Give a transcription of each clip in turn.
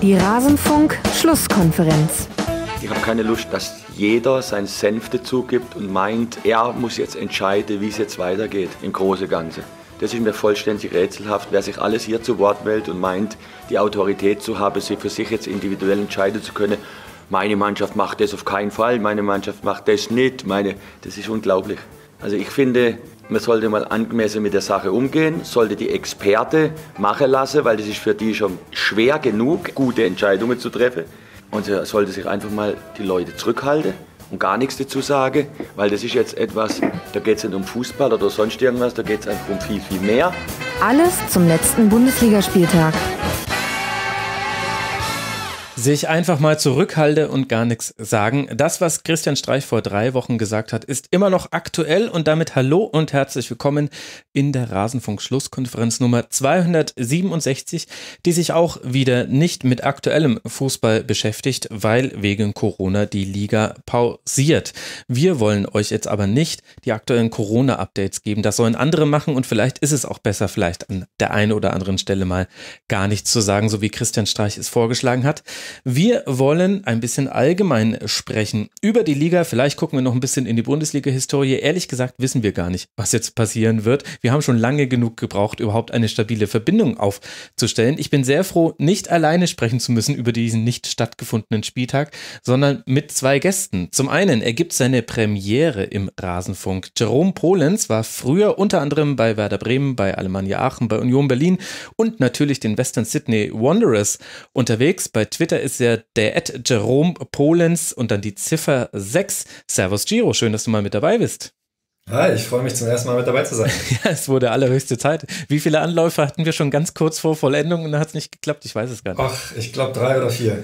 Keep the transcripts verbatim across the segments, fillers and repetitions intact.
Die Rasenfunk-Schlusskonferenz. Ich habe keine Lust, dass jeder seinen Senf dazu gibt und meint, er muss jetzt entscheiden, wie es jetzt weitergeht im Großen und Ganzen. Das ist mir vollständig rätselhaft, wer sich alles hier zu Wort meldet und meint, die Autorität zu haben, sich für sich jetzt individuell entscheiden zu können. Meine Mannschaft macht das auf keinen Fall, meine Mannschaft macht das nicht. Meine, das ist unglaublich. Also ich finde, man sollte mal angemessen mit der Sache umgehen, sollte die Experten machen lassen, weil das ist für die schon schwer genug, gute Entscheidungen zu treffen. Und er sollte sich einfach mal die Leute zurückhalten und gar nichts dazu sagen, weil das ist jetzt etwas, da geht es nicht um Fußball oder sonst irgendwas, da geht es einfach um viel, viel mehr. Alles zum letzten Bundesligaspieltag. Sich einfach mal zurückhalte und gar nichts sagen. Das, was Christian Streich vor drei Wochen gesagt hat, ist immer noch aktuell und damit hallo und herzlich willkommen in der Rasenfunk-Schlusskonferenz Nummer zweihundertsiebenundsechzig, die sich auch wieder nicht mit aktuellem Fußball beschäftigt, weil wegen Corona die Liga pausiert. Wir wollen euch jetzt aber nicht die aktuellen Corona-Updates geben. Das sollen andere machen und vielleicht ist es auch besser, vielleicht an der einen oder anderen Stelle mal gar nichts zu sagen, so wie Christian Streich es vorgeschlagen hat. Wir wollen ein bisschen allgemein sprechen über die Liga. Vielleicht gucken wir noch ein bisschen in die Bundesliga-Historie. Ehrlich gesagt wissen wir gar nicht, was jetzt passieren wird. Wir haben schon lange genug gebraucht, überhaupt eine stabile Verbindung aufzustellen. Ich bin sehr froh, nicht alleine sprechen zu müssen über diesen nicht stattgefundenen Spieltag, sondern mit zwei Gästen. Zum einen ergibt seine Premiere im Rasenfunk. Jerome Polenz war früher unter anderem bei Werder Bremen, bei Alemannia Aachen, bei Union Berlin und natürlich den Western Sydney Wanderers unterwegs. Bei Twitter ist ja der at Jerome Polenz und dann die Ziffer sechs. Servus Giro, schön, dass du mal mit dabei bist. Hi, ich freue mich zum ersten Mal mit dabei zu sein. Ja, es wurde allerhöchste Zeit. Wie viele Anläufe hatten wir schon ganz kurz vor Vollendung und dann hat es nicht geklappt? Ich weiß es gar nicht. Ach, ich glaube drei oder vier.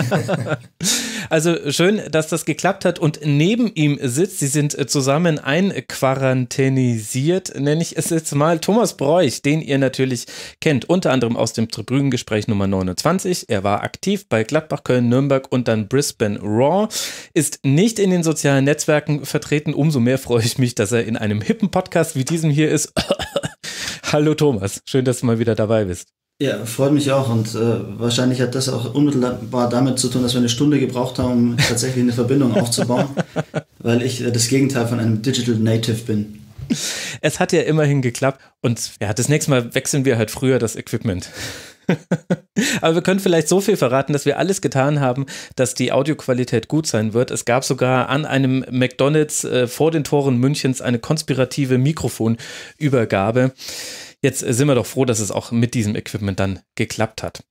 Also schön, dass das geklappt hat und neben ihm sitzt, sie sind zusammen einquarantänisiert, nenne ich es jetzt mal, Thomas Broich, den ihr natürlich kennt, unter anderem aus dem Tribünengespräch Nummer neunundzwanzig. Er war aktiv bei Gladbach, Köln, Nürnberg und dann Brisbane Roar, ist nicht in den sozialen Netzwerken vertreten. Umso mehr freue ich mich, dass er in einem hippen Podcast wie diesem hier ist. Hallo Thomas, schön, dass du mal wieder dabei bist. Ja, freut mich auch und äh, wahrscheinlich hat das auch unmittelbar damit zu tun, dass wir eine Stunde gebraucht haben, um tatsächlich eine Verbindung aufzubauen, weil ich äh, das Gegenteil von einem Digital Native bin. Es hat ja immerhin geklappt und ja, das nächste Mal wechseln wir halt früher das Equipment. Aber wir können vielleicht so viel verraten, dass wir alles getan haben, dass die Audioqualität gut sein wird. Es gab sogar an einem McDonald's äh, vor den Toren Münchens eine konspirative Mikrofonübergabe. Jetzt sind wir doch froh, dass es auch mit diesem Equipment dann geklappt hat.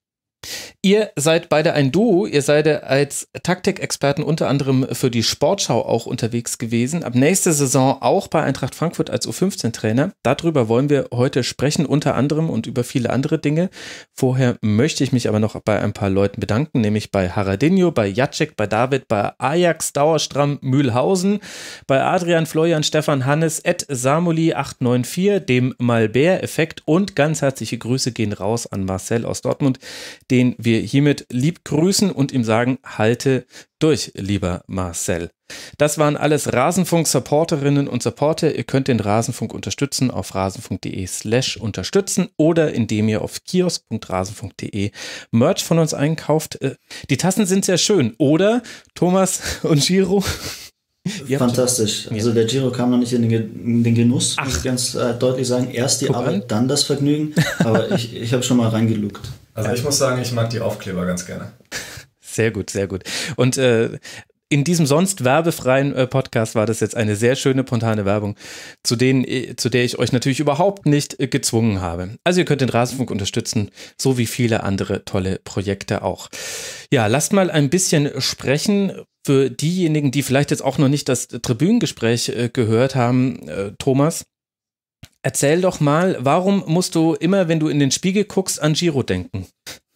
Ihr seid beide ein Duo, ihr seid als Taktikexperten unter anderem für die Sportschau auch unterwegs gewesen, ab nächster Saison auch bei Eintracht Frankfurt als U fünfzehn Trainer. Darüber wollen wir heute sprechen, unter anderem und über viele andere Dinge. Vorher möchte ich mich aber noch bei ein paar Leuten bedanken, nämlich bei Haradinho, bei Jacek, bei David, bei Ajax, Dauerstramm, Mühlhausen, bei Adrian, Florian, Stefan, Hannes, Ed Samuli acht neun vier, dem Malbert-Effekt und ganz herzliche Grüße gehen raus an Marcel aus Dortmund, den wir hiermit lieb grüßen und ihm sagen, halte durch, lieber Marcel. Das waren alles Rasenfunk-Supporterinnen und Supporter. Ihr könnt den Rasenfunk unterstützen auf rasenfunk.de slash unterstützen oder indem ihr auf kiosk punkt rasenfunk punkt de Merch von uns einkauft. Die Tassen sind sehr schön, oder? Thomas und Giro? Fantastisch. Also der Giro kam noch nicht in den, in den Genuss, Ach. muss ich ganz äh, deutlich sagen. Erst die Guck Arbeit, an. dann das Vergnügen. Aber ich, ich habe schon mal reingelugt. Also ich muss sagen, ich mag die Aufkleber ganz gerne. Sehr gut, sehr gut. Und äh, in diesem sonst werbefreien äh, Podcast war das jetzt eine sehr schöne, spontane Werbung, zu, denen, äh, zu der ich euch natürlich überhaupt nicht äh, gezwungen habe. Also ihr könnt den Rasenfunk unterstützen, so wie viele andere tolle Projekte auch. Ja, lasst mal ein bisschen sprechen für diejenigen, die vielleicht jetzt auch noch nicht das Tribünengespräch äh, gehört haben. Äh, Thomas, erzähl doch mal, warum musst du immer, wenn du in den Spiegel guckst, an Giro denken?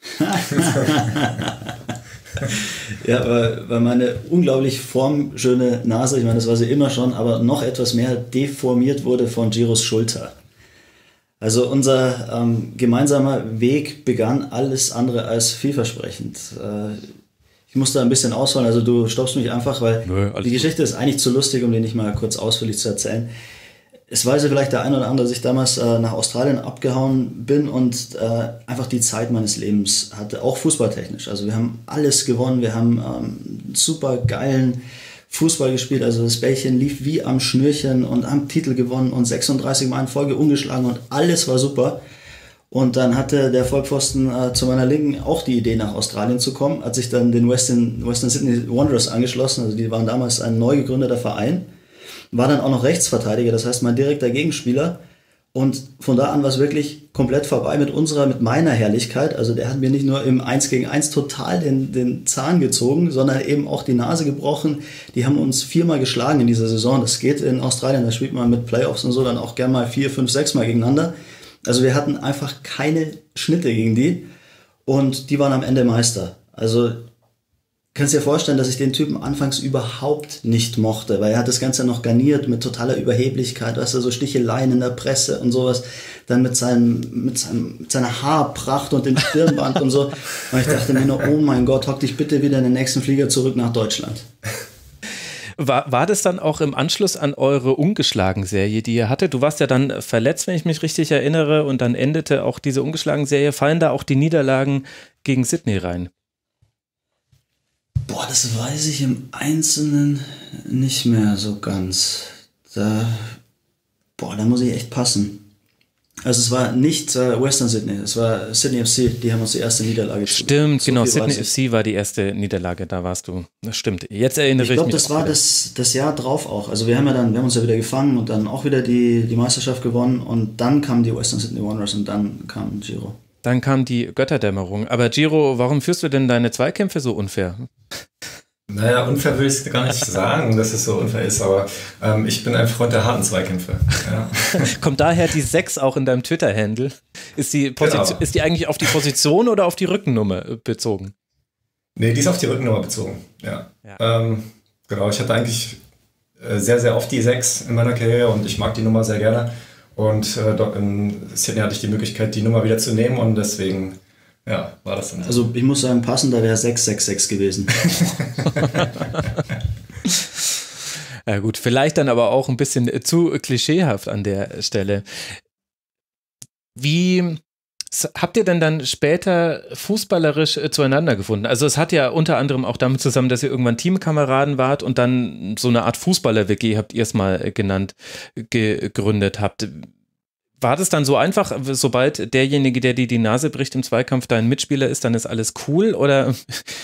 Ja, weil, weil meine unglaublich formschöne Nase, ich meine, das war sie immer schon, aber noch etwas mehr deformiert wurde von Giros Schulter. Also unser ähm, gemeinsamer Weg begann alles andere als vielversprechend. Äh, ich muss da ein bisschen ausholen, also du stoppst mich einfach, weil Nö, die Geschichte gut. ist eigentlich zu lustig, um die nicht mal kurz ausführlich zu erzählen. es weiß ja vielleicht der eine oder andere, dass ich damals äh, nach Australien abgehauen bin und äh, einfach die Zeit meines Lebens hatte, auch fußballtechnisch. Also wir haben alles gewonnen, wir haben ähm, super geilen Fußball gespielt, also das Bällchen lief wie am Schnürchen und haben Titel gewonnen und sechsunddreißig Mal in Folge ungeschlagen und alles war super. Und dann hatte der Vollpfosten äh, zu meiner Linken auch die Idee, nach Australien zu kommen, hat sich dann den Western, Western Sydney Wanderers angeschlossen, also die waren damals ein neu gegründeter Verein, war dann auch noch Rechtsverteidiger, das heißt mein direkter Gegenspieler. Und von da an war es wirklich komplett vorbei mit unserer, mit meiner Herrlichkeit. Also der hat mir nicht nur im eins gegen eins total den, den Zahn gezogen, sondern eben auch die Nase gebrochen. Die haben uns viermal geschlagen in dieser Saison. Das geht in Australien, da spielt man mit Playoffs und so dann auch gerne mal vier, fünf, sechs Mal gegeneinander. Also wir hatten einfach keine Schnitte gegen die und die waren am Ende Meister. Also kannst dir vorstellen, dass ich den Typen anfangs überhaupt nicht mochte, weil er hat das Ganze noch garniert mit totaler Überheblichkeit, weißt du, so Sticheleien in der Presse und sowas, dann mit seinem, mit seinem, mit seiner Haarpracht und dem Stirnband und so. Und ich dachte mir nur, oh mein Gott, hock dich bitte wieder in den nächsten Flieger zurück nach Deutschland. War, war das dann auch im Anschluss an eure Ungeschlagen-Serie, die ihr hattet? Du warst ja dann verletzt, wenn ich mich richtig erinnere, und dann endete auch diese Ungeschlagen-Serie. Fallen da auch die Niederlagen gegen Sydney rein? Boah, das weiß ich im Einzelnen nicht mehr so ganz. Da, boah, da muss ich echt passen. Also es war nicht äh, Western Sydney, es war Sydney F C, die haben uns die erste Niederlage gegeben. Stimmt, so genau, Sydney F C war die erste Niederlage, da warst du. Das stimmt, jetzt erinnere ich, ich mich. Ich glaube, das war das, das Jahr drauf auch. Also wir haben ja dann, wir haben uns ja wieder gefangen und dann auch wieder die, die Meisterschaft gewonnen und dann kamen die Western Sydney Wanderers und dann kam Giro. Dann kam die Götterdämmerung. Aber Giro, warum führst du denn deine Zweikämpfe so unfair? Naja, unfair will ich gar nicht sagen, dass es so unfair ist, aber ähm, ich bin ein Freund der harten Zweikämpfe. Ja. Kommt daher die sechs auch in deinem Twitter-Handle? Ist die, Position, genau. Ist die eigentlich auf die Position oder auf die Rückennummer bezogen? Nee, die ist auf die Rückennummer bezogen, ja. ja. Ähm, genau, ich hatte eigentlich äh, sehr, sehr oft die sechs in meiner Karriere und ich mag die Nummer sehr gerne. Und äh, dort in Sydney hatte ich die Möglichkeit, die Nummer wieder zu nehmen und deswegen, ja, war das dann. Also ich muss sagen, passender wäre sechs sechs sechs gewesen. Ja gut, vielleicht dann aber auch ein bisschen zu klischeehaft an der Stelle. Wie habt ihr denn dann später fußballerisch zueinander gefunden? Also es hat ja unter anderem auch damit zusammen, dass ihr irgendwann Teamkameraden wart und dann so eine Art Fußballer-W G, habt ihr es mal genannt, gegründet habt. War das dann so einfach, sobald derjenige, der dir die Nase bricht im Zweikampf, dein Mitspieler ist, dann ist alles cool? Oder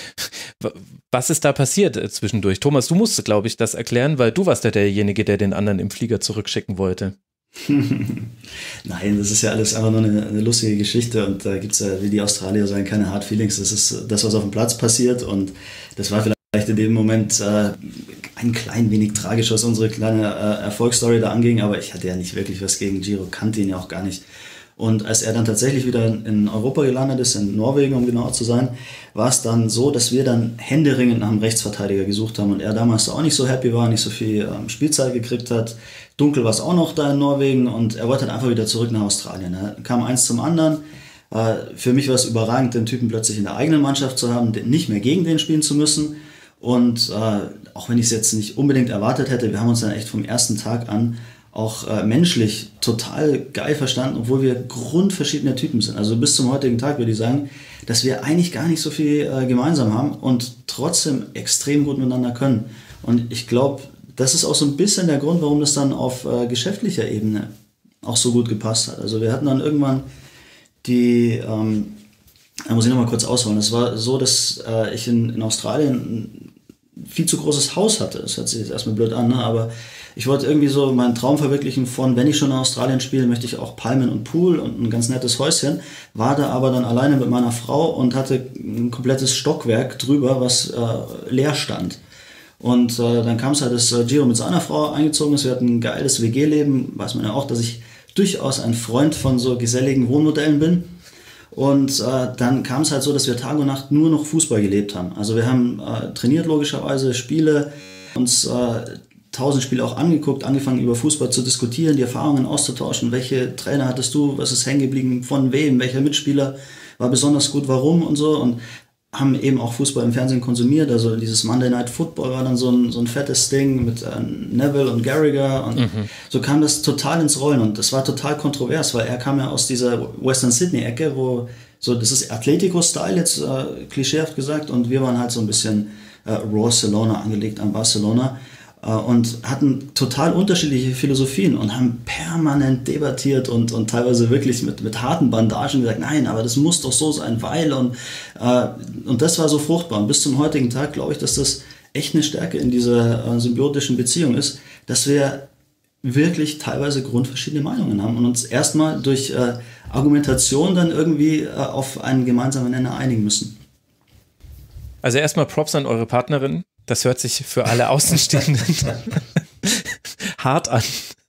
was ist da passiert zwischendurch? Thomas, du musst, glaube ich, das erklären, weil du warst ja derjenige, der den anderen im Flieger zurückschicken wollte. Nein, das ist ja alles einfach nur eine, eine lustige Geschichte und da gibt es ja, wie die Australier sagen, keine Hard Feelings. Das ist das, was auf dem Platz passiert und das war vielleicht in dem Moment äh, ein klein wenig tragisch, was unsere kleine äh, Erfolgsstory da anging, aber ich hatte ja nicht wirklich was gegen Giro, kannte ihn ja auch gar nicht. Und als er dann tatsächlich wieder in Europa gelandet ist, in Norwegen, um genauer zu sein, war es dann so, dass wir dann händeringend nach einem Rechtsverteidiger gesucht haben und er damals auch nicht so happy war, nicht so viel ähm, Spielzeit gekriegt hat. Dunkel war es auch noch da in Norwegen und er wollte halt einfach wieder zurück nach Australien. Er kam eins zum anderen. Äh, für mich war es überragend, den Typen plötzlich in der eigenen Mannschaft zu haben, nicht mehr gegen den spielen zu müssen. Und äh, auch wenn ich es jetzt nicht unbedingt erwartet hätte, wir haben uns dann echt vom ersten Tag an auch äh, menschlich total geil verstanden, obwohl wir grundverschiedene Typen sind. Also bis zum heutigen Tag würde ich sagen, dass wir eigentlich gar nicht so viel äh, gemeinsam haben und trotzdem extrem gut miteinander können. Und ich glaube, das ist auch so ein bisschen der Grund, warum das dann auf äh, geschäftlicher Ebene auch so gut gepasst hat. Also wir hatten dann irgendwann die, ähm, da muss ich nochmal kurz ausholen, es war so, dass äh, ich in, in Australien ein viel zu großes Haus hatte. Das hört sich jetzt erstmal blöd an, ne? Aber ich wollte irgendwie so meinen Traum verwirklichen von, wenn ich schon in Australien spiele, möchte ich auch Palmen und Pool und ein ganz nettes Häuschen. War da aber dann alleine mit meiner Frau und hatte ein komplettes Stockwerk drüber, was äh, leer stand. Und äh, dann kam es halt, dass äh, Giro mit seiner Frau eingezogen ist. Wir hatten ein geiles W G-Leben. Weiß man ja auch, dass ich durchaus ein Freund von so geselligen Wohnmodellen bin. Und äh, dann kam es halt so, dass wir Tag und Nacht nur noch Fußball gelebt haben. Also wir haben äh, trainiert logischerweise, Spiele, uns äh, tausend Spiele auch angeguckt, angefangen über Fußball zu diskutieren, die Erfahrungen auszutauschen. Welche Trainer hattest du, was ist hängen geblieben, von wem, welcher Mitspieler war besonders gut, warum und so. Und haben eben auch Fußball im Fernsehen konsumiert. Also dieses Monday Night Football war dann so ein, so ein fettes Ding mit äh, Neville und Gallagher. Und mhm. so kam das total ins Rollen. Und das war total kontrovers, weil er kam ja aus dieser Western Sydney-Ecke, wo so, das ist Atletico-Style jetzt, äh, klischeehaft gesagt. Und wir waren halt so ein bisschen äh, Barcelona angelegt an Barcelona. Und hatten total unterschiedliche Philosophien und haben permanent debattiert und, und teilweise wirklich mit, mit harten Bandagen gesagt, nein, aber das muss doch so sein, weil und, äh, und das war so fruchtbar. Und bis zum heutigen Tag glaube ich, dass das echt eine Stärke in dieser äh, symbiotischen Beziehung ist, dass wir wirklich teilweise grundverschiedene Meinungen haben und uns erstmal durch äh, Argumentation dann irgendwie äh, auf einen gemeinsamen Nenner einigen müssen. Also erstmal Props an eure Partnerin. Das hört sich für alle Außenstehenden hart an.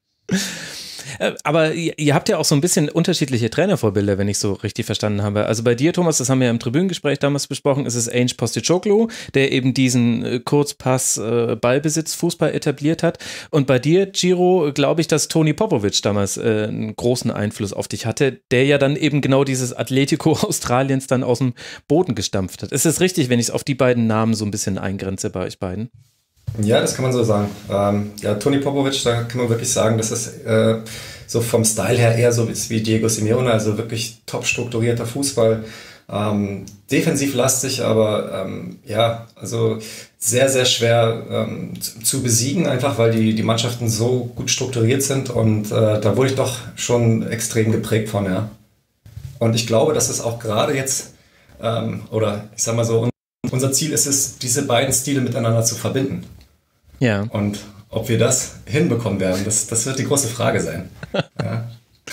Aber ihr habt ja auch so ein bisschen unterschiedliche Trainervorbilder, wenn ich so richtig verstanden habe. Also bei dir, Thomas, das haben wir ja im Tribünengespräch damals besprochen, ist es Ange Postecoglou, der eben diesen Kurzpass, Ballbesitz, Fußball etabliert hat. Und bei dir, Giro, glaube ich, dass Toni Popovic damals äh, einen großen Einfluss auf dich hatte, der ja dann eben genau dieses Atletico Australiens dann aus dem Boden gestampft hat. Ist es richtig, wenn ich es auf die beiden Namen so ein bisschen eingrenze bei euch beiden? Ja, das kann man so sagen. Ähm, ja, Toni Popovic, da kann man wirklich sagen, dass es äh, so vom Style her eher so ist wie Diego Simeone, also wirklich top strukturierter Fußball, ähm, defensiv lastig, aber ähm, ja, also sehr, sehr schwer ähm, zu, zu besiegen, einfach weil die, die Mannschaften so gut strukturiert sind und äh, da wurde ich doch schon extrem geprägt von, ja. Und ich glaube, dass es auch gerade jetzt, ähm, oder ich sag mal so, unser Ziel ist es, diese beiden Stile miteinander zu verbinden. Ja. Und ob wir das hinbekommen werden, das, das wird die große Frage sein. Ja,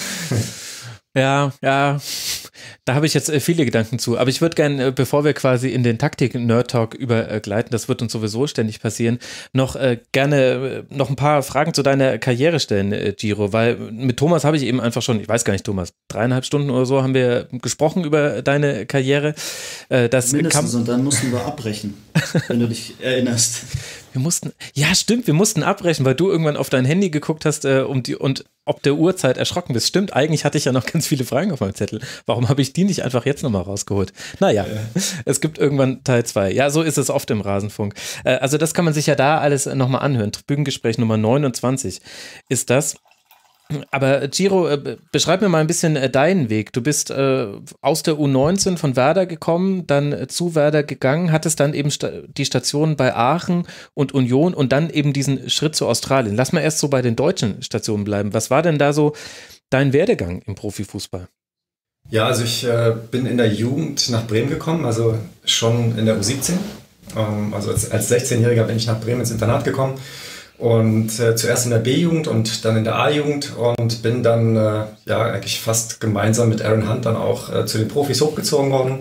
ja, ja. Da habe ich jetzt viele Gedanken zu. Aber ich würde gerne, bevor wir quasi in den Taktik-Nerd-Talk übergleiten, das wird uns sowieso ständig passieren, noch äh, gerne noch ein paar Fragen zu deiner Karriere stellen, äh, Giro. Weil mit Thomas habe ich eben einfach schon, ich weiß gar nicht, Thomas, dreieinhalb Stunden oder so haben wir gesprochen über deine Karriere. Äh, das Mindestens, kam, und dann mussten wir abbrechen, wenn du dich erinnerst. Wir mussten, ja stimmt, wir mussten abbrechen, weil du irgendwann auf dein Handy geguckt hast äh, um die, und ob der Uhrzeit erschrocken bist. Stimmt, eigentlich hatte ich ja noch ganz viele Fragen auf meinem Zettel. Warum habe ich die nicht einfach jetzt nochmal rausgeholt? Naja, ja. Es gibt irgendwann Teil zwei. Ja, so ist es oft im Rasenfunk. Äh, also das kann man sich ja da alles nochmal anhören. Tribünengespräch Nummer neunundzwanzig ist das. Aber Giro, äh, beschreib mir mal ein bisschen äh, deinen Weg. Du bist äh, aus der U neunzehn von Werder gekommen, dann äh, zu Werder gegangen, hattest dann eben sta- die Stationen bei Aachen und Union und dann eben diesen Schritt zu Australien. Lass mal erst so bei den deutschen Stationen bleiben. Was war denn da so dein Werdegang im Profifußball? Ja, also ich äh, bin in der Jugend nach Bremen gekommen, also schon in der U siebzehn. Ähm, also als, als sechzehnjähriger bin ich nach Bremen ins Internat gekommen. Und äh, zuerst in der B-Jugend und dann in der A-Jugend und bin dann äh, ja eigentlich fast gemeinsam mit Aaron Hunt dann auch äh, zu den Profis hochgezogen worden.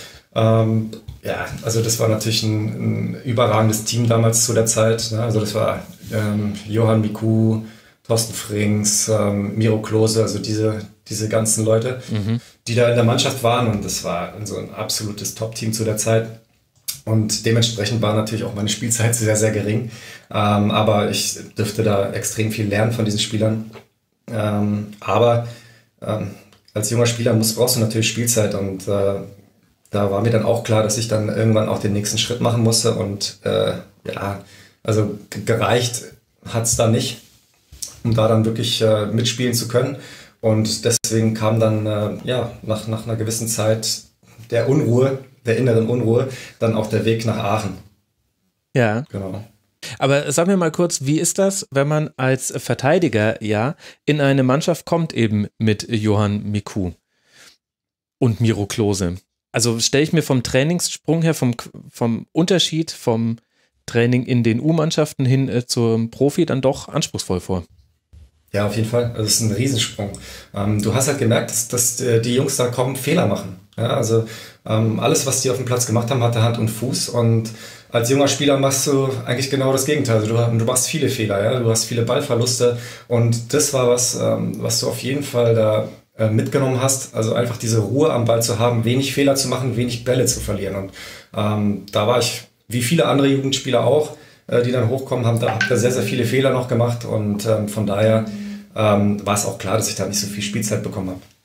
Ähm, ja, also das war natürlich ein, ein überragendes Team damals zu der Zeit. Ne? Also das war ähm, Johann Miku, Thorsten Frings, ähm, Miro Klose, also diese, diese ganzen Leute, mhm. die da in der Mannschaft waren und das war so ein absolutes Top-Team zu der Zeit. Und dementsprechend war natürlich auch meine Spielzeit sehr, sehr gering. Ähm, aber ich dürfte da extrem viel lernen von diesen Spielern. Ähm, aber ähm, als junger Spieler musst, brauchst du natürlich Spielzeit. Und äh, da war mir dann auch klar, dass ich dann irgendwann auch den nächsten Schritt machen musste. Und äh, ja, also gereicht hat es da nicht, um da dann wirklich äh, mitspielen zu können. Und deswegen kam dann äh, ja, nach, nach einer gewissen Zeit der Unruhe, der inneren Unruhe, dann auch der Weg nach Aachen. Ja. Genau. Aber sag mir mal kurz, wie ist das, wenn man als Verteidiger ja in eine Mannschaft kommt, eben mit Johann Miku und Miro Klose? Also stelle ich mir vom Trainingssprung her, vom, vom Unterschied vom Training in den U-Mannschaften hin äh, zum Profi dann doch anspruchsvoll vor. Ja, auf jeden Fall. Also es ist ein Riesensprung. Ähm, du hast halt gemerkt, dass, dass äh, die Jungs da kaum Fehler machen. Ja, also ähm, alles, was die auf dem Platz gemacht haben, hatte Hand und Fuß. Und als junger Spieler machst du eigentlich genau das Gegenteil. Also du, du machst viele Fehler, ja, du hast viele Ballverluste. Und das war was, ähm, was du auf jeden Fall da äh, mitgenommen hast. Also einfach diese Ruhe am Ball zu haben, wenig Fehler zu machen, wenig Bälle zu verlieren. Und ähm, da war ich, wie viele andere Jugendspieler auch, äh, die dann hochkommen, haben da, da sehr, sehr viele Fehler noch gemacht. Und ähm, von daher ähm, war es auch klar, dass ich da nicht so viel Spielzeit bekommen habe.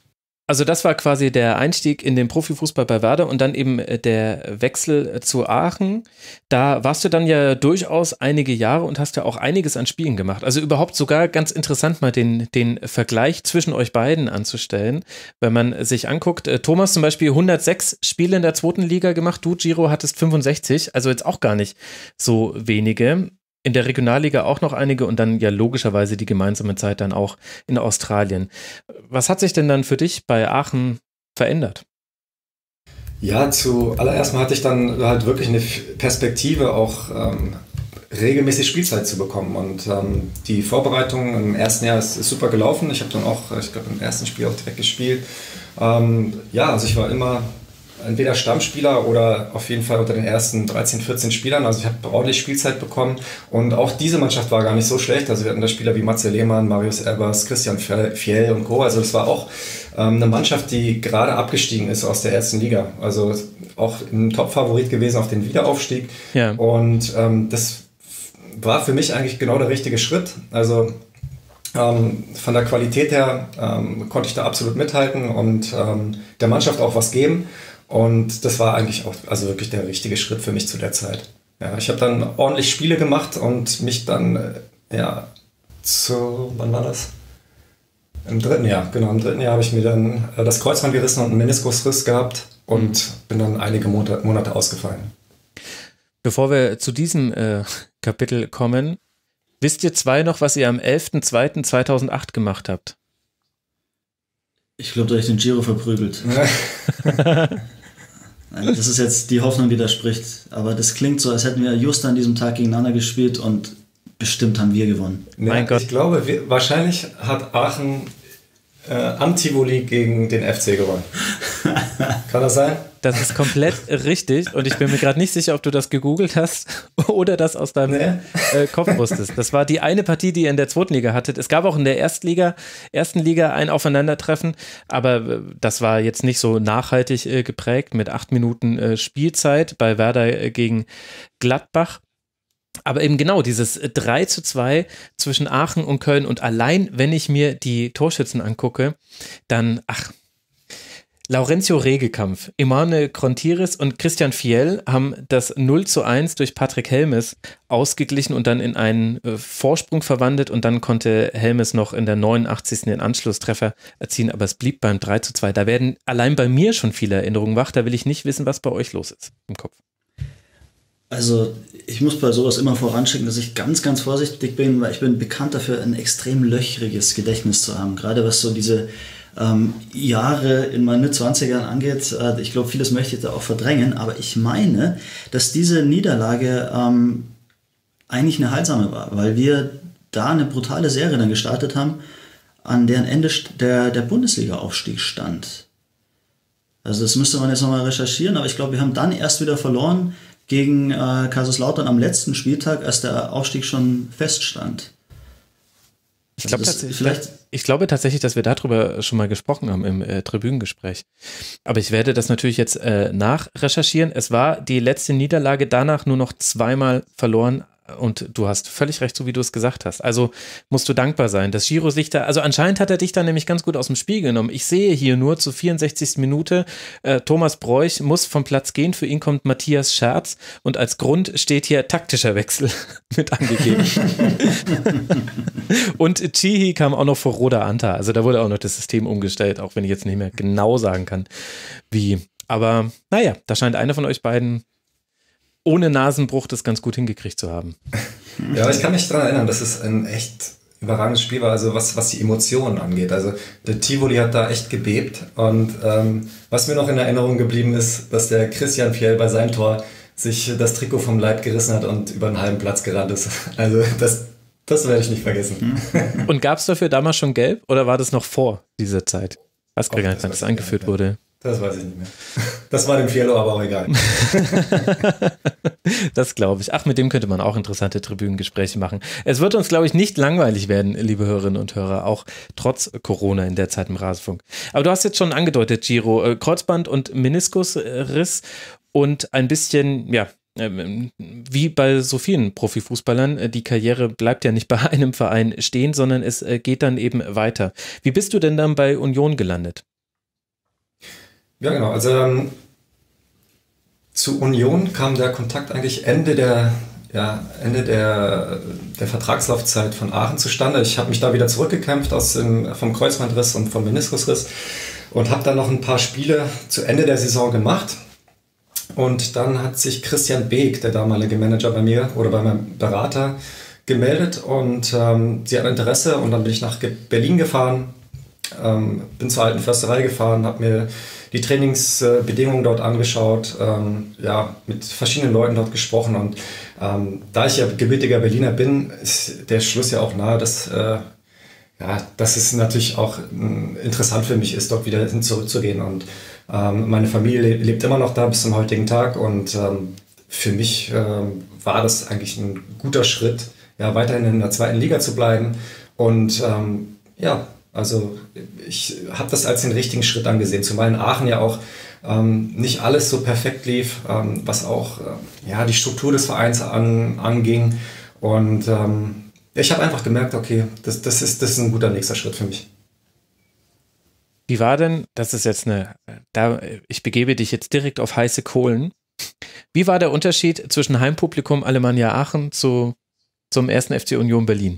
Also das war quasi der Einstieg in den Profifußball bei Werder und dann eben der Wechsel zu Aachen. Da warst du dann ja durchaus einige Jahre und hast ja auch einiges an Spielen gemacht. Also überhaupt sogar ganz interessant mal den, den Vergleich zwischen euch beiden anzustellen. Wenn man sich anguckt, Thomas zum Beispiel hundertsechs Spiele in der zweiten Liga gemacht, du Giro hattest fünfundsechzig, also jetzt auch gar nicht so wenige. In der Regionalliga auch noch einige und dann ja logischerweise die gemeinsame Zeit dann auch in Australien. Was hat sich denn dann für dich bei Aachen verändert? Ja, zuallererst mal hatte ich dann halt wirklich eine Perspektive, auch ähm, regelmäßig Spielzeit zu bekommen. Und ähm, die Vorbereitung im ersten Jahr ist, ist super gelaufen. Ich habe dann auch, ich glaube, im ersten Spiel auch direkt gespielt. Ähm, ja, also ich war immer entweder Stammspieler oder auf jeden Fall unter den ersten dreizehn, vierzehn Spielern. Also ich habe ordentlich Spielzeit bekommen und auch diese Mannschaft war gar nicht so schlecht. Also wir hatten da Spieler wie Matze Lehmann, Marius Elbers, Christian Fjell und Co. Also das war auch ähm, eine Mannschaft, die gerade abgestiegen ist aus der ersten Liga. Also auch ein Top-Favorit gewesen auf den Wiederaufstieg. Ja. Und ähm, das war für mich eigentlich genau der richtige Schritt. Also ähm, von der Qualität her ähm, konnte ich da absolut mithalten und ähm, der Mannschaft auch was geben. Und das war eigentlich auch also wirklich der richtige Schritt für mich zu der Zeit. Ja, ich habe dann ordentlich Spiele gemacht und mich dann, äh, ja, zu, wann war das? Im dritten Jahr, genau, im dritten Jahr habe ich mir dann äh, das Kreuzband gerissen und einen Meniskusriss gehabt und mhm. bin dann einige Monate, Monate ausgefallen. Bevor wir zu diesem äh, Kapitel kommen, wisst ihr zwei noch, was ihr am elften zweiten zweitausendacht gemacht habt? Ich glaube, da habe ich den Giro verprügelt. Das ist jetzt die Hoffnung, die da spricht. Aber das klingt so, als hätten wir just an diesem Tag gegeneinander gespielt und bestimmt haben wir gewonnen. Ja, mein Gott. Ich glaube, wir, wahrscheinlich hat Aachen äh, am Tivoli gegen den F C gewonnen. Kann das sein? Das ist komplett richtig und ich bin mir gerade nicht sicher, ob du das gegoogelt hast oder das aus deinem nee. äh, Kopf wusstest. Das war die eine Partie, die ihr in der zweiten Liga hattet. Es gab auch in der Erstliga, ersten Liga ein Aufeinandertreffen, aber das war jetzt nicht so nachhaltig äh, geprägt mit acht Minuten äh, Spielzeit bei Werder äh, gegen Gladbach. Aber eben genau dieses drei zu zwei zwischen Aachen und Köln und allein, wenn ich mir die Torschützen angucke, dann, ach, Laurencio Regekampf, Emanuel Krontiris und Christian Fjell haben das null zu eins durch Patrick Helmes ausgeglichen und dann in einen äh, Vorsprung verwandelt und dann konnte Helmes noch in der neunundachtzigsten den Anschlusstreffer erzielen, aber es blieb beim drei zu zwei. Da werden allein bei mir schon viele Erinnerungen wach, da will ich nicht wissen, was bei euch los ist im Kopf. Also ich muss bei sowas immer voranschicken, dass ich ganz, ganz vorsichtig bin, weil ich bin bekannt dafür, ein extrem löchriges Gedächtnis zu haben, gerade was so diese Ähm, Jahre in meinen Mitzwanzigern angeht. Äh, ich glaube, vieles möchte ich da auch verdrängen, aber ich meine, dass diese Niederlage ähm, eigentlich eine heilsame war, weil wir da eine brutale Serie dann gestartet haben, an deren Ende der, der Bundesliga-Aufstieg stand. Also das müsste man jetzt nochmal recherchieren, aber ich glaube, wir haben dann erst wieder verloren gegen äh, Kaiserslautern am letzten Spieltag, als der Aufstieg schon feststand. Ich, glaub, also das, vielleicht, ich glaube tatsächlich, dass wir darüber schon mal gesprochen haben im äh, Tribünengespräch. Aber ich werde das natürlich jetzt äh, nachrecherchieren. Es war die letzte Niederlage, danach nur noch zweimal verloren. Und du hast völlig recht, so wie du es gesagt hast. Also musst du dankbar sein. Das Giro sich da, also anscheinend hat er dich da nämlich ganz gut aus dem Spiel genommen. Ich sehe hier nur zur vierundsechzigsten Minute, äh, Thomas Bräuch muss vom Platz gehen. Für ihn kommt Matthias Scherz und als Grund steht hier taktischer Wechsel mit angegeben. Und Chihi kam auch noch vor Roda Anta. Also da wurde auch noch das System umgestellt, auch wenn ich jetzt nicht mehr genau sagen kann, wie. Aber naja, da scheint einer von euch beiden ohne Nasenbruch das ganz gut hingekriegt zu haben. Ja, ich kann mich daran erinnern, dass es ein echt überragendes Spiel war, also was, was die Emotionen angeht. Also der Tivoli hat da echt gebebt und ähm, was mir noch in Erinnerung geblieben ist, dass der Christian Fjell bei seinem Tor sich das Trikot vom Leib gerissen hat und über einen halben Platz gerannt ist. Also das, das werde ich nicht vergessen. Und gab es dafür damals schon Gelb oder war das noch vor dieser Zeit? Was gar nicht, wann das eingeführt ja. wurde. Das weiß ich nicht mehr. Das war dem Fiello aber auch egal. Das glaube ich. Ach, mit dem könnte man auch interessante Tribünengespräche machen. Es wird uns, glaube ich, nicht langweilig werden, liebe Hörerinnen und Hörer, auch trotz Corona in der Zeit im Rasenfunk. Aber du hast jetzt schon angedeutet, Giro, Kreuzband und Meniskusriss und ein bisschen, ja, wie bei so vielen Profifußballern, die Karriere bleibt ja nicht bei einem Verein stehen, sondern es geht dann eben weiter. Wie bist du denn dann bei Union gelandet? Ja, genau. Also ähm, zu Union kam der Kontakt eigentlich Ende der, ja, Ende der, der Vertragslaufzeit von Aachen zustande. Ich habe mich da wieder zurückgekämpft aus dem, vom Kreuzbandriss und vom Meniskusriss und habe dann noch ein paar Spiele zu Ende der Saison gemacht. Und dann hat sich Christian Beek, der damalige Manager bei mir oder bei meinem Berater, gemeldet und ähm, sie hatten Interesse und dann bin ich nach Berlin gefahren, ähm, bin zur Alten Försterei gefahren, habe mir die Trainingsbedingungen dort angeschaut, ähm, ja, mit verschiedenen Leuten dort gesprochen und ähm, da ich ja gebürtiger Berliner bin, ist der Schluss ja auch nahe, dass, äh, ja, dass es natürlich auch äh, interessant für mich ist, dort wieder hin zurückzugehen und ähm, meine Familie lebt immer noch da bis zum heutigen Tag und ähm, für mich ähm, war das eigentlich ein guter Schritt, ja, weiterhin in der zweiten Liga zu bleiben und ähm, ja, also ich habe das als den richtigen Schritt angesehen, zumal in Aachen ja auch ähm, nicht alles so perfekt lief, ähm, was auch äh, ja, die Struktur des Vereins an, anging. Und ähm, ich habe einfach gemerkt, okay, das, das, ist, das ist ein guter nächster Schritt für mich. Wie war denn, das ist jetzt eine, da ich begebe dich jetzt direkt auf heiße Kohlen, wie war der Unterschied zwischen Heimpublikum Alemannia Aachen zu, zum ersten F C Union Berlin?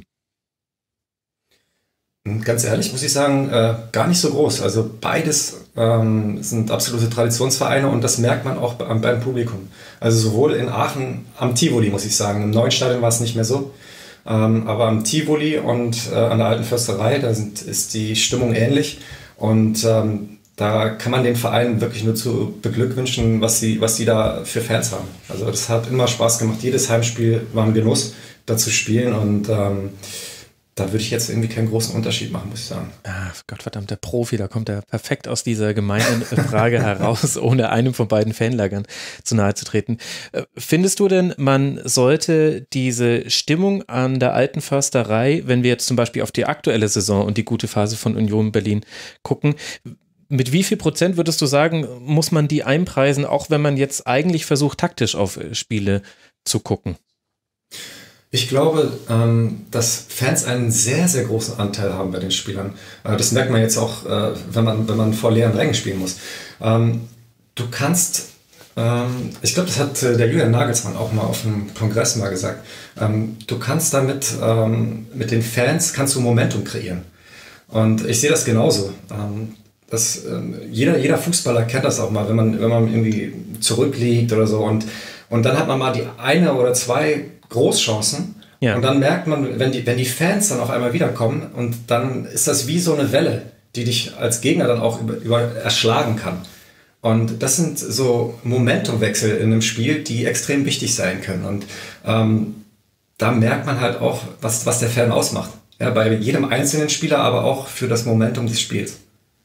Ganz ehrlich muss ich sagen, äh, gar nicht so groß. Also beides ähm, sind absolute Traditionsvereine und das merkt man auch beim, beim Publikum. Also sowohl in Aachen am Tivoli, muss ich sagen. Im neuen Stadion war es nicht mehr so. Ähm, aber am Tivoli und äh, an der Alten Försterei, da sind, ist die Stimmung ähnlich. Und ähm, da kann man den Verein wirklich nur zu beglückwünschen, was sie, was sie da für Fans haben. Also das hat immer Spaß gemacht. Jedes Heimspiel war ein Genuss, da zu spielen und ähm, da würde ich jetzt irgendwie keinen großen Unterschied machen, muss ich sagen. Ah, Gottverdammt, der Profi, da kommt er perfekt aus dieser gemeinen Frage heraus, ohne einem von beiden Fanlagern zu nahe zu treten. Findest du denn, man sollte diese Stimmung an der Alten Försterei, wenn wir jetzt zum Beispiel auf die aktuelle Saison und die gute Phase von Union Berlin gucken, mit wie viel Prozent würdest du sagen, muss man die einpreisen, auch wenn man jetzt eigentlich versucht, taktisch auf Spiele zu gucken? Ich glaube, ähm, dass Fans einen sehr, sehr großen Anteil haben bei den Spielern. Äh, das merkt man jetzt auch, äh, wenn man, wenn man vor leeren Rängen spielen muss. Ähm, du kannst, ähm, ich glaube, das hat äh, der Julian Nagelsmann auch mal auf einem Kongress mal gesagt, ähm, du kannst damit, ähm, mit den Fans, kannst du Momentum kreieren. Und ich sehe das genauso. Ähm, das, ähm, jeder, jeder Fußballer kennt das auch mal, wenn man, wenn man irgendwie zurückliegt oder so. Und, und dann hat man mal die eine oder zwei Großchancen ja. Und dann merkt man, wenn die, wenn die Fans dann auf einmal wiederkommen und dann ist das wie so eine Welle, die dich als Gegner dann auch über, über erschlagen kann. Und das sind so Momentumwechsel in einem Spiel, die extrem wichtig sein können. Und ähm, da merkt man halt auch, was, was der Fan ausmacht. Ja, bei jedem einzelnen Spieler, aber auch für das Momentum des Spiels.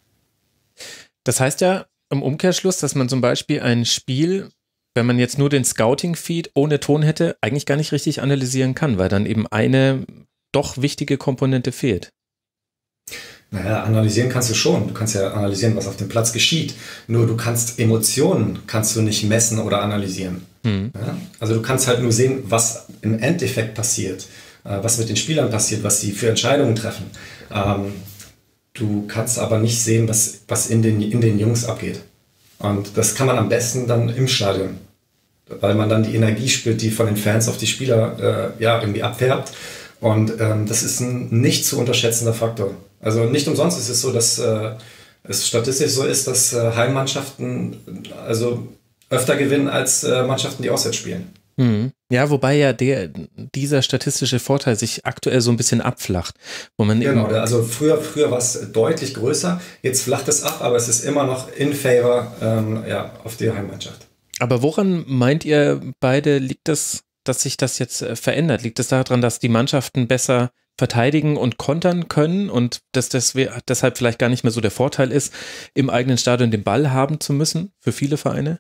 Das heißt ja im Umkehrschluss, dass man zum Beispiel ein Spiel, wenn man jetzt nur den Scouting-Feed ohne Ton hätte, eigentlich gar nicht richtig analysieren kann, weil dann eben eine doch wichtige Komponente fehlt. Naja, analysieren kannst du schon. Du kannst ja analysieren, was auf dem Platz geschieht. Nur du kannst Emotionen kannst du nicht messen oder analysieren. Hm. Ja? Also du kannst halt nur sehen, was im Endeffekt passiert, was mit den Spielern passiert, was sie für Entscheidungen treffen. Ähm, du kannst aber nicht sehen, was, was in den, in den Jungs abgeht. Und das kann man am besten dann im Stadion, weil man dann die Energie spürt, die von den Fans auf die Spieler äh, ja, irgendwie abfärbt. Und ähm, das ist ein nicht zu unterschätzender Faktor. Also nicht umsonst ist es so, dass äh, es statistisch so ist, dass äh, Heimmannschaften also öfter gewinnen als äh, Mannschaften, die auswärts spielen. Mhm. Ja, wobei ja der, dieser statistische Vorteil sich aktuell so ein bisschen abflacht. Wo man genau, also früher, früher war es deutlich größer, jetzt flacht es ab, aber es ist immer noch in favor ähm, ja, auf die Heimmannschaft. Aber woran meint ihr beide, liegt das, dass sich das jetzt verändert? Liegt es daran, dass die Mannschaften besser verteidigen und kontern können und dass das deshalb vielleicht gar nicht mehr so der Vorteil ist, im eigenen Stadion den Ball haben zu müssen für viele Vereine?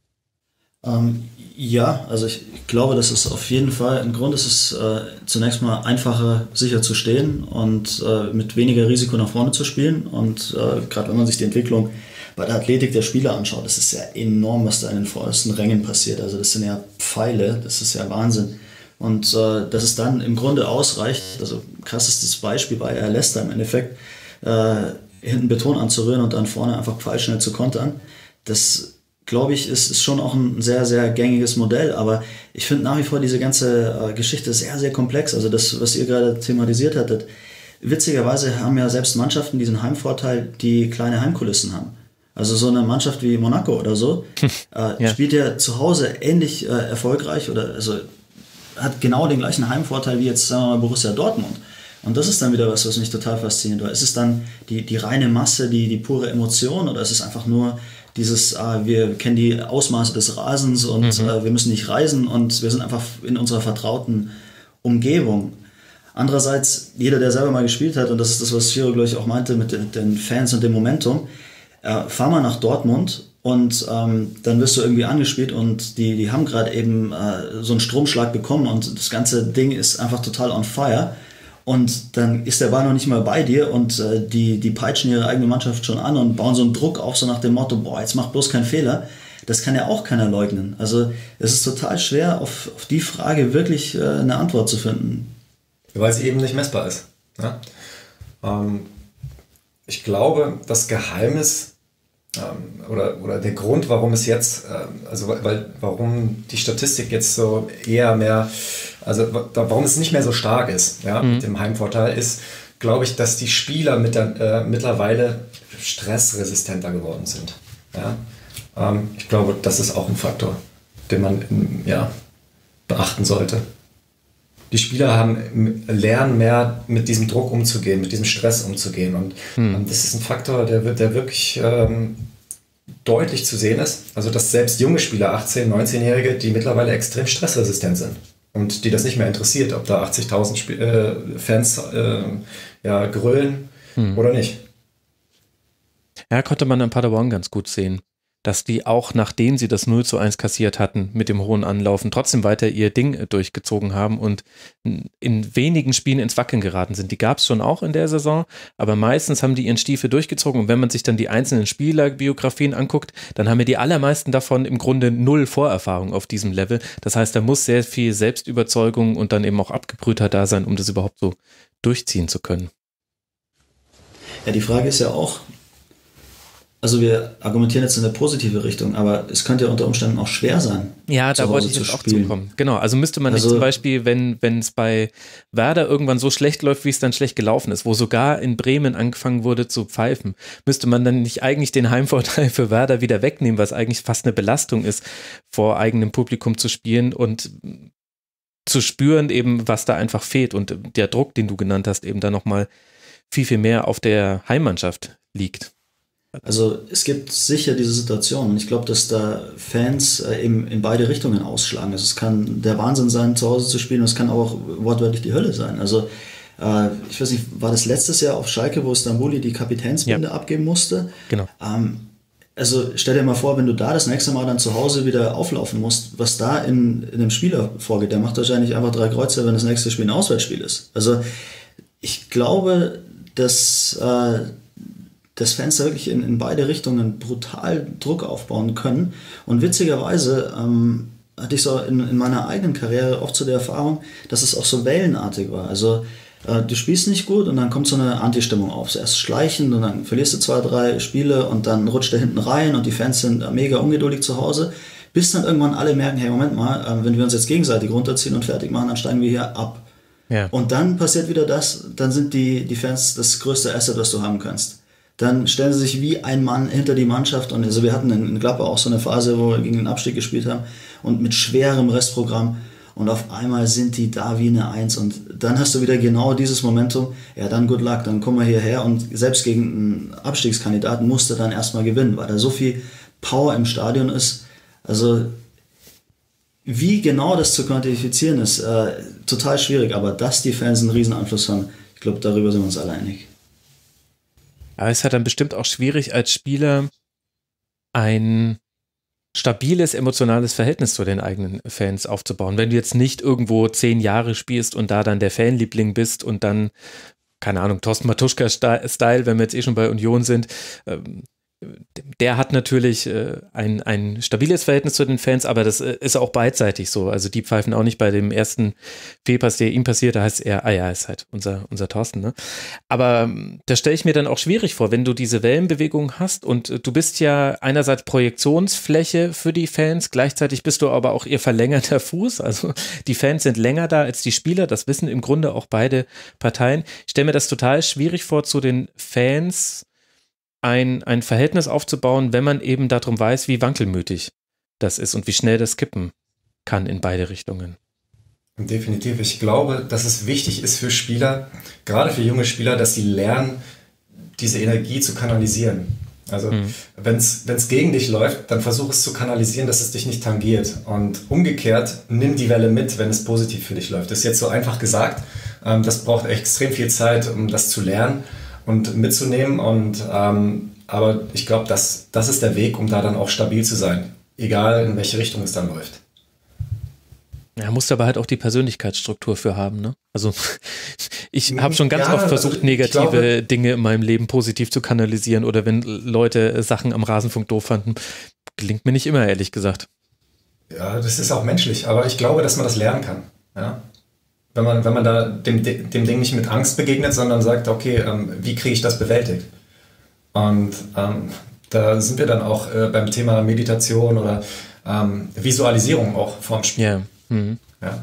Ähm, ja, also ich glaube, das ist auf jeden Fall, ein Grund ist es äh, zunächst mal einfacher sicher zu stehen und äh, mit weniger Risiko nach vorne zu spielen und äh, gerade wenn man sich die Entwicklung bei der Athletik der Spieler anschaut, das ist ja enorm, was da in den vordersten Rängen passiert, also das sind ja Pfeile, das ist ja Wahnsinn und äh, dass es dann im Grunde ausreicht, also krassestes Beispiel bei Leicester im Endeffekt, äh, hinten Beton anzurühren und dann vorne einfach pfeilschnell zu kontern. das glaube ich, ist, ist schon auch ein sehr, sehr gängiges Modell, aber ich finde nach wie vor diese ganze äh, Geschichte sehr, sehr komplex. Also das, was ihr gerade thematisiert hattet, witzigerweise haben ja selbst Mannschaften diesen Heimvorteil, die kleine Heimkulissen haben. Also so eine Mannschaft wie Monaco oder so äh, ja. spielt ja zu Hause ähnlich äh, erfolgreich oder also hat genau den gleichen Heimvorteil wie jetzt, sagen wir mal, Borussia Dortmund. Und das ist dann wieder was, was mich total fasziniert. Ist es dann die, die reine Masse, die, die pure Emotion oder ist es einfach nur dieses, ah, wir kennen die Ausmaße des Rasens und mhm. äh, wir müssen nicht reisen und wir sind einfach in unserer vertrauten Umgebung. Andererseits, jeder, der selber mal gespielt hat, und das ist das, was Shiro, glaube ich, auch meinte mit den, den Fans und dem Momentum, äh, fahr mal nach Dortmund und ähm, dann wirst du irgendwie angespielt und die, die haben gerade eben äh, so einen Stromschlag bekommen und das ganze Ding ist einfach total on fire. Und dann ist der Ball noch nicht mal bei dir und äh, die, die peitschen ihre eigene Mannschaft schon an und bauen so einen Druck auf, so nach dem Motto, boah, jetzt mach bloß keinen Fehler. Das kann ja auch keiner leugnen. Also es ist total schwer, auf, auf die Frage wirklich äh, eine Antwort zu finden. Weil sie eben nicht messbar ist. Ja? Ähm, ich glaube, das Geheimnis ähm, oder, oder der Grund, warum es jetzt, ähm, also weil, warum die Statistik jetzt so eher mehr, also warum es nicht mehr so stark ist, ja, mhm. mit dem Heimvorteil, ist, glaube ich, dass die Spieler mit der, äh, mittlerweile stressresistenter geworden sind. Ja? Ähm, ich glaube, das ist auch ein Faktor, den man ja, beachten sollte. Die Spieler haben, lernen mehr mit diesem Druck umzugehen, mit diesem Stress umzugehen. Und hm. das ist ein Faktor, der, der wirklich ähm, deutlich zu sehen ist. Also dass selbst junge Spieler, achtzehn-, neunzehnjährige, die mittlerweile extrem stressresistent sind und die das nicht mehr interessiert, ob da achtzigtausend Sp- äh, Fans äh, ja, grölen hm. oder nicht. Ja, konnte man in Paderborn ganz gut sehen, dass die auch, nachdem sie das null zu eins kassiert hatten mit dem hohen Anlaufen, trotzdem weiter ihr Ding durchgezogen haben und in wenigen Spielen ins Wackeln geraten sind. Die gab es schon auch in der Saison, aber meistens haben die ihren Stiefel durchgezogen und wenn man sich dann die einzelnen Spielerbiografien anguckt, dann haben ja die allermeisten davon im Grunde null Vorerfahrung auf diesem Level. Das heißt, da muss sehr viel Selbstüberzeugung und dann eben auch Abgebrühtheit da sein, um das überhaupt so durchziehen zu können. Ja, die Frage ist ja auch, also wir argumentieren jetzt in eine positive Richtung, aber es könnte ja unter Umständen auch schwer sein. Ja, da wollte ich jetzt auch zukommen. Genau, also müsste man also nicht zum Beispiel, wenn wenn es bei Werder irgendwann so schlecht läuft, wie es dann schlecht gelaufen ist, wo sogar in Bremen angefangen wurde zu pfeifen, müsste man dann nicht eigentlich den Heimvorteil für Werder wieder wegnehmen, was eigentlich fast eine Belastung ist, vor eigenem Publikum zu spielen und zu spüren eben, was da einfach fehlt und der Druck, den du genannt hast, eben dann nochmal viel, viel mehr auf der Heimmannschaft liegt. Also es gibt sicher diese Situation und ich glaube, dass da Fans äh, eben in beide Richtungen ausschlagen. Also es kann der Wahnsinn sein, zu Hause zu spielen, und es kann auch wortwörtlich die Hölle sein. Also äh, ich weiß nicht, war das letztes Jahr auf Schalke, wo Stambouli die Kapitänsbinde ja. abgeben musste? Genau. Ähm, also stell dir mal vor, wenn du da das nächste Mal dann zu Hause wieder auflaufen musst, was da in, in einem Spieler vorgeht, der macht wahrscheinlich einfach drei Kreuze, wenn das nächste Spiel ein Auswärtsspiel ist. Also ich glaube, dass äh, dass Fans da wirklich in, in beide Richtungen brutal Druck aufbauen können. Und witzigerweise ähm, hatte ich so in, in meiner eigenen Karriere oft so die Erfahrung, dass es auch so wellenartig war. Also äh, du spielst nicht gut und dann kommt so eine Anti-Stimmung auf. Zuerst schleichend und dann verlierst du zwei, drei Spiele und dann rutscht der hinten rein und die Fans sind äh, mega ungeduldig zu Hause, bis dann irgendwann alle merken, hey, Moment mal, äh, wenn wir uns jetzt gegenseitig runterziehen und fertig machen, dann steigen wir hier ab. Ja. Und dann passiert wieder das, dann sind die, die Fans das größte Asset, was du haben kannst. Dann stellen sie sich wie ein Mann hinter die Mannschaft und also wir hatten in Gladbach auch so eine Phase, wo wir gegen den Abstieg gespielt haben und mit schwerem Restprogramm und auf einmal sind die da wie eine Eins und dann hast du wieder genau dieses Momentum, ja dann good luck, dann kommen wir hierher und selbst gegen einen Abstiegskandidaten musst du dann erstmal gewinnen, weil da so viel Power im Stadion ist, also wie genau das zu quantifizieren ist, äh, total schwierig, aber dass die Fans einen riesen Einfluss haben, ich glaube darüber sind wir uns alle einig. Aber es ist halt dann bestimmt auch schwierig, als Spieler ein stabiles, emotionales Verhältnis zu den eigenen Fans aufzubauen. Wenn du jetzt nicht irgendwo zehn Jahre spielst und da dann der Fanliebling bist und dann, keine Ahnung, Thorsten Matuschka-Style, wenn wir jetzt eh schon bei Union sind, der hat natürlich äh, ein, ein stabiles Verhältnis zu den Fans, aber das äh, ist auch beidseitig so. Also die pfeifen auch nicht bei dem ersten Fehlpass, der ihm passiert, da heißt er, ah ja, ist halt unser, unser Thorsten, ne? Aber ähm, das stelle ich mir dann auch schwierig vor, wenn du diese Wellenbewegung hast und äh, du bist ja einerseits Projektionsfläche für die Fans, gleichzeitig bist du aber auch ihr verlängerter Fuß, also die Fans sind länger da als die Spieler, das wissen im Grunde auch beide Parteien. Ich stelle mir das total schwierig vor, zu den Fans Ein, ein Verhältnis aufzubauen, wenn man eben darum weiß, wie wankelmütig das ist und wie schnell das kippen kann in beide Richtungen. Definitiv. Ich glaube, dass es wichtig ist für Spieler, gerade für junge Spieler, dass sie lernen, diese Energie zu kanalisieren. Also mhm. wenn es gegen dich läuft, dann versuch es zu kanalisieren, dass es dich nicht tangiert. Und umgekehrt, nimm die Welle mit, wenn es positiv für dich läuft. Das ist jetzt so einfach gesagt. Ähm, das braucht extrem viel Zeit, um das zu lernen und mitzunehmen. Und, ähm, aber ich glaube, das, das ist der Weg, um da dann auch stabil zu sein. Egal, in welche Richtung es dann läuft. Ja, musst aber halt auch die Persönlichkeitsstruktur für haben, ne? Also ich habe schon ganz ja, oft versucht, negative glaube, Dinge in meinem Leben positiv zu kanalisieren oder wenn Leute Sachen am Rasenfunk doof fanden. Gelingt mir nicht immer, ehrlich gesagt. Ja, das ist auch menschlich, aber ich glaube, dass man das lernen kann. Ja? Wenn man, wenn man da dem, dem Ding nicht mit Angst begegnet, sondern sagt, okay, ähm, wie kriege ich das bewältigt? Und ähm, da sind wir dann auch äh, beim Thema Meditation oder ähm, Visualisierung auch vorm Spiel. Yeah. Mhm. Ja.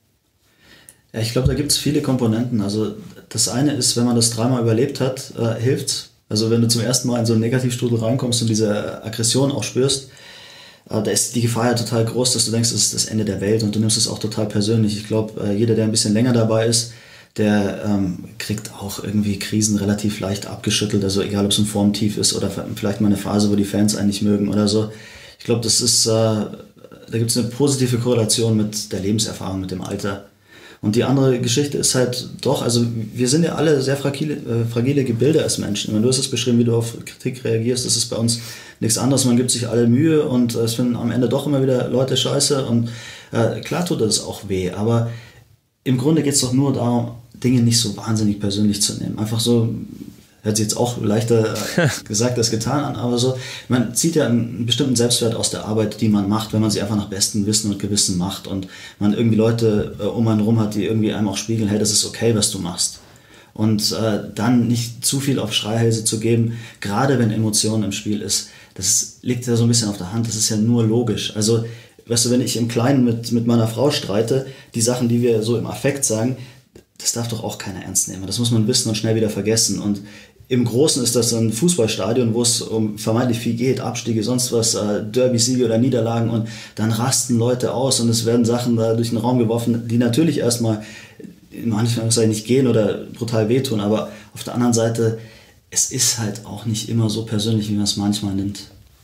Ja, ich glaube, da gibt es viele Komponenten. Also das eine ist, wenn man das dreimal überlebt hat, äh, hilft's. Also wenn du zum ersten Mal in so einen Negativstrudel reinkommst und diese Aggression auch spürst, äh, da ist die Gefahr ja total groß, dass du denkst, das ist das Ende der Welt und du nimmst es auch total persönlich. Ich glaube, äh, jeder, der ein bisschen länger dabei ist, der ähm, kriegt auch irgendwie Krisen relativ leicht abgeschüttelt. Also egal, ob es ein Formtief ist oder vielleicht mal eine Phase, wo die Fans einen nicht mögen oder so. Ich glaube, das ist, äh, da gibt es eine positive Korrelation mit der Lebenserfahrung, mit dem Alter. Und die andere Geschichte ist halt doch, also wir sind ja alle sehr fragile, äh, fragile Gebilde als Menschen. Wenn du hast es beschrieben, wie du auf Kritik reagierst, das ist bei uns nichts anderes. Man gibt sich alle Mühe und es finden am Ende doch immer wieder Leute scheiße. Und äh, klar tut das auch weh, aber im Grunde geht es doch nur darum, Dinge nicht so wahnsinnig persönlich zu nehmen. Einfach so, hört sich jetzt auch leichter gesagt als getan an, aber so, man zieht ja einen bestimmten Selbstwert aus der Arbeit, die man macht, wenn man sie einfach nach bestem Wissen und Gewissen macht und man irgendwie Leute äh, um einen rum hat, die irgendwie einem auch spiegeln, hey, das ist okay, was du machst. Und äh, dann nicht zu viel auf Schreihälse zu geben, gerade wenn Emotionen im Spiel ist, das liegt ja so ein bisschen auf der Hand, das ist ja nur logisch. Also, weißt du, wenn ich im Kleinen mit, mit meiner Frau streite, die Sachen, die wir so im Affekt sagen, das darf doch auch keiner ernst nehmen. Das muss man wissen und schnell wieder vergessen. Und im Großen ist das ein Fußballstadion, wo es um vermeintlich viel geht, Abstiege, sonst was, äh, Derby-Siege oder Niederlagen und dann rasten Leute aus und es werden Sachen da durch den Raum geworfen, die natürlich erstmal manchmal nicht gehen oder brutal wehtun, aber auf der anderen Seite, es ist halt auch nicht immer so persönlich, wie man es manchmal nimmt.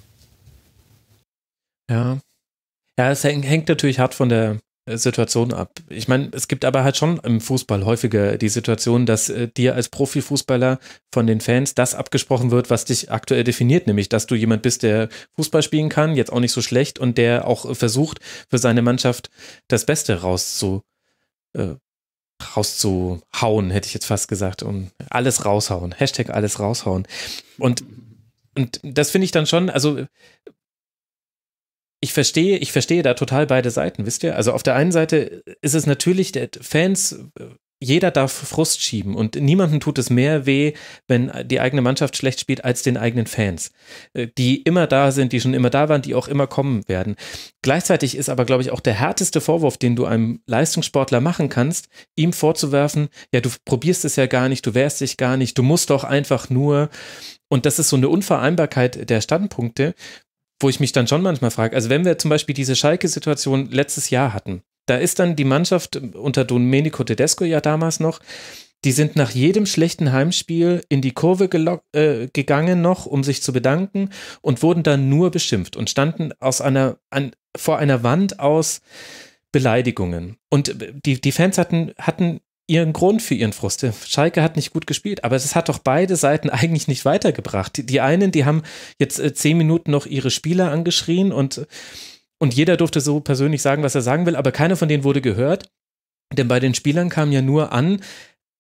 Ja. Ja, es hängt natürlich hart von der Situation ab. Ich meine, es gibt aber halt schon im Fußball häufiger die Situation, dass äh, dir als Profifußballer von den Fans das abgesprochen wird, was dich aktuell definiert, nämlich, dass du jemand bist, der Fußball spielen kann, jetzt auch nicht so schlecht und der auch versucht, für seine Mannschaft das Beste rauszu, äh, rauszuhauen, hätte ich jetzt fast gesagt, um alles raushauen. Hashtag alles raushauen. Und, und das finde ich dann schon, also Ich verstehe, ich verstehe da total beide Seiten, wisst ihr? Also auf der einen Seite ist es natürlich, der Fans, jeder darf Frust schieben und niemandem tut es mehr weh, wenn die eigene Mannschaft schlecht spielt, als den eigenen Fans, die immer da sind, die schon immer da waren, die auch immer kommen werden. Gleichzeitig ist aber, glaube ich, auch der härteste Vorwurf, den du einem Leistungssportler machen kannst, ihm vorzuwerfen, ja, du probierst es ja gar nicht, du wehrst dich gar nicht, du musst doch einfach nur, und das ist so eine Unvereinbarkeit der Standpunkte, wo ich mich dann schon manchmal frage, also wenn wir zum Beispiel diese Schalke-Situation letztes Jahr hatten, da ist dann die Mannschaft unter Domenico Tedesco ja damals noch, die sind nach jedem schlechten Heimspiel in die Kurve gelo- äh, gegangen noch, um sich zu bedanken und wurden dann nur beschimpft und standen aus einer, an, vor einer Wand aus Beleidigungen. Und die, die Fans hatten, hatten ihren Grund für ihren Frust. Schalke hat nicht gut gespielt, aber es hat doch beide Seiten eigentlich nicht weitergebracht. Die, die einen, die haben jetzt äh, zehn Minuten noch ihre Spieler angeschrien und, und jeder durfte so persönlich sagen, was er sagen will, aber keiner von denen wurde gehört, denn bei den Spielern kam ja nur an,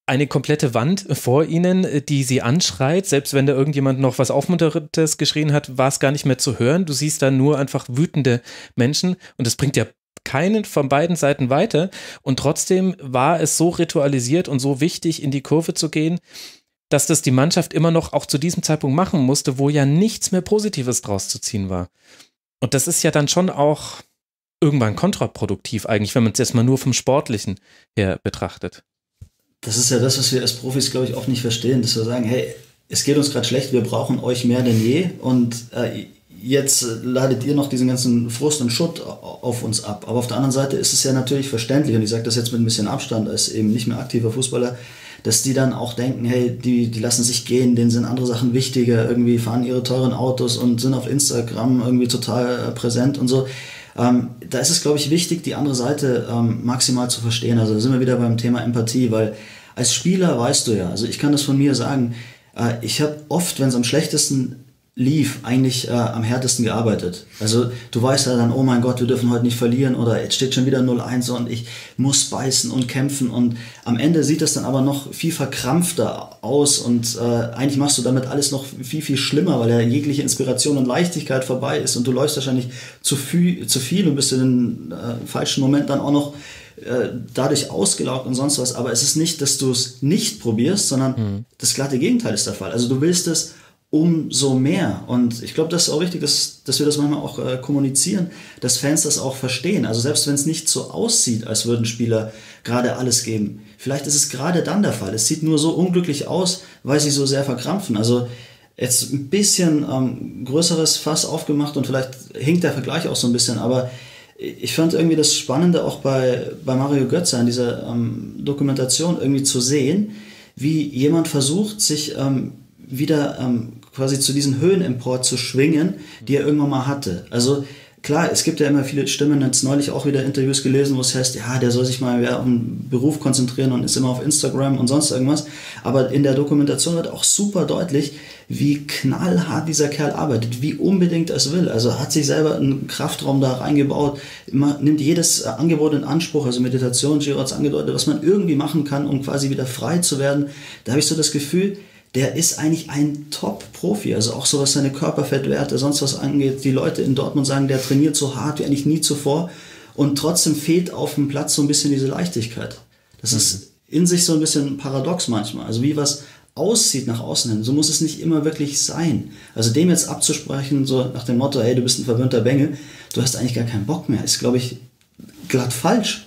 eine komplette Wand vor ihnen, die sie anschreit. Selbst wenn da irgendjemand noch was Aufmunterndes geschrien hat, war es gar nicht mehr zu hören. Du siehst da nur einfach wütende Menschen und das bringt ja keinen von beiden Seiten weiter. Und trotzdem war es so ritualisiert und so wichtig, in die Kurve zu gehen, dass das die Mannschaft immer noch auch zu diesem Zeitpunkt machen musste, wo ja nichts mehr Positives draus zu ziehen war. Und das ist ja dann schon auch irgendwann kontraproduktiv eigentlich, wenn man es jetzt mal nur vom Sportlichen her betrachtet. Das ist ja das, was wir als Profis, glaube ich, oft nicht verstehen, dass wir sagen, hey, es geht uns gerade schlecht, wir brauchen euch mehr denn je und äh, jetzt ladet ihr noch diesen ganzen Frust und Schutt auf uns ab. Aber auf der anderen Seite ist es ja natürlich verständlich, und ich sage das jetzt mit ein bisschen Abstand als eben nicht mehr aktiver Fußballer, dass die dann auch denken, hey, die, die lassen sich gehen, denen sind andere Sachen wichtiger, irgendwie fahren ihre teuren Autos und sind auf Instagram irgendwie total äh, präsent und so. Ähm, da ist es, glaube ich, wichtig, die andere Seite ähm, maximal zu verstehen. Also da sind wir wieder beim Thema Empathie, weil als Spieler weißt du ja, also ich kann das von mir sagen, äh, ich habe oft, wenn es am schlechtesten lief, eigentlich äh, am härtesten gearbeitet. Also du weißt ja dann, oh mein Gott, wir dürfen heute nicht verlieren oder jetzt steht schon wieder null eins und ich muss beißen und kämpfen und am Ende sieht das dann aber noch viel verkrampfter aus und äh, eigentlich machst du damit alles noch viel, viel schlimmer, weil ja jegliche Inspiration und Leichtigkeit vorbei ist und du läufst wahrscheinlich zu viel, zu viel und bist in den äh, falschen Moment dann auch noch äh, dadurch ausgelaugt und sonst was. Aber es ist nicht, dass du es nicht probierst, sondern mhm. das glatte Gegenteil ist der Fall. Also du willst es umso mehr. Und ich glaube, das ist auch wichtig, dass, dass wir das manchmal auch äh, kommunizieren, dass Fans das auch verstehen. Also selbst wenn es nicht so aussieht, als würden Spieler gerade alles geben, vielleicht ist es gerade dann der Fall. Es sieht nur so unglücklich aus, weil sie so sehr verkrampfen. Also jetzt ein bisschen ähm, größeres Fass aufgemacht und vielleicht hinkt der Vergleich auch so ein bisschen, aber ich fand irgendwie das Spannende auch bei, bei Mario Götze in dieser ähm, Dokumentation irgendwie zu sehen, wie jemand versucht, sich ähm, wieder ähm, quasi zu diesen Höhen empor zu schwingen, die er irgendwann mal hatte. Also klar, es gibt ja immer viele Stimmen, jetzt neulich auch wieder Interviews gelesen, wo es heißt, ja, der soll sich mal mehr auf den Beruf konzentrieren und ist immer auf Instagram und sonst irgendwas. Aber in der Dokumentation wird auch super deutlich, wie knallhart dieser Kerl arbeitet, wie unbedingt er es will. Also hat sich selber einen Kraftraum da reingebaut, immer, nimmt jedes Angebot in Anspruch, also Meditation, Giro hat es angedeutet, was man irgendwie machen kann, um quasi wieder frei zu werden. Da habe ich so das Gefühl, der ist eigentlich ein Top-Profi, also auch so was seine Körperfettwerte, sonst was angeht. Die Leute in Dortmund sagen, der trainiert so hart wie eigentlich nie zuvor und trotzdem fehlt auf dem Platz so ein bisschen diese Leichtigkeit. Das mhm. ist in sich so ein bisschen paradox manchmal, also wie was aussieht nach außen hin, so muss es nicht immer wirklich sein. Also dem jetzt abzusprechen, so nach dem Motto, hey, du bist ein verwöhnter Bengel, du hast eigentlich gar keinen Bock mehr, ist, glaube ich, glatt falsch.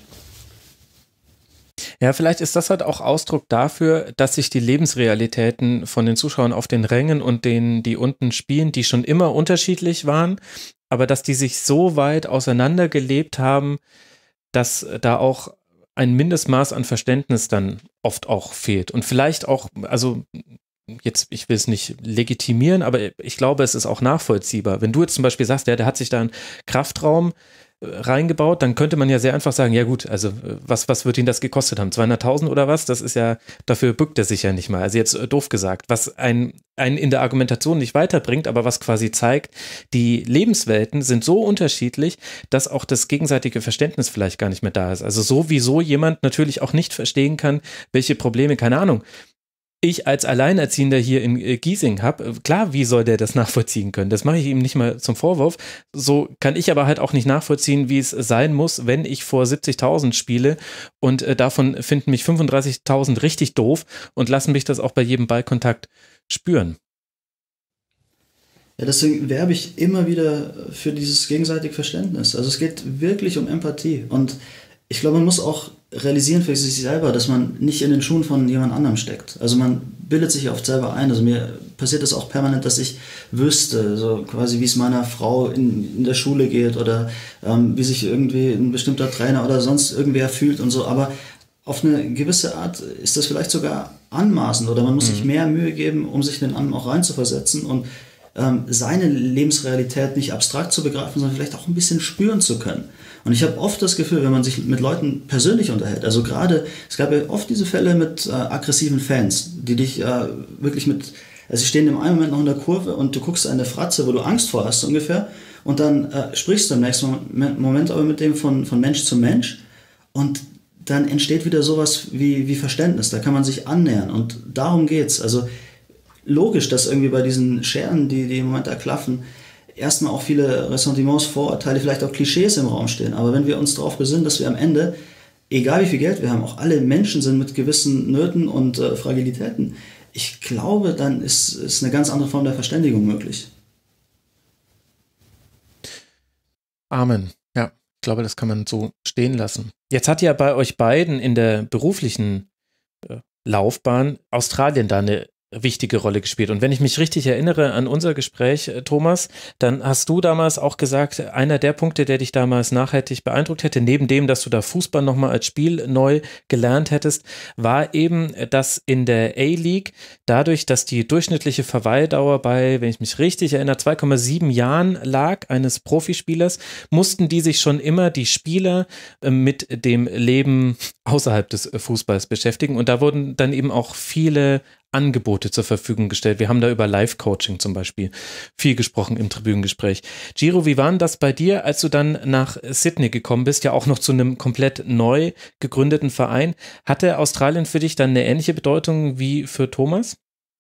Ja, vielleicht ist das halt auch Ausdruck dafür, dass sich die Lebensrealitäten von den Zuschauern auf den Rängen und denen, die unten spielen, die schon immer unterschiedlich waren, aber dass die sich so weit auseinandergelebt haben, dass da auch ein Mindestmaß an Verständnis dann oft auch fehlt. Und vielleicht auch, also jetzt, ich will es nicht legitimieren, aber ich glaube, es ist auch nachvollziehbar. Wenn du jetzt zum Beispiel sagst, ja, der hat sich da einen Kraftraum reingebaut, dann könnte man ja sehr einfach sagen, ja gut, also was, was wird ihn das gekostet haben? zweihunderttausend oder was? Das ist ja, dafür bückt er sich ja nicht mal. Also jetzt doof gesagt, was einen, einen in der Argumentation nicht weiterbringt, aber was quasi zeigt, die Lebenswelten sind so unterschiedlich, dass auch das gegenseitige Verständnis vielleicht gar nicht mehr da ist. Also so wie so jemand natürlich auch nicht verstehen kann, welche Probleme, keine Ahnung, ich als Alleinerziehender hier in Giesing habe, klar, wie soll der das nachvollziehen können? Das mache ich ihm nicht mal zum Vorwurf. So kann ich aber halt auch nicht nachvollziehen, wie es sein muss, wenn ich vor siebzigtausend spiele und äh, davon finden mich fünfunddreißigtausend richtig doof und lassen mich das auch bei jedem Ballkontakt spüren. Ja, deswegen werbe ich immer wieder für dieses gegenseitige Verständnis. Also es geht wirklich um Empathie und ich glaube, man muss auch realisieren für sich selber, dass man nicht in den Schuhen von jemand anderem steckt. Also man bildet sich oft selber ein. Also mir passiert das auch permanent, dass ich wüsste, so quasi wie es meiner Frau in, in der Schule geht oder ähm, wie sich irgendwie ein bestimmter Trainer oder sonst irgendwer fühlt und so. Aber auf eine gewisse Art ist das vielleicht sogar anmaßend oder man muss mhm. sich mehr Mühe geben, um sich in den anderen auch reinzuversetzen und ähm, seine Lebensrealität nicht abstrakt zu begreifen, sondern vielleicht auch ein bisschen spüren zu können. Und ich habe oft das Gefühl, wenn man sich mit Leuten persönlich unterhält, also gerade, es gab ja oft diese Fälle mit äh, aggressiven Fans, die dich äh, wirklich mit, also sie stehen im einen Moment noch in der Kurve und du guckst eine Fratze, wo du Angst vor hast ungefähr und dann äh, sprichst du im nächsten Moment, Moment aber mit dem von, von Mensch zu Mensch und dann entsteht wieder sowas wie, wie Verständnis. Da kann man sich annähern und darum geht's. Also logisch, dass irgendwie bei diesen Scheren, die, die im Moment da klaffen, erstmal auch viele Ressentiments, Vorurteile, vielleicht auch Klischees im Raum stehen. Aber wenn wir uns darauf besinnen, dass wir am Ende, egal wie viel Geld wir haben, auch alle Menschen sind mit gewissen Nöten und äh, Fragilitäten, ich glaube, dann ist, ist eine ganz andere Form der Verständigung möglich. Amen. Ja, ich glaube, das kann man so stehen lassen. Jetzt hat ja bei euch beiden in der beruflichen äh, Laufbahn Australien da eine wichtige Rolle gespielt. Und wenn ich mich richtig erinnere an unser Gespräch, Thomas, dann hast du damals auch gesagt, einer der Punkte, der dich damals nachhaltig beeindruckt hätte, neben dem, dass du da Fußball nochmal als Spiel neu gelernt hättest, war eben, dass in der A-League dadurch, dass die durchschnittliche Verweildauer bei, wenn ich mich richtig erinnere, zwei Komma sieben Jahren lag, eines Profispielers, mussten die sich schon immer, die Spieler, mit dem Leben außerhalb des Fußballs beschäftigen. Und da wurden dann eben auch viele Angebote zur Verfügung gestellt. Wir haben da über Live-Coaching zum Beispiel viel gesprochen im Tribünengespräch. Giro, wie war denn das bei dir, als du dann nach Sydney gekommen bist, ja auch noch zu einem komplett neu gegründeten Verein? Hatte Australien für dich dann eine ähnliche Bedeutung wie für Thomas?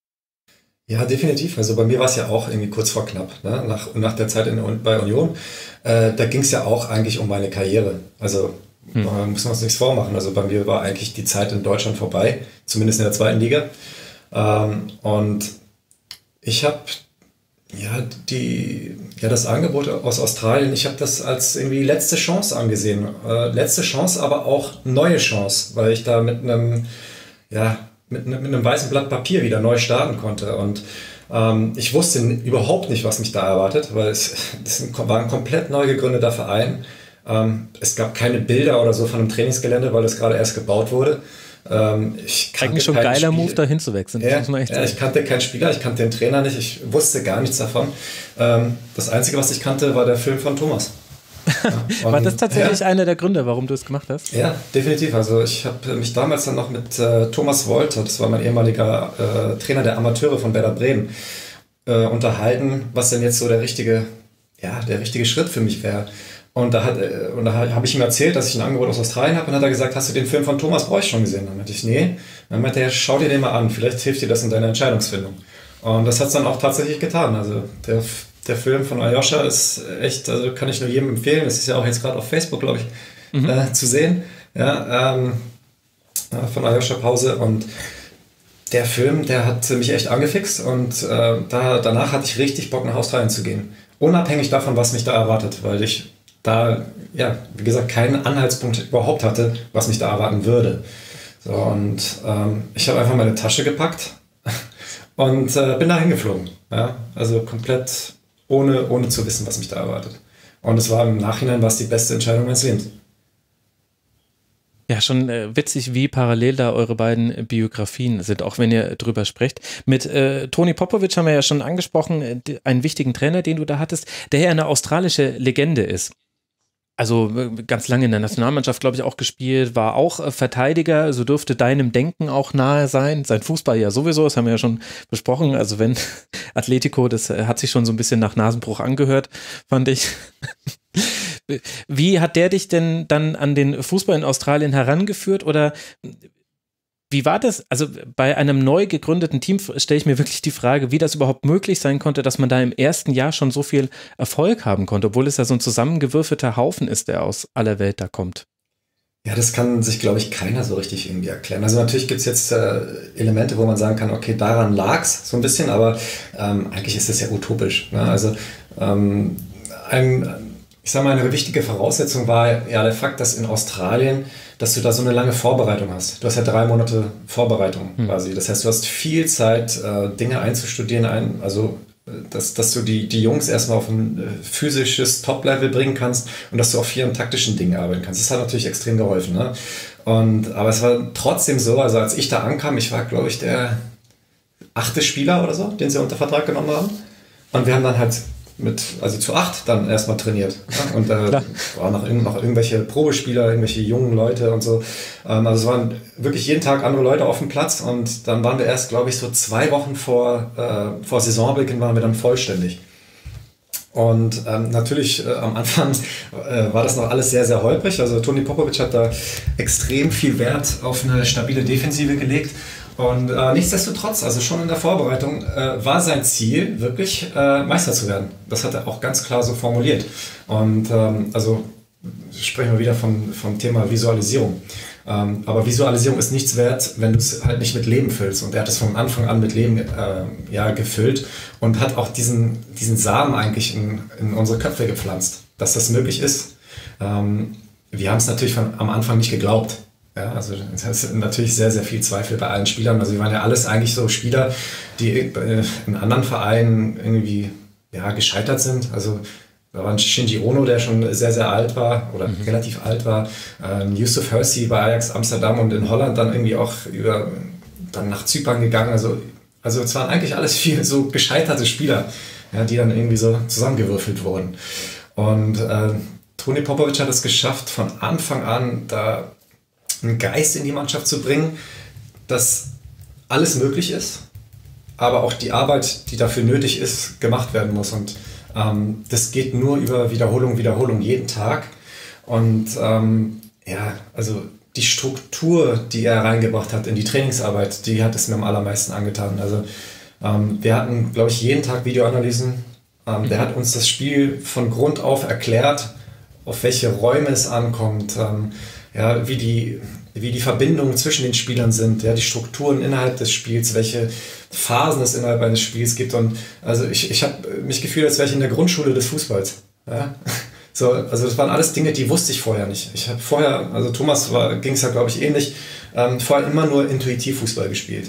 Ja, definitiv. Also bei mir war es ja auch irgendwie kurz vor knapp, ne? nach, nach der Zeit in, bei Union. Äh, da ging es ja auch eigentlich um meine Karriere. Also hm. da müssen wir uns nichts vormachen. Also bei mir war eigentlich die Zeit in Deutschland vorbei, zumindest in der zweiten Liga. Ähm, und ich habe ja, die, ja das Angebot aus Australien, ich habe das als irgendwie letzte Chance angesehen. Äh, letzte Chance, aber auch neue Chance, weil ich da mit einem, ja, mit, mit einem weißen Blatt Papier wieder neu starten konnte. Und ähm, ich wusste überhaupt nicht, was mich da erwartet, weil es, es war ein komplett neu gegründeter Verein. Ähm, es gab keine Bilder oder so von einem Trainingsgelände, weil das gerade erst gebaut wurde. Ähm, ich Eigentlich schon ein geiler Spiel. Move, dahin zu wechseln. Ja, muss man echt ja, ich kannte keinen Spieler, ich kannte den Trainer nicht, ich wusste gar nichts davon. Ähm, das Einzige, was ich kannte, war der Film von Thomas. Ja, war das tatsächlich ja. einer der Gründe, warum du es gemacht hast? Ja, definitiv. Also ich habe mich damals dann noch mit äh, Thomas Wolter, das war mein ehemaliger äh, Trainer der Amateure von Werder Bremen, äh, unterhalten, was denn jetzt so der richtige, ja, der richtige Schritt für mich wäre. Und da, hat, und da habe ich ihm erzählt, dass ich ein Angebot aus Australien habe, und hat er gesagt, hast du den Film von Thomas Bräuch schon gesehen? Dann meinte ich, nee. Dann meinte er, schau dir den mal an, vielleicht hilft dir das in deiner Entscheidungsfindung. Und das hat es dann auch tatsächlich getan. Also der, der Film von Aljoscha ist echt, also kann ich nur jedem empfehlen. Das ist ja auch jetzt gerade auf Facebook, glaube ich, mhm. äh, zu sehen. Ja, ähm, von Aljoscha Pause. Und der Film, der hat mich echt angefixt. Und äh, da, danach hatte ich richtig Bock, nach Australien zu gehen. Unabhängig davon, was mich da erwartet, weil ich da, ja, wie gesagt, keinen Anhaltspunkt überhaupt hatte, was mich da erwarten würde. So, und ähm, ich habe einfach meine Tasche gepackt und äh, bin da hingeflogen. Ja? Also komplett ohne, ohne zu wissen, was mich da erwartet. Und es war im Nachhinein war es die beste Entscheidung meines Lebens. Ja, schon äh, witzig, wie parallel da eure beiden Biografien sind, auch wenn ihr drüber sprecht. Mit äh, Toni Popovic haben wir ja schon angesprochen, äh, einen wichtigen Trainer, den du da hattest, der ja eine australische Legende ist. Also ganz lange in der Nationalmannschaft, glaube ich, auch gespielt, war auch Verteidiger, also dürfte deinem Denken auch nahe sein. Sein Fußball ja sowieso, das haben wir ja schon besprochen. Also wenn Atletico, das hat sich schon so ein bisschen nach Nasenbruch angehört, fand ich. Wie hat der dich denn dann an den Fußball in Australien herangeführt oder wie war das? Also bei einem neu gegründeten Team stelle ich mir wirklich die Frage, wie das überhaupt möglich sein konnte, dass man da im ersten Jahr schon so viel Erfolg haben konnte, obwohl es ja so ein zusammengewürfelter Haufen ist, der aus aller Welt da kommt. Ja, das kann sich, glaube ich, keiner so richtig irgendwie erklären. Also natürlich gibt es jetzt äh, Elemente, wo man sagen kann, okay, daran lag es so ein bisschen, aber ähm, eigentlich ist das ja utopisch. Ne? Also ähm, ein, ich sage mal, eine wichtige Voraussetzung war ja der Fakt, dass in Australien, dass du da so eine lange Vorbereitung hast. Du hast ja drei Monate Vorbereitung hm. quasi. Das heißt, du hast viel Zeit, äh, Dinge einzustudieren, ein, also dass, dass du die, die Jungs erstmal auf ein äh, physisches Top-Level bringen kannst und dass du auch viel an taktischen Dingen arbeiten kannst. Das hat natürlich extrem geholfen. Ne? Und, aber es war trotzdem so, also als ich da ankam, ich war, glaube ich, der achte Spieler oder so, den sie unter Vertrag genommen haben. Und wir haben dann halt mit, also zu acht dann erstmal trainiert. Ja? Und da äh, waren noch, noch irgendwelche Probespieler, irgendwelche jungen Leute und so. Ähm, also es waren wirklich jeden Tag andere Leute auf dem Platz und dann waren wir erst, glaube ich, so zwei Wochen vor, äh, vor Saisonbeginn waren wir dann vollständig. Und ähm, natürlich äh, am Anfang äh, war das noch alles sehr, sehr holprig. Also Toni Popovic hat da extrem viel Wert auf eine stabile Defensive gelegt. Und äh, nichtsdestotrotz, also schon in der Vorbereitung, äh, war sein Ziel, wirklich äh, Meister zu werden. Das hat er auch ganz klar so formuliert. Und ähm, also sprechen wir wieder vom, vom Thema Visualisierung. Ähm, aber Visualisierung ist nichts wert, wenn du es halt nicht mit Leben füllst. Und er hat es von Anfang an mit Leben äh, ja, gefüllt und hat auch diesen, diesen Samen eigentlich in, in unsere Köpfe gepflanzt, dass das möglich ist. Ähm, wir haben es natürlich von, am Anfang nicht geglaubt. Ja, also es ist natürlich sehr, sehr viel Zweifel bei allen Spielern. Also wir waren ja alles eigentlich so Spieler, die in anderen Vereinen irgendwie ja, gescheitert sind. Also da war ein Shinji Ono, der schon sehr, sehr alt war oder mhm. relativ alt war. Ähm, Yusuf Hersey bei Ajax Amsterdam und in Holland dann irgendwie auch über, dann nach Zypern gegangen. Also, also es waren eigentlich alles viel so gescheiterte Spieler, ja, die dann irgendwie so zusammengewürfelt wurden. Und äh, Toni Popovic hat es geschafft, von Anfang an da einen Geist in die Mannschaft zu bringen, dass alles möglich ist, aber auch die Arbeit, die dafür nötig ist, gemacht werden muss. Und ähm, das geht nur über Wiederholung, Wiederholung jeden Tag. Und ähm, ja, also die Struktur, die er reingebracht hat in die Trainingsarbeit, die hat es mir am allermeisten angetan. Also ähm, wir hatten, glaube ich, jeden Tag Videoanalysen. Ähm, mhm. Der hat uns das Spiel von Grund auf erklärt, auf welche Räume es ankommt, ähm, ja, wie die, wie die Verbindungen zwischen den Spielern sind, ja, die Strukturen innerhalb des Spiels, welche Phasen es innerhalb eines Spiels gibt. Und also ich, ich habe mich gefühlt, als wäre ich in der Grundschule des Fußballs. Ja? So, also das waren alles Dinge, die wusste ich vorher nicht. Ich habe vorher, also Thomas ging es ja, glaube ich, ähnlich, ähm, vorher immer nur intuitiv Fußball gespielt.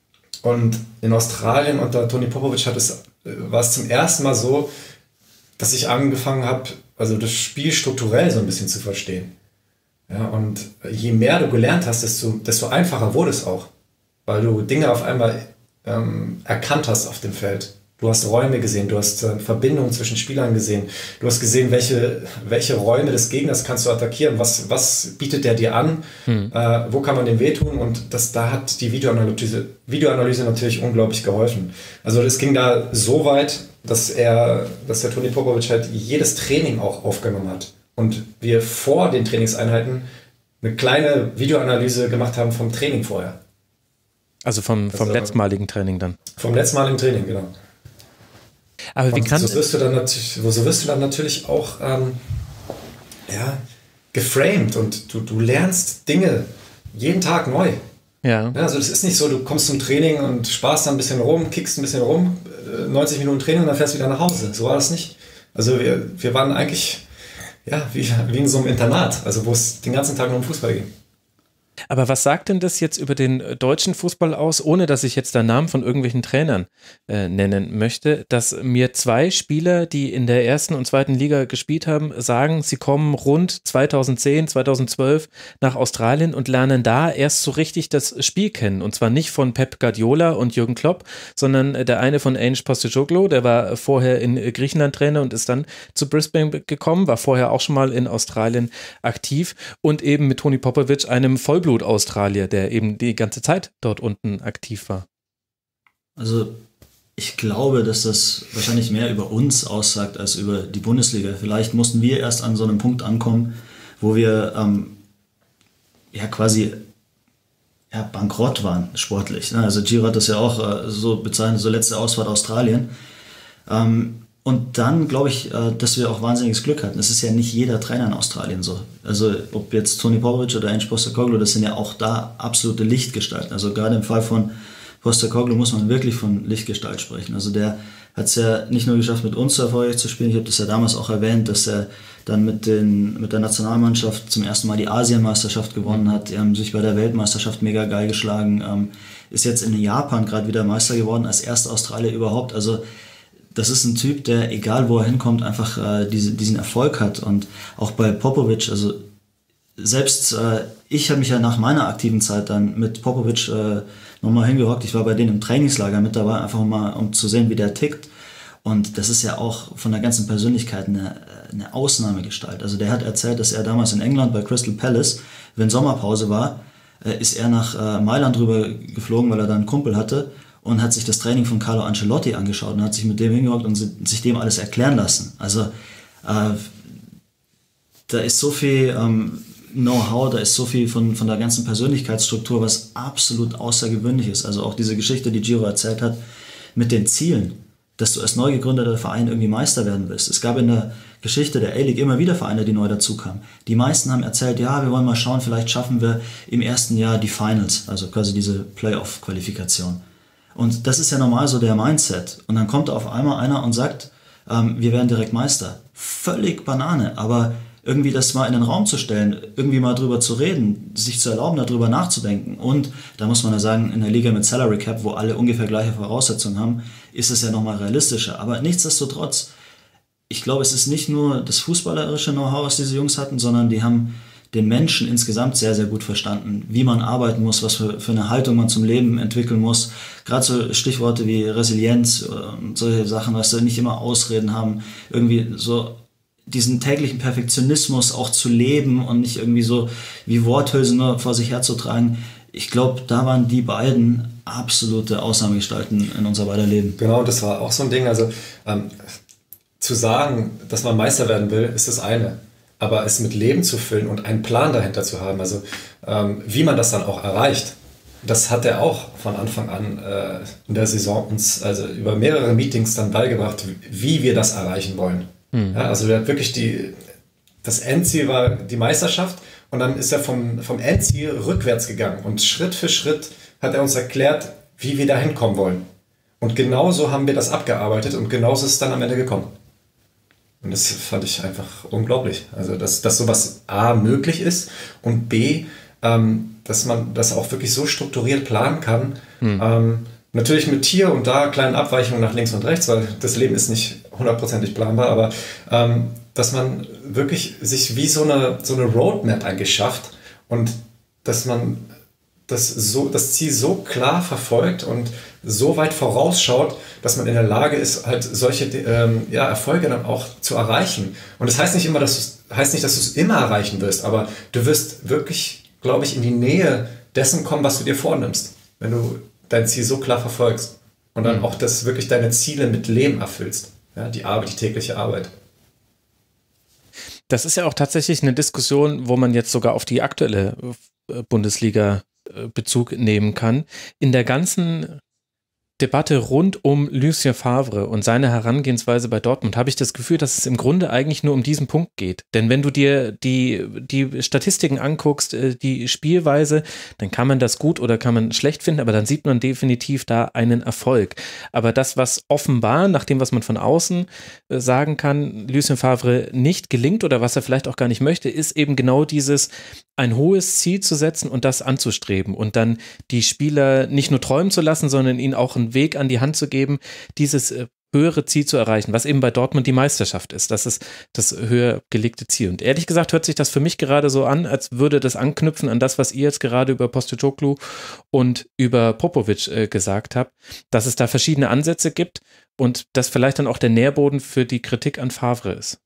Und in Australien unter Toni Popovic hat es, war es zum ersten Mal so, dass ich angefangen habe, also das Spiel strukturell so ein bisschen zu verstehen. Ja, und je mehr du gelernt hast, desto, desto einfacher wurde es auch, weil du Dinge auf einmal ähm, erkannt hast auf dem Feld. Du hast Räume gesehen, du hast äh, Verbindungen zwischen Spielern gesehen, du hast gesehen, welche, welche Räume des Gegners kannst du attackieren, was, was bietet der dir an, hm. äh, wo kann man dem wehtun, und das, da hat die Videoanalyse, Videoanalyse natürlich unglaublich geholfen. Also es ging da so weit, dass er, dass der Toni Popovic halt jedes Training auch aufgenommen hat. Und wir vor den Trainingseinheiten eine kleine Videoanalyse gemacht haben vom Training vorher. Also vom, vom also, letztmaligen Training dann? Vom letztmaligen Training, genau. Aber wie kann so wirst du dann natürlich, so wirst du dann natürlich auch ähm, ja, geframed, und du, du lernst Dinge jeden Tag neu. Ja. Ja, also das ist nicht so, du kommst zum Training und sparst dann ein bisschen rum, kickst ein bisschen rum, neunzig Minuten Training und dann fährst du wieder nach Hause. So war das nicht. Also wir, wir waren eigentlich ja, wie, wie in so einem Internat, also wo es den ganzen Tag nur um Fußball ging. Aber was sagt denn das jetzt über den deutschen Fußball aus, ohne dass ich jetzt den Namen von irgendwelchen Trainern äh, nennen möchte, dass mir zwei Spieler, die in der ersten und zweiten Liga gespielt haben, sagen, sie kommen rund zweitausendzehn, zweitausendzwölf nach Australien und lernen da erst so richtig das Spiel kennen. Und zwar nicht von Pep Guardiola und Jürgen Klopp, sondern der eine von Ange Postecoglou, der war vorher in Griechenland Trainer und ist dann zu Brisbane gekommen, war vorher auch schon mal in Australien aktiv, und eben mit Toni Popovic, einem Vollblut Australier, der eben die ganze Zeit dort unten aktiv war. Also ich glaube, dass das wahrscheinlich mehr über uns aussagt als über die Bundesliga. Vielleicht mussten wir erst an so einem Punkt ankommen, wo wir ähm, ja quasi ja, bankrott waren, sportlich. Also Giro hat das ja auch äh, so bezeichnet, so letzte Ausfahrt Australien. Ähm, Und dann glaube ich, dass wir auch wahnsinniges Glück hatten. Es ist ja nicht jeder Trainer in Australien so. Also ob jetzt Toni Popovic oder Ange Postecoglou, das sind ja auch da absolute Lichtgestalten. Also gerade im Fall von Postecoglou muss man wirklich von Lichtgestalt sprechen. Also der hat es ja nicht nur geschafft, mit uns so erfolgreich zu spielen. Ich habe das ja damals auch erwähnt, dass er dann mit, den, mit der Nationalmannschaft zum ersten Mal die Asienmeisterschaft gewonnen hat. Die haben sich bei der Weltmeisterschaft mega geil geschlagen. Ähm, ist jetzt in Japan gerade wieder Meister geworden, als erster Australier überhaupt. Also das ist ein Typ, der, egal wo er hinkommt, einfach äh, diese, diesen Erfolg hat. Und auch bei Popovic, also selbst äh, ich habe mich ja nach meiner aktiven Zeit dann mit Popovic äh, nochmal hingehockt. Ich war bei denen im Trainingslager mit dabei, einfach mal, um zu sehen, wie der tickt. Und das ist ja auch von der ganzen Persönlichkeit eine, eine Ausnahmegestalt. Also der hat erzählt, dass er damals in England bei Crystal Palace, wenn Sommerpause war, äh, ist er nach äh, Mailand rüber geflogen, weil er da einen Kumpel hatte. und hat sich das Training von Carlo Ancelotti angeschaut und hat sich mit dem hingehockt und sich dem alles erklären lassen. Also äh, da ist so viel ähm, Know-how, da ist so viel von, von der ganzen Persönlichkeitsstruktur, was absolut außergewöhnlich ist. Also auch diese Geschichte, die Giro erzählt hat, mit den Zielen, dass du als neu gegründeter Verein irgendwie Meister werden willst. Es gab in der Geschichte der A-League immer wieder Vereine, die neu dazukamen. Die meisten haben erzählt, ja, wir wollen mal schauen, vielleicht schaffen wir im ersten Jahr die Finals, also quasi diese Playoff-Qualifikation. Und das ist ja normal so der Mindset. Und dann kommt auf einmal einer und sagt, ähm, wir werden direkt Meister. Völlig Banane, aber irgendwie das mal in den Raum zu stellen, irgendwie mal drüber zu reden, sich zu erlauben, darüber nachzudenken. Und da muss man ja sagen, in der Liga mit Salary Cap, wo alle ungefähr gleiche Voraussetzungen haben, ist es ja nochmal realistischer. Aber nichtsdestotrotz, ich glaube, es ist nicht nur das fußballerische Know-how, was diese Jungs hatten, sondern die haben den Menschen insgesamt sehr, sehr gut verstanden, wie man arbeiten muss, was für, für eine Haltung man zum Leben entwickeln muss. Gerade so Stichworte wie Resilienz und solche Sachen, was sie nicht immer Ausreden haben, irgendwie so diesen täglichen Perfektionismus auch zu leben und nicht irgendwie so wie Worthülsen nur vor sich herzutragen. Ich glaube, da waren die beiden absolute Ausnahmegestalten in unser beider Leben. Genau, das war auch so ein Ding. Also ähm, zu sagen, dass man Meister werden will, ist das eine. Aber es mit Leben zu füllen und einen Plan dahinter zu haben, also ähm, wie man das dann auch erreicht, das hat er auch von Anfang an äh, in der Saison uns also über mehrere Meetings dann beigebracht, wie wir das erreichen wollen. Mhm. Ja, also er hat wirklich die, das Endziel war die Meisterschaft und dann ist er vom, vom Endziel rückwärts gegangen und Schritt für Schritt hat er uns erklärt, wie wir da hinkommen wollen. Und genauso haben wir das abgearbeitet und genauso ist es dann am Ende gekommen. Und das fand ich einfach unglaublich. Also, dass, dass sowas A möglich ist und B, ähm, dass man das auch wirklich so strukturiert planen kann. Hm. Ähm, natürlich mit hier und da kleinen Abweichungen nach links und rechts, weil das Leben ist nicht hundertprozentig planbar, aber ähm, dass man wirklich sich wie so eine, so eine Roadmap eigentlich schafft und dass man das, so, das Ziel so klar verfolgt und so weit vorausschaut, dass man in der Lage ist, halt solche ähm, ja, Erfolge dann auch zu erreichen. Und das heißt nicht immer, dass du, heißt nicht, dass du es immer erreichen wirst, aber du wirst wirklich, glaube ich, in die Nähe dessen kommen, was du dir vornimmst, wenn du dein Ziel so klar verfolgst und dann auch das wirklich deine Ziele mit Leben erfüllst. Ja, die Arbeit, die tägliche Arbeit. Das ist ja auch tatsächlich eine Diskussion, wo man jetzt sogar auf die aktuelle Bundesliga Bezug nehmen kann. In der ganzen Debatte rund um Lucien Favre und seine Herangehensweise bei Dortmund habe ich das Gefühl, dass es im Grunde eigentlich nur um diesen Punkt geht. Denn wenn du dir die, die Statistiken anguckst, die Spielweise, dann kann man das gut oder kann man schlecht finden, aber dann sieht man definitiv da einen Erfolg. Aber das, was offenbar, nach dem, was man von außen sagen kann, Lucien Favre nicht gelingt oder was er vielleicht auch gar nicht möchte, ist eben genau dieses, ein hohes Ziel zu setzen und das anzustreben und dann die Spieler nicht nur träumen zu lassen, sondern ihnen auch einen Weg an die Hand zu geben, dieses höhere Ziel zu erreichen, was eben bei Dortmund die Meisterschaft ist. Das ist das höher gelegte Ziel. Und ehrlich gesagt hört sich das für mich gerade so an, als würde das anknüpfen an das, was ihr jetzt gerade über Postecoglou und über Popovic äh, gesagt habt, dass es da verschiedene Ansätze gibt und das vielleicht dann auch der Nährboden für die Kritik an Favre ist.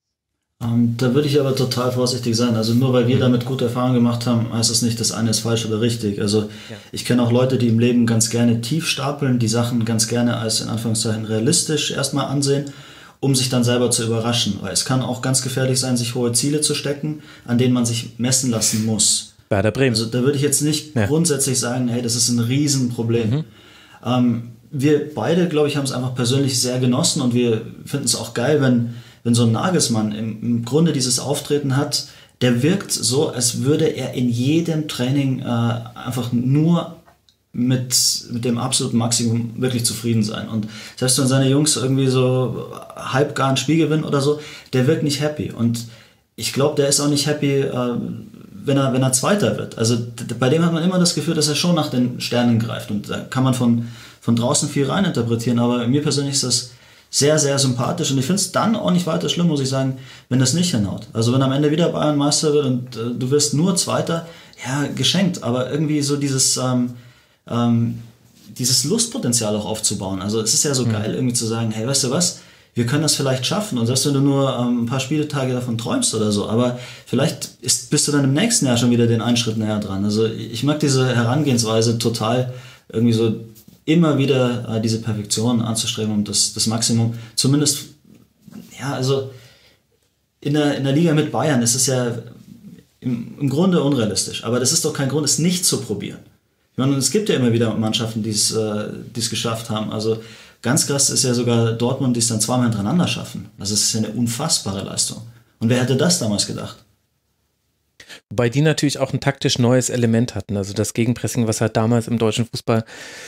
Um, da würde ich aber total vorsichtig sein. Also nur weil wir damit gute Erfahrungen gemacht haben, heißt das nicht, das eine ist falsch oder richtig. Also ja. Ich kenne auch Leute, die im Leben ganz gerne tief stapeln, die Sachen ganz gerne als in Anführungszeichen realistisch erstmal ansehen, um sich dann selber zu überraschen. Weil es kann auch ganz gefährlich sein, sich hohe Ziele zu stecken, an denen man sich messen lassen muss. Bei der Bremen. Also da würde ich jetzt nicht ja. grundsätzlich sagen, hey, das ist ein Riesenproblem. Mhm. Um, wir beide, glaube ich, haben es einfach persönlich sehr genossen und wir finden es auch geil, wenn wenn so ein Nagelsmann im, im Grunde dieses Auftreten hat, der wirkt so, als würde er in jedem Training äh, einfach nur mit, mit dem absoluten Maximum wirklich zufrieden sein. Und selbst wenn seine Jungs irgendwie so halb gar ein Spiel gewinnen oder so, der wirkt nicht happy. Und ich glaube, der ist auch nicht happy, äh, wenn er, wenn er Zweiter wird. Also d- bei dem hat man immer das Gefühl, dass er schon nach den Sternen greift. Und da kann man von, von draußen viel reininterpretieren. Aber mir persönlich ist das sehr, sehr sympathisch und ich finde es dann auch nicht weiter schlimm, muss ich sagen, wenn das nicht hinhaut. Also wenn am Ende wieder Bayern Meister wird und äh, du wirst nur Zweiter, ja, geschenkt, aber irgendwie so dieses, ähm, ähm, dieses Lustpotenzial auch aufzubauen. Also es ist ja so mhm. geil, irgendwie zu sagen, hey, weißt du was, wir können das vielleicht schaffen und selbst wenn du nur ähm, ein paar Spieltage davon träumst oder so, aber vielleicht ist, bist du dann im nächsten Jahr schon wieder den einen Schritt näher dran. Also ich mag diese Herangehensweise total, irgendwie so immer wieder äh, diese Perfektion anzustreben und das, das Maximum, zumindest, ja, also in der, in der Liga mit Bayern ist es ja im, im Grunde unrealistisch, aber das ist doch kein Grund, es nicht zu probieren. Ich meine, es gibt ja immer wieder Mannschaften, die es äh, geschafft haben, also ganz krass ist ja sogar Dortmund, die es dann zweimal hintereinander schaffen. Also es ist ja eine unfassbare Leistung. Und wer hätte das damals gedacht? Wobei die natürlich auch ein taktisch neues Element hatten, also das Gegenpressing, was halt damals im deutschen Fußball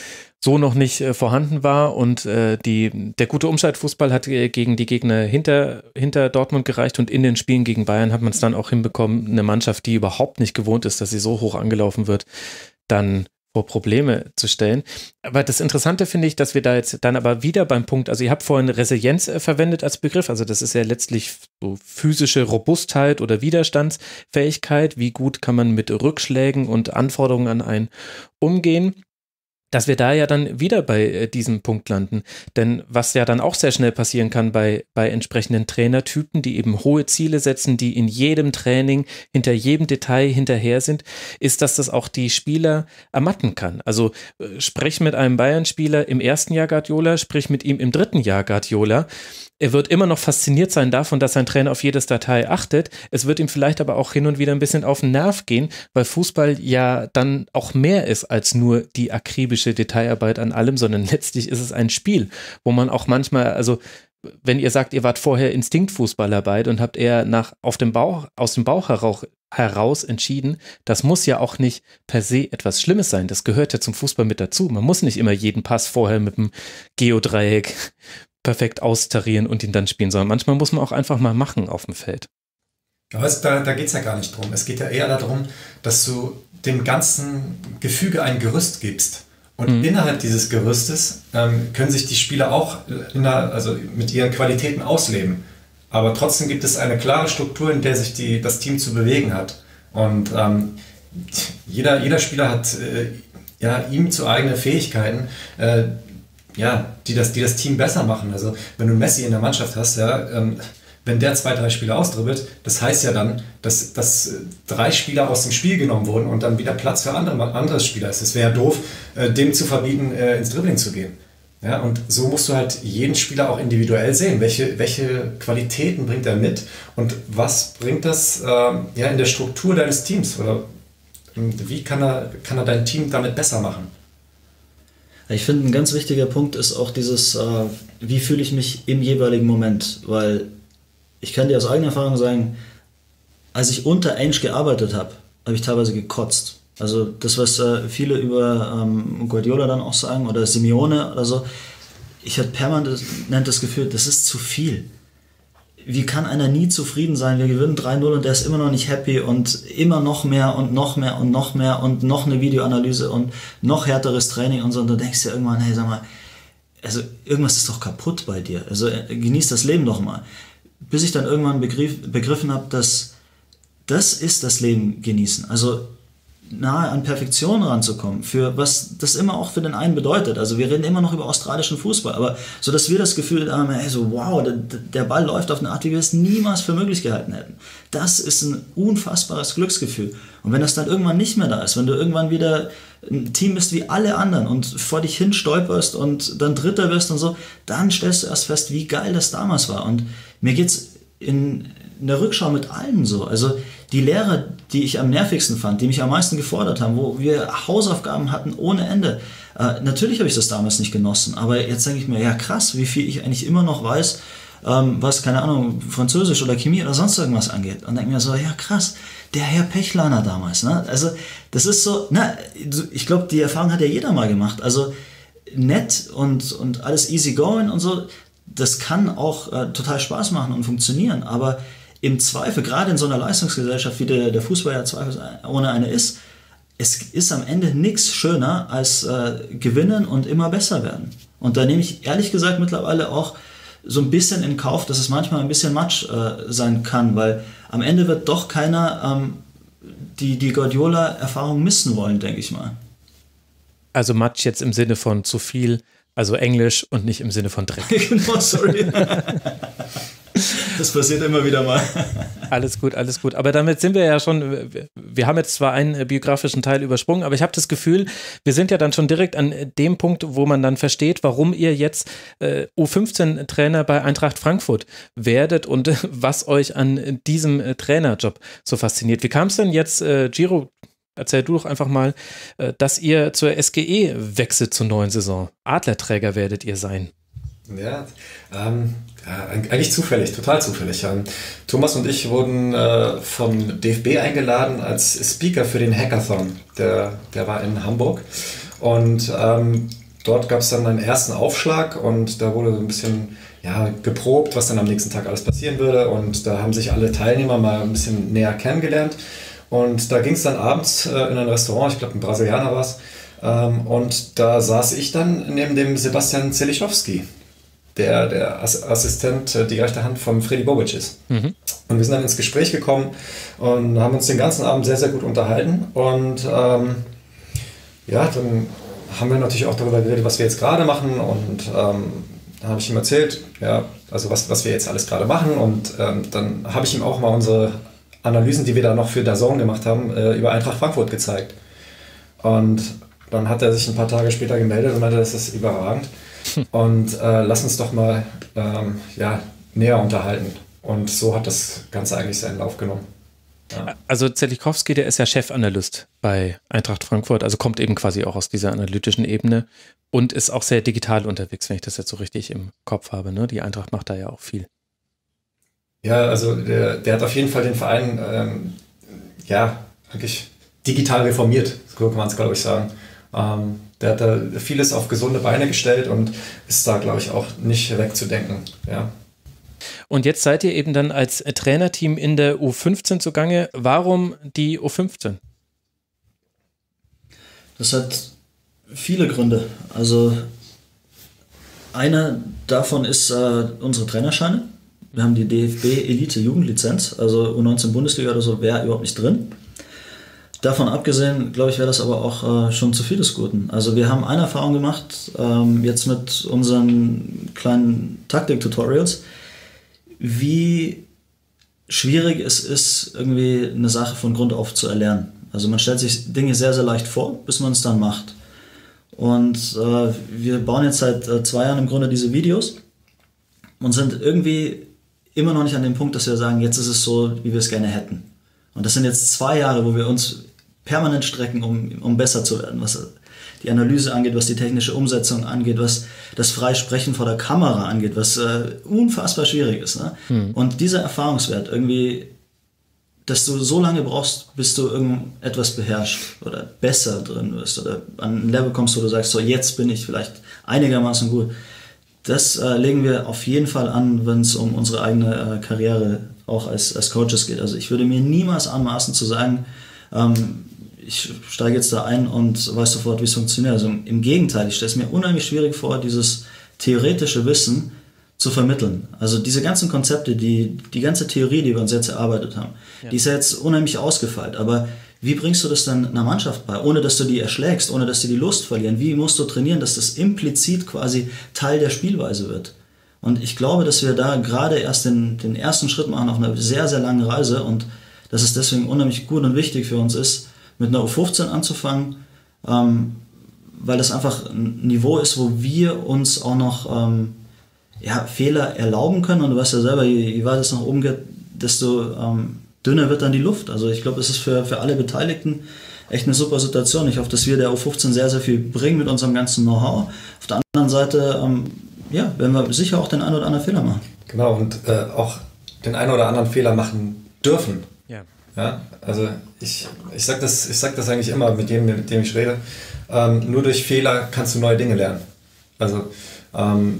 so noch nicht äh, vorhanden war und äh, die, der gute Umschaltfußball hat äh, gegen die Gegner hinter, hinter Dortmund gereicht und in den Spielen gegen Bayern hat man es dann auch hinbekommen, eine Mannschaft, die überhaupt nicht gewohnt ist, dass sie so hoch angelaufen wird, dann vor Probleme zu stellen. Aber das Interessante finde ich, dass wir da jetzt dann aber wieder beim Punkt, also ihr habt vorhin Resilienz äh, verwendet als Begriff, also das ist ja letztlich so physische Robustheit oder Widerstandsfähigkeit, wie gut kann man mit Rückschlägen und Anforderungen an einen umgehen, dass wir da ja dann wieder bei äh, diesem Punkt landen. Denn was ja dann auch sehr schnell passieren kann bei, bei entsprechenden Trainertypen, die eben hohe Ziele setzen, die in jedem Training, hinter jedem Detail hinterher sind, ist, dass das auch die Spieler ermatten kann. Also äh, sprich mit einem Bayern-Spieler im ersten Jahr Guardiola, sprich mit ihm im dritten Jahr Guardiola. Er wird immer noch fasziniert sein davon, dass sein Trainer auf jedes Detail achtet. Es wird ihm vielleicht aber auch hin und wieder ein bisschen auf den Nerv gehen, weil Fußball ja dann auch mehr ist als nur die akribische Detailarbeit an allem, sondern letztlich ist es ein Spiel, wo man auch manchmal, also wenn ihr sagt, ihr wart vorher Instinktfußballer beide und habt eher nach, auf dem Bauch, aus dem Bauch heraus, heraus entschieden, das muss ja auch nicht per se etwas Schlimmes sein. Das gehört ja zum Fußball mit dazu. Man muss nicht immer jeden Pass vorher mit dem Geodreieck perfekt austarieren und ihn dann spielen, sondern manchmal muss man auch einfach mal machen auf dem Feld. Aber es, da, da geht es ja gar nicht drum. Es geht ja eher darum, dass du dem ganzen Gefüge ein Gerüst gibst. Und mhm. innerhalb dieses Gerüstes ähm, können sich die Spieler auch in der, also mit ihren Qualitäten ausleben. Aber trotzdem gibt es eine klare Struktur, in der sich die, das Team zu bewegen hat. Und ähm, jeder, jeder Spieler hat äh, ja, ihm zu eigene Fähigkeiten, äh, ja, die das, die das Team besser machen. Also wenn du Messi in der Mannschaft hast, ja, ähm, wenn der zwei, drei Spieler ausdribbelt, das heißt ja dann, dass, dass drei Spieler aus dem Spiel genommen wurden und dann wieder Platz für andere, andere Spieler ist. Es wäre doof, äh, dem zu verbieten, äh, ins Dribbling zu gehen. Ja, und so musst du halt jeden Spieler auch individuell sehen. Welche, welche Qualitäten bringt er mit und was bringt das äh, ja, in der Struktur deines Teams? Oder wie kann er, kann er dein Team damit besser machen? Ich finde, ein ganz wichtiger Punkt ist auch dieses, äh, wie fühle ich mich im jeweiligen Moment, weil ich kann dir aus eigener Erfahrung sagen, als ich unter Ainge gearbeitet habe, habe ich teilweise gekotzt. Also das, was äh, viele über ähm, Guardiola dann auch sagen oder Simeone oder so, ich hatte permanent das Gefühl, das ist zu viel. Wie kann einer nie zufrieden sein? Wir gewinnen drei null und der ist immer noch nicht happy und immer noch mehr und noch mehr und noch mehr und noch eine Videoanalyse und noch härteres Training und so. Und du denkst dir irgendwann, hey, sag mal, also irgendwas ist doch kaputt bei dir. Also genieß das Leben doch mal. Bis ich dann irgendwann begriff, begriffen habe, dass das ist das Leben genießen. Also nahe an Perfektion ranzukommen, für was das immer auch für den einen bedeutet. Also wir reden immer noch über australischen Fußball, aber so, dass wir das Gefühl haben, hey, so wow, der, der Ball läuft auf eine Art, wie wir es niemals für möglich gehalten hätten. Das ist ein unfassbares Glücksgefühl. Und wenn das dann irgendwann nicht mehr da ist, wenn du irgendwann wieder ein Team bist wie alle anderen und vor dich hin stolperst und dann Dritter wirst und so, dann stellst du erst fest, wie geil das damals war. Und mir geht's in in der Rückschau mit allen so. Also die Lehrer, die ich am nervigsten fand, die mich am meisten gefordert haben, wo wir Hausaufgaben hatten ohne Ende. Äh, natürlich habe ich das damals nicht genossen, aber jetzt denke ich mir, ja krass, wie viel ich eigentlich immer noch weiß, ähm, was, keine Ahnung, Französisch oder Chemie oder sonst irgendwas angeht. Und denke mir so, ja krass, der Herr Pechlaner damals. Ne? Also das ist so, na, ich glaube, die Erfahrung hat ja jeder mal gemacht. Also nett und, und alles easy going und so, das kann auch äh, total Spaß machen und funktionieren, aber im Zweifel, gerade in so einer Leistungsgesellschaft, wie der, der Fußball ja zweifelsohne eine ist, es ist am Ende nichts schöner als äh, gewinnen und immer besser werden. Und da nehme ich ehrlich gesagt mittlerweile auch so ein bisschen in Kauf, dass es manchmal ein bisschen Matsch äh, sein kann, weil am Ende wird doch keiner ähm, die, die Guardiola-Erfahrung missen wollen, denke ich mal. Also Matsch jetzt im Sinne von zu viel, also Englisch und nicht im Sinne von Dreck. Genau, sorry. Das passiert immer wieder mal. Alles gut, alles gut. Aber damit sind wir ja schon wir haben jetzt zwar einen äh, biografischen Teil übersprungen, aber ich habe das Gefühl, wir sind ja dann schon direkt an dem Punkt, wo man dann versteht, warum ihr jetzt äh, U fünfzehn Trainer bei Eintracht Frankfurt werdet und äh, was euch an diesem äh, Trainerjob so fasziniert. Wie kam es denn jetzt, äh, Giro, erzähl du doch einfach mal, äh, dass ihr zur S G E wechselt zur neuen Saison. Adlerträger werdet ihr sein. Ja, ähm, ja, eigentlich zufällig, total zufällig. Ähm, Thomas und ich wurden äh, vom D F B eingeladen als Speaker für den Hackathon. Der, der war in Hamburg. Und ähm, dort gab es dann einen ersten Aufschlag und da wurde so ein bisschen ja, geprobt, was dann am nächsten Tag alles passieren würde. Und da haben sich alle Teilnehmer mal ein bisschen näher kennengelernt. Und da ging es dann abends äh, in ein Restaurant, ich glaube ein Brasilianer war es. Ähm, und da saß ich dann neben dem Sebastian Zelichowski, der der Assistent, die rechte Hand von Freddy Bobic ist. Mhm. Und wir sind dann ins Gespräch gekommen und haben uns den ganzen Abend sehr, sehr gut unterhalten. Und ähm, ja, dann haben wir natürlich auch darüber geredet, was wir jetzt gerade machen. Und ähm, dann habe ich ihm erzählt, ja, also was, was wir jetzt alles gerade machen. Und ähm, dann habe ich ihm auch mal unsere Analysen, die wir da noch für D A Z N gemacht haben, äh, über Eintracht Frankfurt gezeigt. Und dann hat er sich ein paar Tage später gemeldet und meinte, das ist überragend. Und äh, lass uns doch mal ähm, ja, näher unterhalten. Und so hat das Ganze eigentlich seinen Lauf genommen. Ja. Also Zelichowski, der ist ja Chefanalyst bei Eintracht Frankfurt, also kommt eben quasi auch aus dieser analytischen Ebene und ist auch sehr digital unterwegs, wenn ich das jetzt so richtig im Kopf habe. Ne? Die Eintracht macht da ja auch viel. Ja, also der, der hat auf jeden Fall den Verein ähm, ja, wirklich digital reformiert, so kann man es, glaube ich, sagen. Ähm, Der hat da vieles auf gesunde Beine gestellt und ist da, glaube ich, auch nicht wegzudenken. Ja. Und jetzt seid ihr eben dann als Trainerteam in der U fünfzehn zugange. Warum die U fünfzehn? Das hat viele Gründe. Also einer davon ist äh, unsere Trainerscheine. Wir haben die D F B Elite Jugendlizenz, also U neunzehn Bundesliga oder so wäre überhaupt nicht drin. Davon abgesehen, glaube ich, wäre das aber auch äh, schon zu viel des Guten. Also wir haben eine Erfahrung gemacht, ähm, jetzt mit unseren kleinen Taktik-Tutorials, wie schwierig es ist, irgendwie eine Sache von Grund auf zu erlernen. Also man stellt sich Dinge sehr, sehr leicht vor, bis man es dann macht. Und äh, wir bauen jetzt seit äh, zwei Jahren im Grunde diese Videos und sind irgendwie immer noch nicht an dem Punkt, dass wir sagen, jetzt ist es so, wie wir es gerne hätten. Und das sind jetzt zwei Jahre, wo wir uns permanent strecken, um, um besser zu werden, was die Analyse angeht, was die technische Umsetzung angeht, was das Freisprechen vor der Kamera angeht, was äh, unfassbar schwierig ist. Ne? Mhm. Und dieser Erfahrungswert irgendwie, dass du so lange brauchst, bis du irgendetwas beherrschst oder besser drin wirst oder an ein Level kommst, wo du sagst, so jetzt bin ich vielleicht einigermaßen gut. Das äh, legen wir auf jeden Fall an, wenn es um unsere eigene äh, Karriere auch als, als Coaches geht. Also ich würde mir niemals anmaßen zu sagen, ähm, ich steige jetzt da ein und weiß sofort, wie es funktioniert. Also im Gegenteil, ich stelle es mir unheimlich schwierig vor, dieses theoretische Wissen zu vermitteln. Also diese ganzen Konzepte, die, die ganze Theorie, die wir uns jetzt erarbeitet haben, ja. die ist ja jetzt unheimlich ausgefeilt. Aber wie bringst du das dann einer Mannschaft bei, ohne dass du die erschlägst, ohne dass die die Lust verlieren? Wie musst du trainieren, dass das implizit quasi Teil der Spielweise wird? Und ich glaube, dass wir da gerade erst den, den ersten Schritt machen auf einer sehr, sehr langen Reise und dass es deswegen unheimlich gut und wichtig für uns ist, mit einer U fünfzehn anzufangen, ähm, weil das einfach ein Niveau ist, wo wir uns auch noch ähm, ja, Fehler erlauben können. Und du weißt ja selber, je, je weiter es nach oben geht, desto ähm, dünner wird dann die Luft. Also ich glaube, es ist für, für alle Beteiligten echt eine super Situation. Ich hoffe, dass wir der U fünfzehn sehr, sehr viel bringen mit unserem ganzen Know-how. Auf der anderen Seite ähm, ja, werden wir sicher auch den einen oder anderen Fehler machen. Genau, und äh, auch den einen oder anderen Fehler machen dürfen. Ja. Ja, also ich, ich sage das, ich sag das eigentlich immer mit jedem, mit dem ich rede. Ähm, nur durch Fehler kannst du neue Dinge lernen. Also ähm,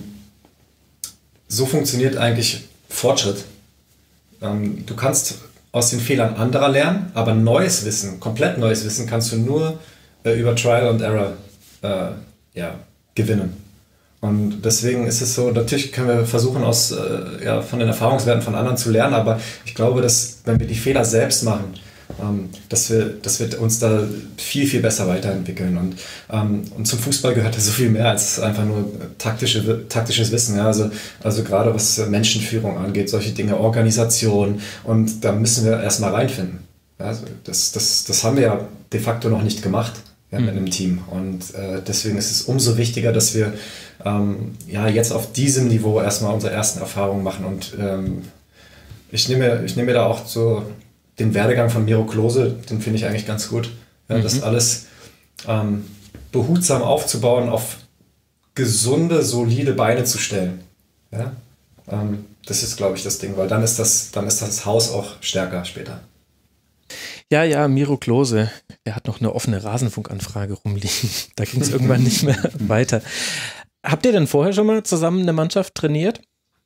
so funktioniert eigentlich Fortschritt. Ähm, du kannst aus den Fehlern anderer lernen, aber neues Wissen, komplett neues Wissen kannst du nur äh, über Trial and Error äh, ja, gewinnen. Und deswegen ist es so, natürlich können wir versuchen, aus, äh, ja, von den Erfahrungswerten von anderen zu lernen, aber ich glaube, dass wenn wir die Fehler selbst machen, ähm, dass wir, dass wir uns da viel, viel besser weiterentwickeln. Und, ähm, und zum Fußball gehört ja so viel mehr als einfach nur taktische, taktisches Wissen. Ja? Also, also gerade was Menschenführung angeht, solche Dinge, Organisation. Und da müssen wir erstmal reinfinden. Also das, das, das haben wir ja de facto noch nicht gemacht ja, Mhm. mit einem Team. Und äh, deswegen ist es umso wichtiger, dass wir ähm, ja, jetzt auf diesem Niveau erstmal unsere ersten Erfahrungen machen. Und ähm, ich nehme, ich nehme da auch so den Werdegang von Miro Klose, den finde ich eigentlich ganz gut. Ja, Mhm. Das alles ähm, behutsam aufzubauen, auf gesunde, solide Beine zu stellen. Ja? Ähm, das ist, glaube ich, das Ding, weil dann ist das, dann ist das Haus auch stärker später. Ja, ja, Miro Klose, der hat noch eine offene Rasenfunkanfrage rumliegen. Da ging es irgendwann nicht mehr weiter. Habt ihr denn vorher schon mal zusammen eine Mannschaft trainiert?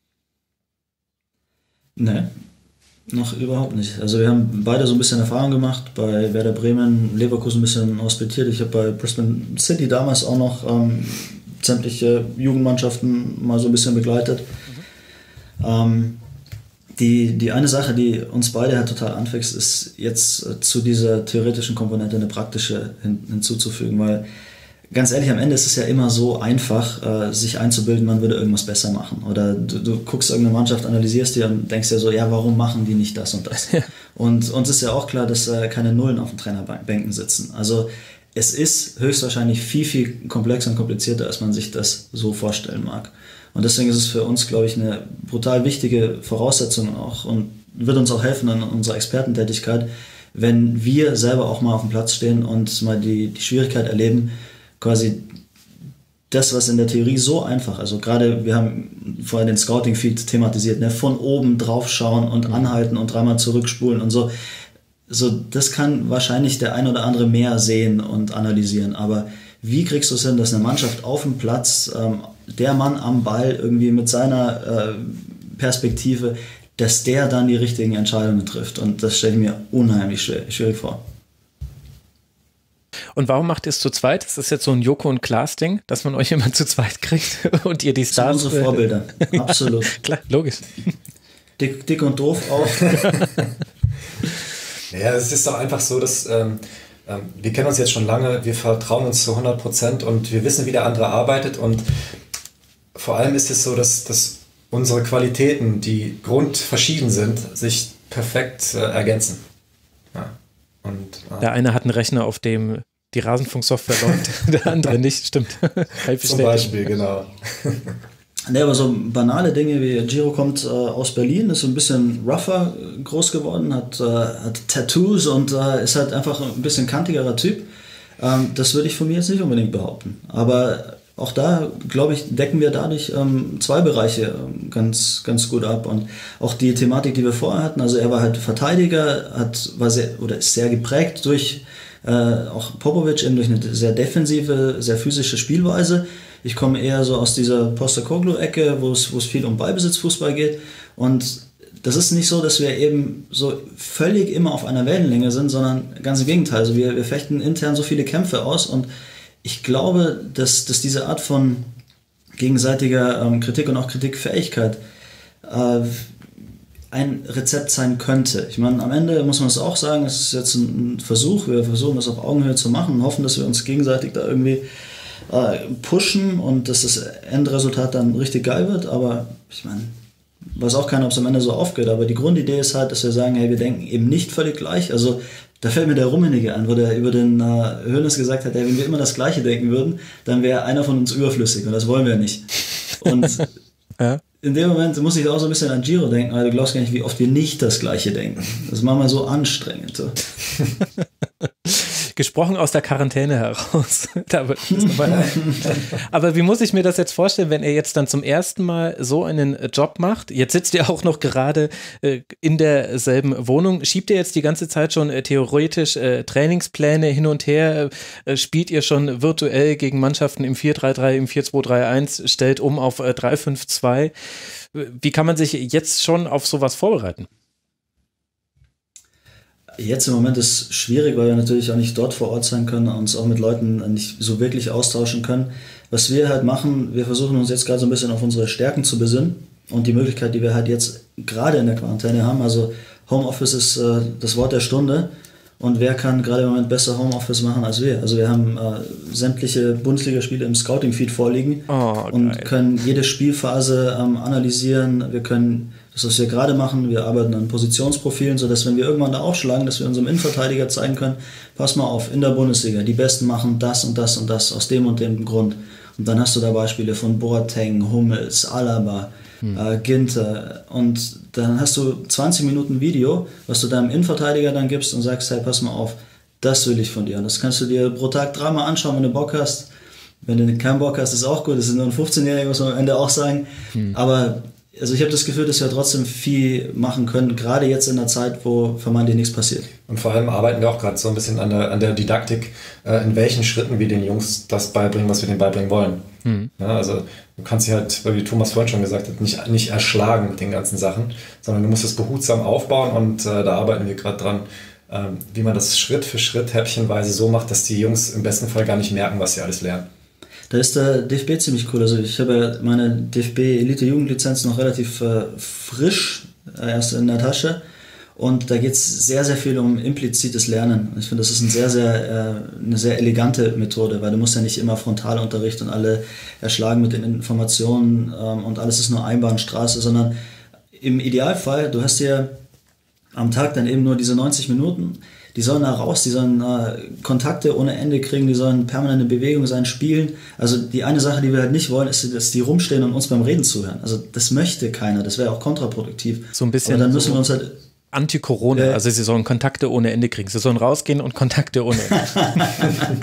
Nee, noch überhaupt nicht. Also wir haben beide so ein bisschen Erfahrung gemacht, bei Werder Bremen, Leverkusen ein bisschen hospitiert. Ich habe bei Brisbane City damals auch noch ähm, sämtliche Jugendmannschaften mal so ein bisschen begleitet. Mhm. Ähm, die, die eine Sache, die uns beide halt total anfixt, ist jetzt äh, zu dieser theoretischen Komponente eine praktische hin, hinzuzufügen, weil ganz ehrlich, am Ende ist es ja immer so einfach, äh, sich einzubilden, man würde irgendwas besser machen. Oder du, du guckst irgendeine Mannschaft, analysierst die und denkst dir so, ja, warum machen die nicht das und das? Ja. Und uns ist ja auch klar, dass äh, keine Nullen auf den Trainerbänken sitzen. Also es ist höchstwahrscheinlich viel, viel komplexer und komplizierter, als man sich das so vorstellen mag. Und deswegen ist es für uns, glaube ich, eine brutal wichtige Voraussetzung auch und wird uns auch helfen in unserer Expertentätigkeit, wenn wir selber auch mal auf dem Platz stehen und mal die, die Schwierigkeit erleben, quasi das, was in der Theorie so einfach, also gerade wir haben vorher den Scouting-Feed thematisiert, ne, von oben drauf schauen und anhalten und dreimal zurückspulen und so. So, das kann wahrscheinlich der ein oder andere mehr sehen und analysieren, aber wie kriegst du es hin, dass eine Mannschaft auf dem Platz, ähm, der Mann am Ball irgendwie mit seiner äh, Perspektive, dass der dann die richtigen Entscheidungen trifft, und das stelle ich mir unheimlich schwer, schwierig vor. Und warum macht ihr es zu zweit? Ist das jetzt so ein Joko und Klaas-Ding, dass man euch immer zu zweit kriegt und ihr die Stars... Das sind unsere Vorbilder, absolut. Klar, logisch. Dick, dick und doof auch. Ja, es ist doch einfach so, dass ähm, ähm, wir kennen uns jetzt schon lange, wir vertrauen uns zu hundert Prozent und wir wissen, wie der andere arbeitet, und vor allem ist es so, dass, dass unsere Qualitäten, die grundverschieden sind, sich perfekt äh, ergänzen. Ja. Und, äh, der eine hat einen Rechner, auf dem die Rasenfunksoftware läuft, der andere nicht, stimmt. Zum Beispiel, genau. Ne, aber so banale Dinge wie Giro kommt äh, aus Berlin, ist so ein bisschen rougher groß geworden, hat, äh, hat Tattoos und äh, ist halt einfach ein bisschen kantigerer Typ. Ähm, das würde ich von mir jetzt nicht unbedingt behaupten. Aber auch da, glaube ich, decken wir dadurch ähm, zwei Bereiche ähm, ganz, ganz gut ab. Und auch die Thematik, die wir vorher hatten, also er war halt Verteidiger, hat, war sehr, oder ist sehr geprägt durch äh, auch Popovic, eben durch eine sehr defensive, sehr physische Spielweise. Ich komme eher so aus dieser Postecoglou-Ecke, wo es, wo es viel um Ballbesitzfußball geht. Und das ist nicht so, dass wir eben so völlig immer auf einer Wellenlänge sind, sondern ganz im Gegenteil. Also wir, wir fechten intern so viele Kämpfe aus, und ich glaube, dass, dass diese Art von gegenseitiger ähm, Kritik und auch Kritikfähigkeit äh, ein Rezept sein könnte. Ich meine, am Ende muss man es auch sagen, es ist jetzt ein Versuch, wir versuchen das auf Augenhöhe zu machen und hoffen, dass wir uns gegenseitig da irgendwie äh, pushen und dass das Endresultat dann richtig geil wird, aber ich meine, weiß auch keiner, ob es am Ende so aufgeht, aber die Grundidee ist halt, dass wir sagen, hey, wir denken eben nicht völlig gleich, also da fällt mir der Rummenigge an, wo der über den äh, Hoeneß gesagt hat, hey, wenn wir immer das Gleiche denken würden, dann wäre einer von uns überflüssig, und das wollen wir nicht. Und ja. In dem Moment muss ich auch so ein bisschen an Giro denken, weil du glaubst gar nicht, wie oft wir nicht das Gleiche denken. Das ist manchmal so anstrengend. So. Gesprochen aus der Quarantäne heraus. Da wird das nochmal Aber wie muss ich mir das jetzt vorstellen, wenn ihr jetzt dann zum ersten Mal so einen Job macht? Jetzt sitzt ihr auch noch gerade äh, in derselben Wohnung. Schiebt ihr jetzt die ganze Zeit schon äh, theoretisch äh, Trainingspläne hin und her? Äh, spielt ihr schon virtuell gegen Mannschaften im vier drei drei, im vier zwei drei eins, stellt um auf äh, drei fünf zwei? Wie kann man sich jetzt schon auf sowas vorbereiten? Jetzt im Moment ist es schwierig, weil wir natürlich auch nicht dort vor Ort sein können und uns auch mit Leuten nicht so wirklich austauschen können. Was wir halt machen, wir versuchen uns jetzt gerade so ein bisschen auf unsere Stärken zu besinnen und die Möglichkeit, die wir halt jetzt gerade in der Quarantäne haben. Also Homeoffice ist äh, das Wort der Stunde, Und wer kann gerade im Moment besser Homeoffice machen als wir? Also wir haben äh, sämtliche Bundesligaspiele im Scouting-Feed vorliegen oh, und geil. können jede Spielphase ähm, analysieren. Wir können das, was wir gerade machen, wir arbeiten an Positionsprofilen, sodass, wenn wir irgendwann da aufschlagen, dass wir unserem Innenverteidiger zeigen können, pass mal auf, in der Bundesliga, die Besten machen das und das und das aus dem und dem Grund. Und dann hast du da Beispiele von Boateng, Hummels, Alaba, hm. äh, Ginter, und dann hast du zwanzig Minuten Video, was du deinem Innenverteidiger dann gibst und sagst, hey, pass mal auf, das will ich von dir. Und das kannst du dir pro Tag dreimal anschauen, wenn du Bock hast. Wenn du keinen Bock hast, ist auch gut. Das ist nur ein fünfzehnjähriger, muss man am Ende auch sagen. Hm. Aber also ich habe das Gefühl, dass wir trotzdem viel machen können, gerade jetzt in der Zeit, wo vermeintlich nichts passiert. Und vor allem arbeiten wir auch gerade so ein bisschen an der, an der Didaktik, äh, in welchen Schritten wir den Jungs das beibringen, was wir denen beibringen wollen. Mhm. Ja, also du kannst sie halt, wie Thomas vorhin schon gesagt hat, nicht, nicht erschlagen mit den ganzen Sachen, sondern du musst es behutsam aufbauen, und äh, da arbeiten wir gerade dran, äh, wie man das Schritt für Schritt, häppchenweise so macht, dass die Jungs im besten Fall gar nicht merken, was sie alles lernen. Da ist der D F B ziemlich cool. Also ich habe ja meine D F B Elite-Jugendlizenz noch relativ äh, frisch äh, erst in der Tasche, und da geht es sehr, sehr viel um implizites Lernen. Ich finde, das ist ein sehr, sehr, äh, eine sehr elegante Methode, weil du musst ja nicht immer Frontalunterricht und alle erschlagen mit den Informationen ähm, und alles ist nur Einbahnstraße, sondern im Idealfall, du hast ja am Tag dann eben nur diese neunzig Minuten, die sollen da raus, die sollen äh, Kontakte ohne Ende kriegen, die sollen permanente Bewegung sein, spielen. Also die eine Sache, die wir halt nicht wollen, ist, dass die rumstehen und uns beim Reden zuhören. Also das möchte keiner, das wäre auch kontraproduktiv. So ein bisschen aber dann müssen so wir uns halt Anti-Corona, äh, also sie sollen Kontakte ohne Ende kriegen. Sie sollen rausgehen und Kontakte ohne Ende.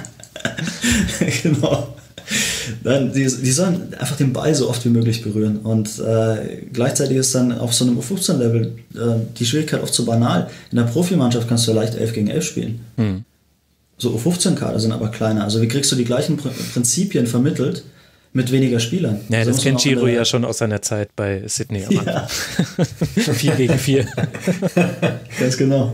Genau. Dann, die, die sollen einfach den Ball so oft wie möglich berühren, und äh, gleichzeitig ist dann auf so einem U fünfzehn Level äh, die Schwierigkeit oft so banal. In der Profimannschaft kannst du ja leicht elf gegen elf spielen. Hm. So U fünfzehn Kader sind aber kleiner. Also wie kriegst du die gleichen Pr- Prinzipien vermittelt mit weniger Spielern? Ja, also das kennt Giro ja schon aus seiner Zeit bei Sydney am Anfang. Ja. vier gegen vier. Ganz genau.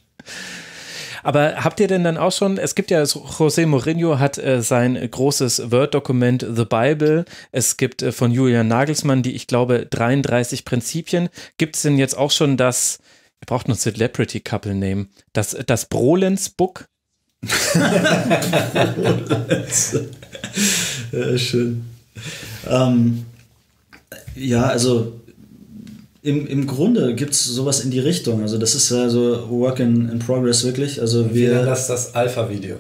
Aber habt ihr denn dann auch schon, es gibt ja, José Mourinho hat äh, sein großes Word-Dokument The Bible, es gibt äh, von Julian Nagelsmann die, ich glaube, dreiunddreißig Prinzipien. Gibt es denn jetzt auch schon das, ihr braucht noch Celebrity-Couple-Name, das, das Brolens-Book? Ja, schön. Ähm, ja, also Im, Im Grunde gibt es sowas in die Richtung. Also das ist ja so Work in, in Progress wirklich. Also wir, wir nennen das das Alpha-Video.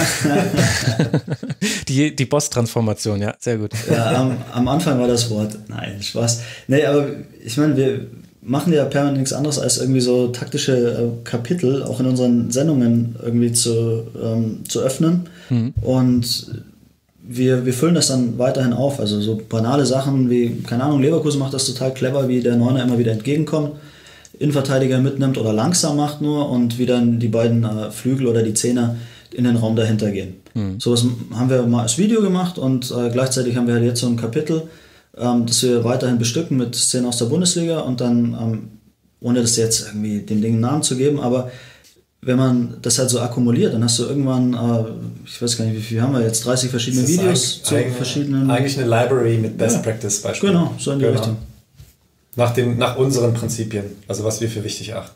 die die Boss-Transformation, ja, sehr gut. Ja, am, am Anfang war das Wort. Nein, Spaß. Nee, aber ich meine, wir machen ja permanent nichts anderes, als irgendwie so taktische äh, Kapitel auch in unseren Sendungen irgendwie zu, ähm, zu öffnen. Mhm. Und Wir, wir füllen das dann weiterhin auf, also so banale Sachen wie, keine Ahnung, Leverkusen macht das total clever, wie der Neuner immer wieder entgegenkommt, Innenverteidiger mitnimmt oder langsam macht nur, und wie dann die beiden äh, Flügel oder die Zehner in den Raum dahinter gehen. Mhm. So was haben wir mal als Video gemacht, und äh, gleichzeitig haben wir halt jetzt so ein Kapitel, ähm, das wir weiterhin bestücken mit Szenen aus der Bundesliga, und dann, ähm, ohne das jetzt irgendwie dem Ding einen Namen zu geben, aber wenn man das halt so akkumuliert, dann hast du irgendwann, äh, ich weiß gar nicht, wie viel haben wir jetzt, dreißig verschiedene Videos zu eigen, verschiedenen... Eigentlich eine Library mit Best ja. Practice Beispielen. Genau, so in die genau. Richtung. Nach, dem, nach unseren Prinzipien, also was wir für wichtig erachten.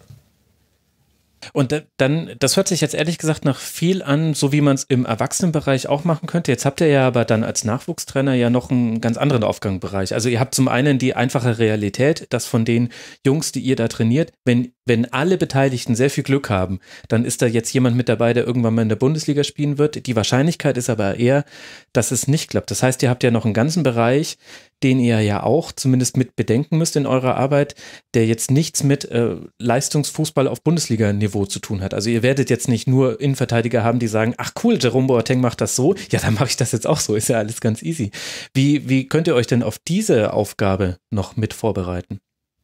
Und dann, das hört sich jetzt ehrlich gesagt nach viel an, so wie man es im Erwachsenenbereich auch machen könnte. Jetzt habt ihr ja aber dann als Nachwuchstrainer ja noch einen ganz anderen Aufgabenbereich. Also ihr habt zum einen die einfache Realität, dass von den Jungs, die ihr da trainiert, wenn, wenn alle Beteiligten sehr viel Glück haben, dann ist da jetzt jemand mit dabei, der irgendwann mal in der Bundesliga spielen wird. Die Wahrscheinlichkeit ist aber eher, dass es nicht klappt. Das heißt, ihr habt ja noch einen ganzen Bereich, den ihr ja auch zumindest mit bedenken müsst in eurer Arbeit, der jetzt nichts mit äh, Leistungsfußball auf Bundesliga-Niveau zu tun hat. Also ihr werdet jetzt nicht nur Innenverteidiger haben, die sagen, ach cool, Jerome Boateng macht das so, ja, dann mache ich das jetzt auch so, ist ja alles ganz easy. Wie, wie könnt ihr euch denn auf diese Aufgabe noch mit vorbereiten?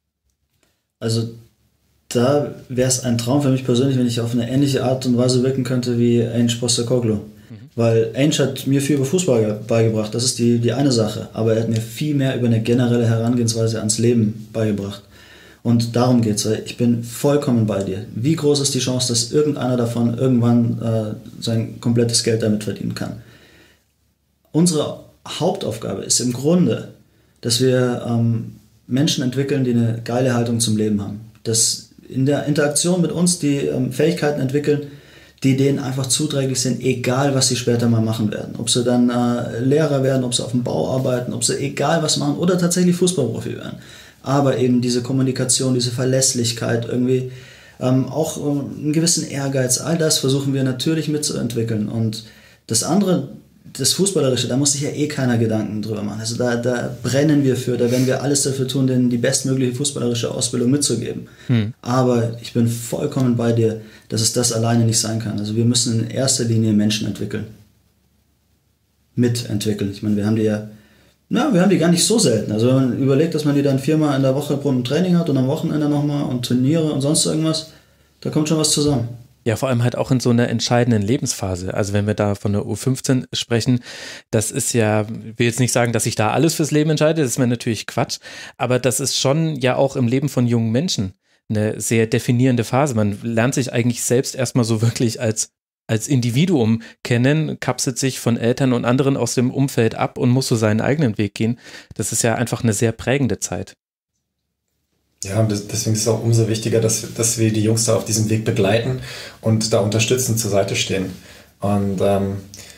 Also da wäre es ein Traum für mich persönlich, wenn ich auf eine ähnliche Art und Weise wirken könnte wie Ange Postecoglou. Weil Ange hat mir viel über Fußball beigebracht, das ist die, die eine Sache, aber er hat mir viel mehr über eine generelle Herangehensweise ans Leben beigebracht. Und darum geht es, weil ich bin vollkommen bei dir. Wie groß ist die Chance, dass irgendeiner davon irgendwann äh, sein komplettes Geld damit verdienen kann? Unsere Hauptaufgabe ist im Grunde, dass wir ähm, Menschen entwickeln, die eine geile Haltung zum Leben haben. Dass in der Interaktion mit uns die ähm, Fähigkeiten entwickeln, die denen einfach zuträglich sind, egal was sie später mal machen werden. Ob sie dann äh, Lehrer werden, ob sie auf dem Bau arbeiten, ob sie egal was machen oder tatsächlich Fußballprofi werden. Aber eben diese Kommunikation, diese Verlässlichkeit, irgendwie ähm, auch äh, einen gewissen Ehrgeiz, all das versuchen wir natürlich mitzuentwickeln. Und das andere, das Fußballerische, da muss sich ja eh keiner Gedanken drüber machen. Also da, da brennen wir für, da werden wir alles dafür tun, denen die bestmögliche fußballerische Ausbildung mitzugeben. Hm. Aber ich bin vollkommen bei dir, dass es das alleine nicht sein kann. Also wir müssen in erster Linie Menschen entwickeln. Mitentwickeln. Ich meine, wir haben die ja, na, wir haben die gar nicht so selten. Also wenn man überlegt, dass man die dann viermal in der Woche pro Training hat und am Wochenende nochmal und Turniere und sonst irgendwas, da kommt schon was zusammen. Ja, vor allem halt auch in so einer entscheidenden Lebensphase. Also wenn wir da von der U fünfzehn sprechen, das ist ja, ich will jetzt nicht sagen, dass sich da alles fürs Leben entscheidet, das ist mir natürlich Quatsch, aber das ist schon ja auch im Leben von jungen Menschen eine sehr definierende Phase. Man lernt sich eigentlich selbst erstmal so wirklich als, als Individuum kennen, kapselt sich von Eltern und anderen aus dem Umfeld ab und muss so seinen eigenen Weg gehen. Das ist ja einfach eine sehr prägende Zeit. Ja, deswegen ist es auch umso wichtiger, dass, dass wir die Jungs da auf diesem Weg begleiten und da unterstützend zur Seite stehen. Und ähm,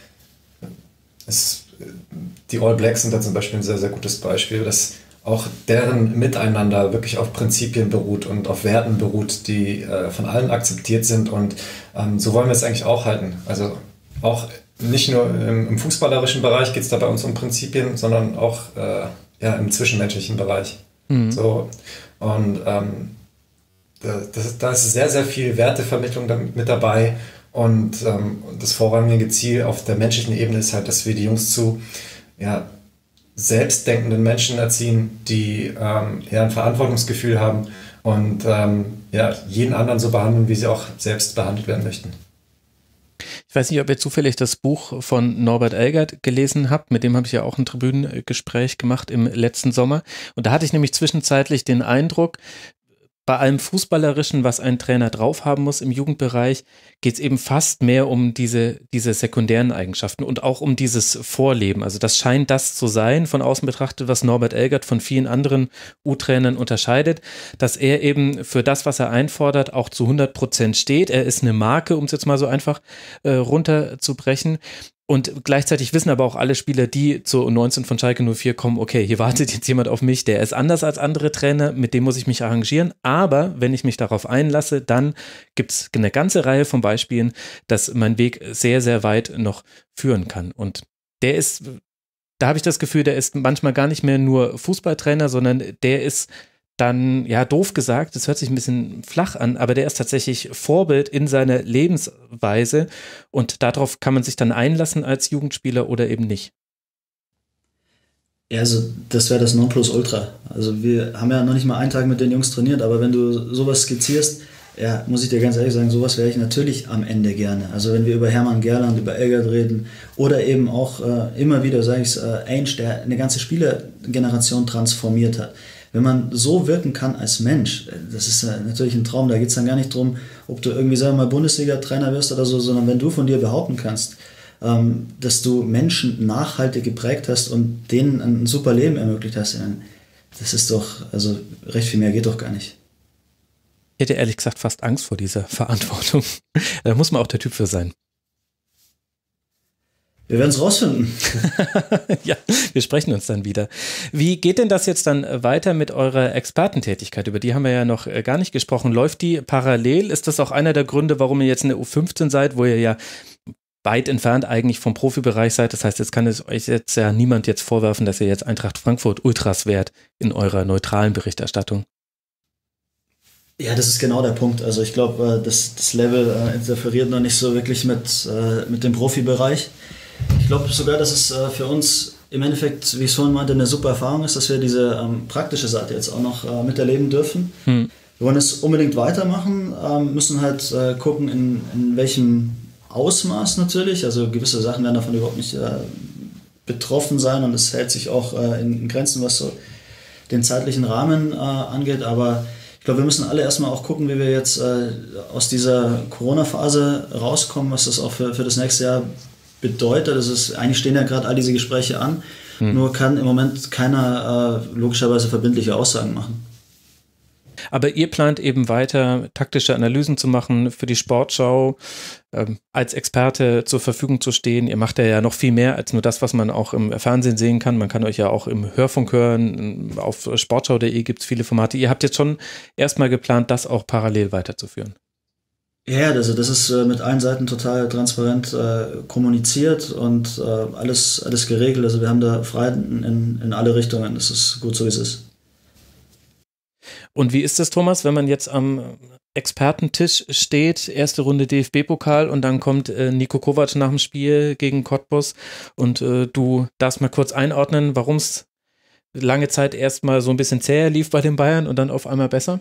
es, die All Blacks sind da zum Beispiel ein sehr, sehr gutes Beispiel, dass auch deren Miteinander wirklich auf Prinzipien beruht und auf Werten beruht, die äh, von allen akzeptiert sind. Und ähm, so wollen wir es eigentlich auch halten. Also auch nicht nur im, im fußballerischen Bereich geht es da bei uns um Prinzipien, sondern auch äh, ja, im zwischenmenschlichen Bereich. Mhm. So, und ähm, da, das, da ist sehr, sehr viel Wertevermittlung mit dabei. Und ähm, das vorrangige Ziel auf der menschlichen Ebene ist halt, dass wir die Jungs zu ja, selbstdenkenden Menschen erziehen, die ähm, ja, ein Verantwortungsgefühl haben und ähm, ja, jeden anderen so behandeln, wie sie auch selbst behandelt werden möchten. Ich weiß nicht, ob ihr zufällig das Buch von Norbert Elgert gelesen habt, mit dem habe ich ja auch ein Tribünengespräch gemacht im letzten Sommer und da hatte ich nämlich zwischenzeitlich den Eindruck, bei allem Fußballerischen, was ein Trainer drauf haben muss im Jugendbereich, geht es eben fast mehr um diese, diese sekundären Eigenschaften und auch um dieses Vorleben. Also das scheint das zu sein, von außen betrachtet, was Norbert Elgert von vielen anderen U-Trainern unterscheidet, dass er eben für das, was er einfordert, auch zu hundert Prozent steht. Er ist eine Marke, um es jetzt mal so einfach äh, runterzubrechen. Und gleichzeitig wissen aber auch alle Spieler, die zur U neunzehn von Schalke null vier kommen, okay, hier wartet jetzt jemand auf mich, der ist anders als andere Trainer, mit dem muss ich mich arrangieren. Aber wenn ich mich darauf einlasse, dann gibt es eine ganze Reihe von Beispielen, dass mein Weg sehr, sehr weit noch führen kann. Und der ist, da habe ich das Gefühl, der ist manchmal gar nicht mehr nur Fußballtrainer, sondern der ist dann, ja, doof gesagt, das hört sich ein bisschen flach an, aber der ist tatsächlich Vorbild in seiner Lebensweise und darauf kann man sich dann einlassen als Jugendspieler oder eben nicht. Ja, also das wäre das Nonplusultra. Also wir haben ja noch nicht mal einen Tag mit den Jungs trainiert, aber wenn du sowas skizzierst, ja, muss ich dir ganz ehrlich sagen, sowas wäre ich natürlich am Ende gerne. Also wenn wir über Hermann Gerland, über Elgert reden oder eben auch äh, immer wieder, sage ich es, äh, Ainge, der eine ganze Spielergeneration transformiert hat. Wenn man so wirken kann als Mensch, das ist natürlich ein Traum, da geht es dann gar nicht darum, ob du irgendwie, sagen wir mal, Bundesliga-Trainer wirst oder so, sondern wenn du von dir behaupten kannst, ähm, dass du Menschen nachhaltig geprägt hast und denen ein super Leben ermöglicht hast, das ist doch, also recht viel mehr geht doch gar nicht. Ich hätte ehrlich gesagt fast Angst vor dieser Verantwortung. Da muss man auch der Typ für sein. Wir werden es rausfinden. Ja, wir sprechen uns dann wieder. Wie geht denn das jetzt dann weiter mit eurer Expertentätigkeit? Über die haben wir ja noch gar nicht gesprochen. Läuft die parallel? Ist das auch einer der Gründe, warum ihr jetzt in der U fünfzehn seid, wo ihr ja weit entfernt eigentlich vom Profibereich seid? Das heißt, jetzt kann es euch jetzt ja niemand jetzt vorwerfen, dass ihr jetzt Eintracht Frankfurt Ultras wärt in eurer neutralen Berichterstattung. Ja, das ist genau der Punkt. Also ich glaube, das, das Level interferiert noch nicht so wirklich mit, mit dem Profibereich. Ich glaube sogar, dass es äh, für uns im Endeffekt, wie ich es vorhin meinte, eine super Erfahrung ist, dass wir diese ähm, praktische Seite jetzt auch noch äh, miterleben dürfen. Hm. Wir wollen es unbedingt weitermachen, ähm, müssen halt äh, gucken, in, in welchem Ausmaß natürlich. Also gewisse Sachen werden davon überhaupt nicht äh, betroffen sein und es hält sich auch äh, in, in Grenzen, was so den zeitlichen Rahmen äh, angeht. Aber ich glaube, wir müssen alle erstmal auch gucken, wie wir jetzt äh, aus dieser Corona-Phase rauskommen, was das auch für, für das nächste Jahr bedeutet. Das ist, eigentlich stehen ja gerade all diese Gespräche an, hm. nur kann im Moment keiner äh, logischerweise verbindliche Aussagen machen. Aber ihr plant eben weiter taktische Analysen zu machen für die Sportschau, ähm, als Experte zur Verfügung zu stehen. Ihr macht ja noch viel mehr als nur das, was man auch im Fernsehen sehen kann. Man kann euch ja auch im Hörfunk hören. Auf sportschau punkt de gibt es viele Formate. Ihr habt jetzt schon erstmal geplant, das auch parallel weiterzuführen. Ja, also das ist äh, mit allen Seiten total transparent äh, kommuniziert und äh, alles, alles geregelt. Also wir haben da Freiheiten in, in alle Richtungen. Das ist gut so, wie es ist. Und wie ist das, Thomas, wenn man jetzt am Expertentisch steht, erste Runde D F B-Pokal und dann kommt äh, Niko Kovac nach dem Spiel gegen Cottbus und äh, du darfst mal kurz einordnen, warum es lange Zeit erstmal so ein bisschen zäher lief bei den Bayern und dann auf einmal besser?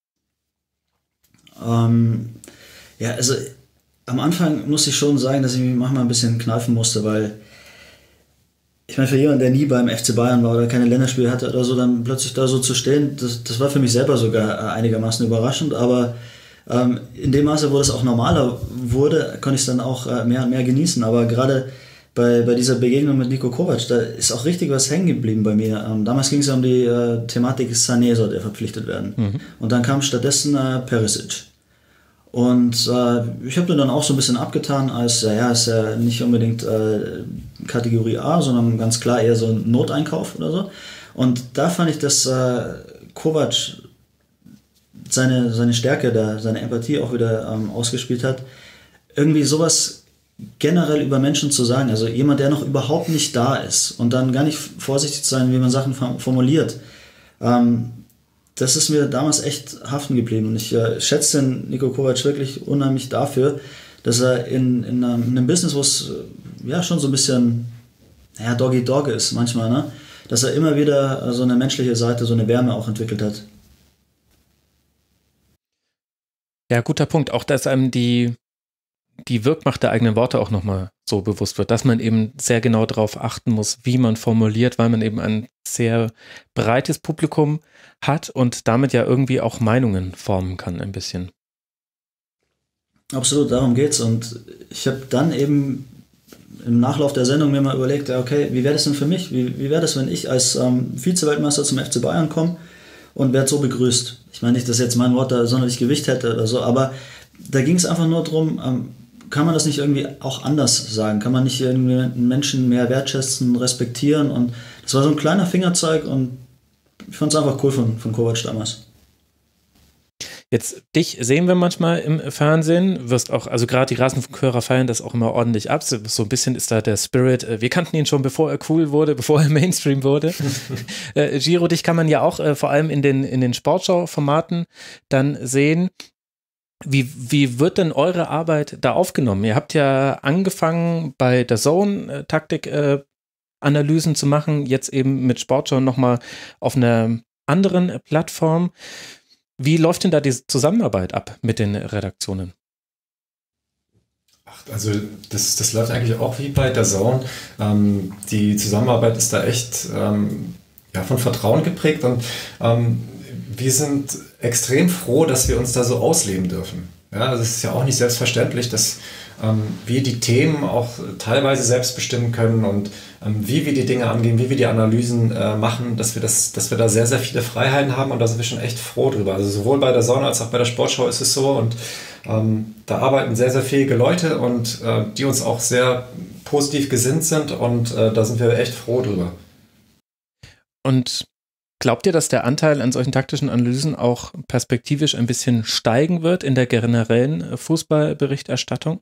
Ähm... Ja, also am Anfang muss ich schon sagen, dass ich mich manchmal ein bisschen kneifen musste, weil ich meine, für jemanden, der nie beim F C Bayern war oder keine Länderspiele hatte oder so, dann plötzlich da so zu stehen, das, das war für mich selber sogar einigermaßen überraschend, aber ähm, in dem Maße, wo das auch normaler wurde, konnte ich es dann auch äh, mehr und mehr genießen, aber gerade bei, bei dieser Begegnung mit Niko Kovac, da ist auch richtig was hängen geblieben bei mir. Ähm, damals ging es ja um die äh, Thematik, Sané sollte verpflichtet werden. Mhm. Und dann kam stattdessen äh, Perisic. Und äh, ich habe den dann auch so ein bisschen abgetan als, ja, ja, ist ja nicht unbedingt äh, Kategorie A, sondern ganz klar eher so ein Noteinkauf oder so. Und da fand ich, dass äh, Kovac seine, seine Stärke, da, seine Empathie auch wieder ähm, ausgespielt hat, irgendwie sowas generell über Menschen zu sagen. Also jemand, der noch überhaupt nicht da ist und dann gar nicht vorsichtig zu sein, wie man Sachen formuliert. Ähm, Das ist mir damals echt haften geblieben und ich äh, schätze den Niko Kovac wirklich unheimlich dafür, dass er in, in, einem, in einem Business, wo es äh, ja schon so ein bisschen naja, Doggy-Dog ist manchmal, ne? Dass er immer wieder äh, so eine menschliche Seite, so eine Wärme auch entwickelt hat. Ja, guter Punkt. Auch, dass einem die, die Wirkmacht der eigenen Worte auch nochmal so bewusst wird, dass man eben sehr genau darauf achten muss, wie man formuliert, weil man eben ein sehr breites Publikum hat und damit ja irgendwie auch Meinungen formen kann ein bisschen. Absolut, darum geht's. Und ich habe dann eben im Nachlauf der Sendung mir mal überlegt, okay, wie wäre das denn für mich? Wie, wie wäre das, wenn ich als ähm, Vize-Weltmeister zum F C Bayern komme und werde so begrüßt? Ich meine nicht, dass jetzt mein Wort da sonderlich Gewicht hätte oder so, aber da ging es einfach nur darum, ähm, kann man das nicht irgendwie auch anders sagen? Kann man nicht irgendwie einen Menschen mehr wertschätzen, respektieren? Und das war so ein kleiner Fingerzeig und ich fand es einfach cool von, von Kovac damals. Jetzt, dich sehen wir manchmal im Fernsehen, wirst auch, also gerade die Rasenfunkhörer feiern das auch immer ordentlich ab. So ein bisschen ist da der Spirit, wir kannten ihn schon, bevor er cool wurde, bevor er Mainstream wurde. äh, Giro, dich kann man ja auch äh, vor allem in den, in den Sportschau-Formaten dann sehen. Wie, wie wird denn eure Arbeit da aufgenommen? Ihr habt ja angefangen bei der Zone Taktik äh, Analysen zu machen, jetzt eben mit Sportschau nochmal auf einer anderen Plattform. Wie läuft denn da die Zusammenarbeit ab mit den Redaktionen? Ach, also das, das läuft eigentlich auch wie bei der Zone. Ähm, die Zusammenarbeit ist da echt ähm, ja, von Vertrauen geprägt und ähm, wir sind extrem froh, dass wir uns da so ausleben dürfen. Ja, also es ist ja auch nicht selbstverständlich, dass ähm, wir die Themen auch teilweise selbst bestimmen können und ähm, wie wir die Dinge angehen, wie wir die Analysen äh, machen, dass wir, das, dass wir da sehr, sehr viele Freiheiten haben und da sind wir schon echt froh drüber. Also sowohl bei der Sonne als auch bei der Sportschau ist es so und ähm, da arbeiten sehr, sehr fähige Leute und äh, die uns auch sehr positiv gesinnt sind und äh, da sind wir echt froh drüber. Und glaubt ihr, dass der Anteil an solchen taktischen Analysen auch perspektivisch ein bisschen steigen wird in der generellen Fußballberichterstattung?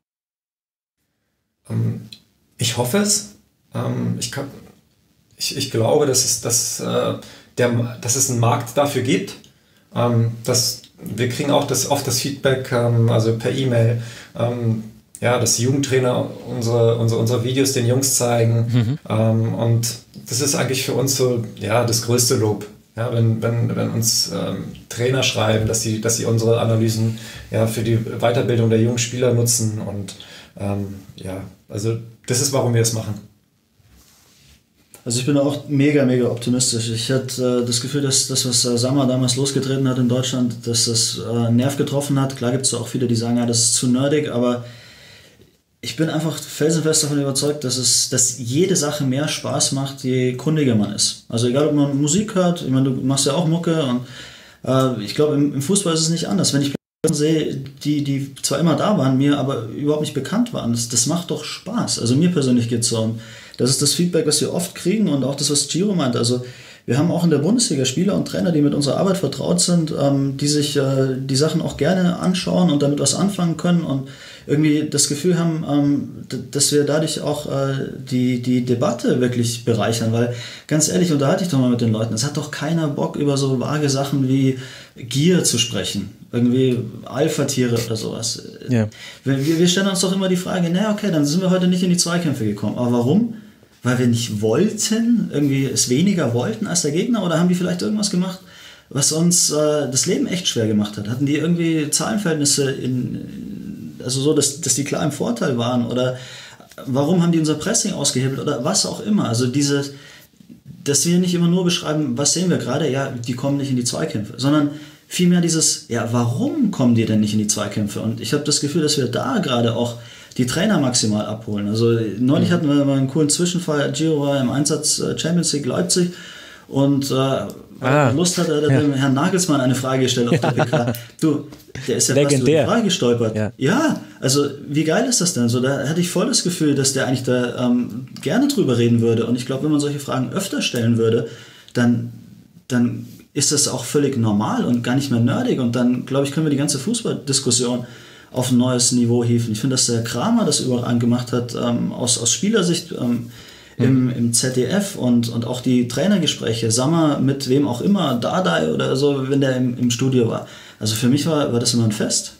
Ich hoffe es. Ich, kann, ich, ich glaube, dass es, dass, der, dass es einen Markt dafür gibt. Dass, wir kriegen auch das, oft das Feedback, also per E-Mail, ja, dass die Jugendtrainer unsere, unsere, unsere Videos den Jungs zeigen. Mhm. Und das ist eigentlich für uns so ja, das größte Lob. Ja, wenn, wenn, wenn uns ähm, Trainer schreiben, dass sie, dass sie unsere Analysen ja, für die Weiterbildung der jungen Spieler nutzen. Und ähm, ja, also das ist, warum wir es machen. Also ich bin auch mega, mega optimistisch. Ich hatte äh, das Gefühl, dass das, was äh, Sammer damals losgetreten hat in Deutschland, dass das äh, einen Nerv getroffen hat. Klar gibt es auch viele, die sagen, ja, das ist zu nerdig, aber ich bin einfach felsenfest davon überzeugt, dass es, dass jede Sache mehr Spaß macht, je kundiger man ist. Also egal, ob man Musik hört, ich meine, du machst ja auch Mucke und Äh, ich glaube, im, im Fußball ist es nicht anders. Wenn ich sehe, die, die zwar immer da waren, mir aber überhaupt nicht bekannt waren, das, das macht doch Spaß. Also mir persönlich geht es so. Und das ist das Feedback, was wir oft kriegen und auch das, was Giro meint. Also wir haben auch in der Bundesliga Spieler und Trainer, die mit unserer Arbeit vertraut sind, ähm, die sich äh, die Sachen auch gerne anschauen und damit was anfangen können und irgendwie das Gefühl haben, ähm, d- dass wir dadurch auch äh, die, die Debatte wirklich bereichern, weil ganz ehrlich, unterhalte ich doch mal mit den Leuten, es hat doch keiner Bock, über so vage Sachen wie Gier zu sprechen, irgendwie Alpha-Tiere oder sowas. Ja. Wir, wir stellen uns doch immer die Frage, naja, okay, dann sind wir heute nicht in die Zweikämpfe gekommen, aber warum? Weil wir nicht wollten, irgendwie es weniger wollten als der Gegner, oder haben die vielleicht irgendwas gemacht, was uns äh, das Leben echt schwer gemacht hat? Hatten die irgendwie Zahlenverhältnisse, in, also so, dass, dass die klar im Vorteil waren, oder warum haben die unser Pressing ausgehebelt oder was auch immer? Also diese, dass wir nicht immer nur beschreiben, was sehen wir gerade, ja, die kommen nicht in die Zweikämpfe, sondern vielmehr dieses, ja, warum kommen die denn nicht in die Zweikämpfe? Und ich habe das Gefühl, dass wir da gerade auch die Trainer maximal abholen. Also neulich mhm. hatten wir mal einen coolen Zwischenfall. Giro war im Einsatz äh, Champions League Leipzig und äh, ah, Lust hat er ja. dem Herrn Nagelsmann eine Frage gestellt auf der P K. Du, der ist ja fast über die Frage gestolpert. Ja. ja, also wie geil ist das denn? So, da hatte ich voll das Gefühl, dass der eigentlich da ähm, gerne drüber reden würde. Und ich glaube, wenn man solche Fragen öfter stellen würde, dann, dann ist das auch völlig normal und gar nicht mehr nerdig. Und dann, glaube ich, können wir die ganze Fußballdiskussion auf ein neues Niveau hieven. Ich finde, dass der Kramer das überall gemacht hat, ähm, aus, aus Spielersicht ähm, mhm. im, im Z D F und, und auch die Trainergespräche, Sammer mit wem auch immer, Dardai oder so, wenn der im, im Studio war. Also für mich war, war das immer ein Fest.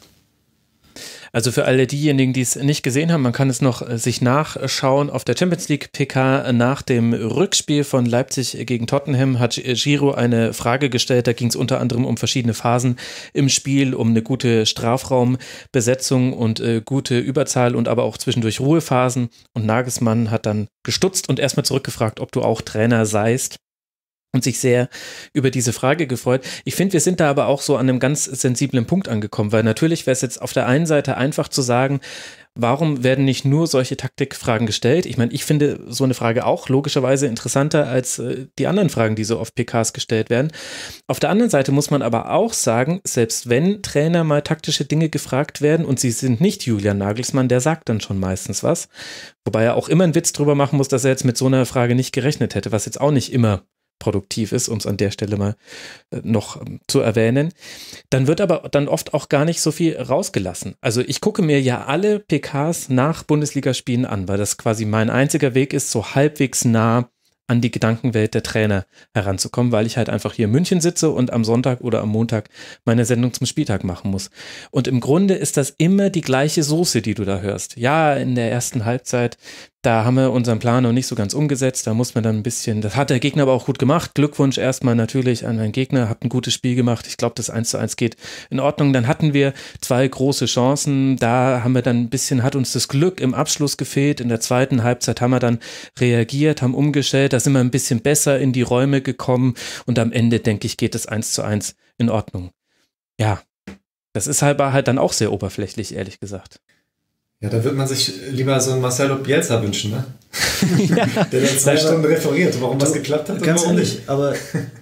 Also für alle diejenigen, die es nicht gesehen haben, man kann es noch sich nachschauen. Auf der Champions League P K nach dem Rückspiel von Leipzig gegen Tottenham hat Giro eine Frage gestellt. Da ging es unter anderem um verschiedene Phasen im Spiel, um eine gute Strafraumbesetzung und äh, gute Überzahl und aber auch zwischendurch Ruhephasen. Und Nagelsmann hat dann gestutzt und erstmal zurückgefragt, ob du auch Trainer seist. Und sich sehr über diese Frage gefreut. Ich finde, wir sind da aber auch so an einem ganz sensiblen Punkt angekommen, weil natürlich wäre es jetzt auf der einen Seite einfach zu sagen, warum werden nicht nur solche Taktikfragen gestellt? Ich meine, ich finde so eine Frage auch logischerweise interessanter als äh, die anderen Fragen, die so auf P Ks gestellt werden. Auf der anderen Seite muss man aber auch sagen, selbst wenn Trainer mal taktische Dinge gefragt werden und sie sind nicht Julian Nagelsmann, der sagt dann schon meistens was. Wobei er auch immer einen Witz drüber machen muss, dass er jetzt mit so einer Frage nicht gerechnet hätte, was jetzt auch nicht immer produktiv ist, um es an der Stelle mal noch zu erwähnen. Dann wird aber dann oft auch gar nicht so viel rausgelassen. Also ich gucke mir ja alle P Ks nach Bundesligaspielen an, weil das quasi mein einziger Weg ist, so halbwegs nah an die Gedankenwelt der Trainer heranzukommen, weil ich halt einfach hier in München sitze und am Sonntag oder am Montag meine Sendung zum Spieltag machen muss. Und im Grunde ist das immer die gleiche Soße, die du da hörst. Ja, in der ersten Halbzeit, da haben wir unseren Plan noch nicht so ganz umgesetzt, da muss man dann ein bisschen, das hat der Gegner aber auch gut gemacht. Glückwunsch erstmal natürlich an meinen Gegner, habt ein gutes Spiel gemacht. Ich glaube, das eins zu eins geht in Ordnung. Dann hatten wir zwei große Chancen, da haben wir dann ein bisschen, hat uns das Glück im Abschluss gefehlt. In der zweiten Halbzeit haben wir dann reagiert, haben umgestellt, da sind wir ein bisschen besser in die Räume gekommen und am Ende, denke ich, geht es eins zu eins in Ordnung. Ja, das ist halt, halt dann auch sehr oberflächlich, ehrlich gesagt. Ja, da würde man sich lieber so einen Marcelo Bielsa wünschen, ne? Ja, der dann zwei Stunden referiert, warum das geklappt hat. Ganz ehrlich, aber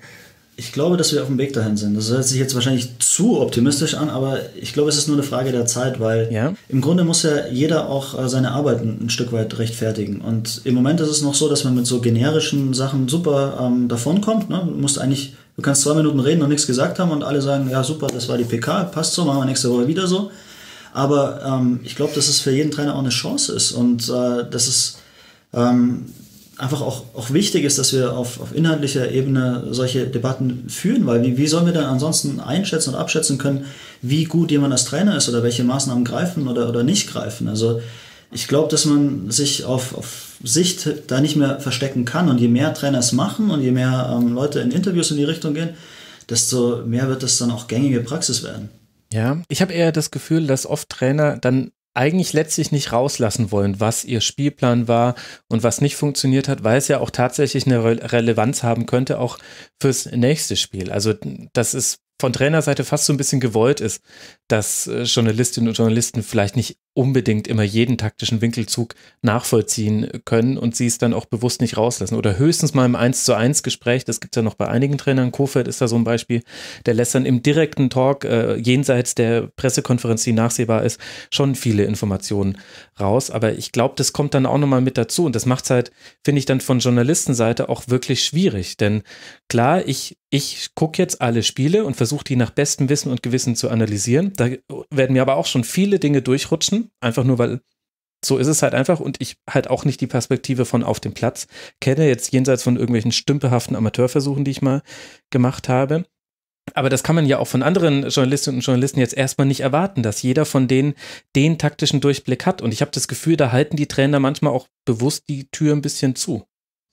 ich glaube, dass wir auf dem Weg dahin sind. Das hört sich jetzt wahrscheinlich zu optimistisch an, aber ich glaube, es ist nur eine Frage der Zeit, weil ja. im Grunde muss ja jeder auch seine Arbeit ein, ein Stück weit rechtfertigen. Und im Moment ist es noch so, dass man mit so generischen Sachen super ähm, davonkommt. Ne? Du musst eigentlich, du kannst zwei Minuten reden und nichts gesagt haben und alle sagen, ja super, das war die P K, passt so, machen wir nächste Woche wieder so. Aber ähm, ich glaube, dass es für jeden Trainer auch eine Chance ist und äh, dass es ähm, einfach auch, auch wichtig ist, dass wir auf, auf inhaltlicher Ebene solche Debatten führen, weil wie, wie sollen wir denn ansonsten einschätzen und abschätzen können, wie gut jemand als Trainer ist oder welche Maßnahmen greifen oder, oder nicht greifen. Also ich glaube, dass man sich auf, auf Sicht da nicht mehr verstecken kann und je mehr Trainer es machen und je mehr ähm, Leute in Interviews in die Richtung gehen, desto mehr wird das dann auch gängige Praxis werden. Ja, ich habe eher das Gefühl, dass oft Trainer dann eigentlich letztlich nicht rauslassen wollen, was ihr Spielplan war und was nicht funktioniert hat, weil es ja auch tatsächlich eine Re- Relevanz haben könnte, auch fürs nächste Spiel. Also dass es von Trainerseite fast so ein bisschen gewollt ist, dass Journalistinnen und Journalisten vielleicht nicht unbedingt immer jeden taktischen Winkelzug nachvollziehen können und sie es dann auch bewusst nicht rauslassen. Oder höchstens mal im eins zu eins Gespräch, das gibt es ja noch bei einigen Trainern, Kofeld ist da so ein Beispiel, der lässt dann im direkten Talk, äh, jenseits der Pressekonferenz, die nachsehbar ist, schon viele Informationen raus. Aber ich glaube, das kommt dann auch nochmal mit dazu und das macht es halt, finde ich, dann von Journalistenseite auch wirklich schwierig. Denn klar, ich, ich gucke jetzt alle Spiele und versuche die nach bestem Wissen und Gewissen zu analysieren. Da werden mir aber auch schon viele Dinge durchrutschen, einfach nur, weil so ist es halt einfach und ich halt auch nicht die Perspektive von auf dem Platz kenne, jetzt jenseits von irgendwelchen stümperhaften Amateurversuchen, die ich mal gemacht habe. Aber das kann man ja auch von anderen Journalistinnen und Journalisten jetzt erstmal nicht erwarten, dass jeder von denen den taktischen Durchblick hat. Und ich habe das Gefühl, da halten die Trainer manchmal auch bewusst die Tür ein bisschen zu.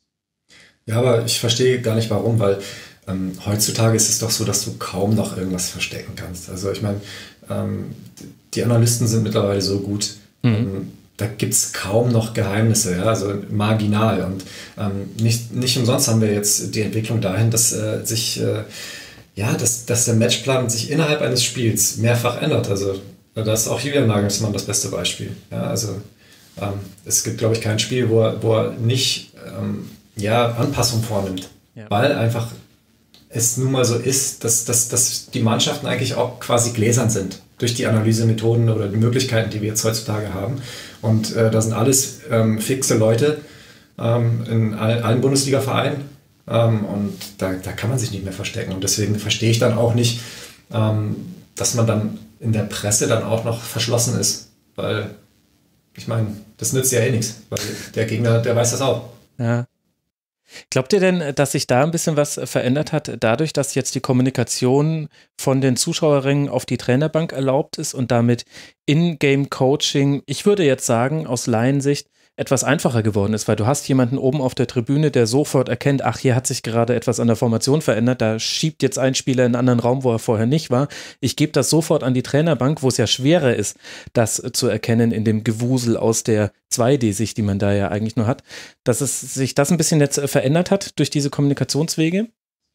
Ja, aber ich verstehe gar nicht warum, weil ähm, heutzutage ist es doch so, dass du kaum noch irgendwas verstecken kannst. Also ich meine, ähm, die Analysten sind mittlerweile so gut, mhm. ähm, da gibt es kaum noch Geheimnisse, ja, also marginal. Und ähm, nicht, nicht umsonst haben wir jetzt die Entwicklung dahin, dass äh, sich, äh, ja, dass, dass der Matchplan sich innerhalb eines Spiels mehrfach ändert. Also da ist auch Julian Nagelsmann das beste Beispiel. Ja, also ähm, es gibt, glaube ich, kein Spiel, wo er, wo er nicht ähm, ja, Anpassung vornimmt, ja. Weil einfach es nun mal so ist, dass, dass, dass die Mannschaften eigentlich auch quasi gläsern sind durch die Analysemethoden oder die Möglichkeiten, die wir jetzt heutzutage haben. Und äh, da sind alles ähm, fixe Leute ähm, in all, allen Bundesliga-Vereinen ähm, und da, da kann man sich nicht mehr verstecken. Und deswegen verstehe ich dann auch nicht, ähm, dass man dann in der Presse dann auch noch verschlossen ist, weil ich meine, das nützt ja eh nichts, weil der Gegner, der weiß das auch. Ja. Glaubt ihr denn, dass sich da ein bisschen was verändert hat, dadurch, dass jetzt die Kommunikation von den Zuschauerrängen auf die Trainerbank erlaubt ist und damit In-Game-Coaching, ich würde jetzt sagen, aus Laiensicht etwas einfacher geworden ist, weil du hast jemanden oben auf der Tribüne, der sofort erkennt, ach, hier hat sich gerade etwas an der Formation verändert, da schiebt jetzt ein Spieler in einen anderen Raum, wo er vorher nicht war. Ich gebe das sofort an die Trainerbank, wo es ja schwerer ist, das zu erkennen in dem Gewusel aus der zwei D-Sicht, die man da ja eigentlich nur hat, dass es sich das ein bisschen jetzt verändert hat durch diese Kommunikationswege?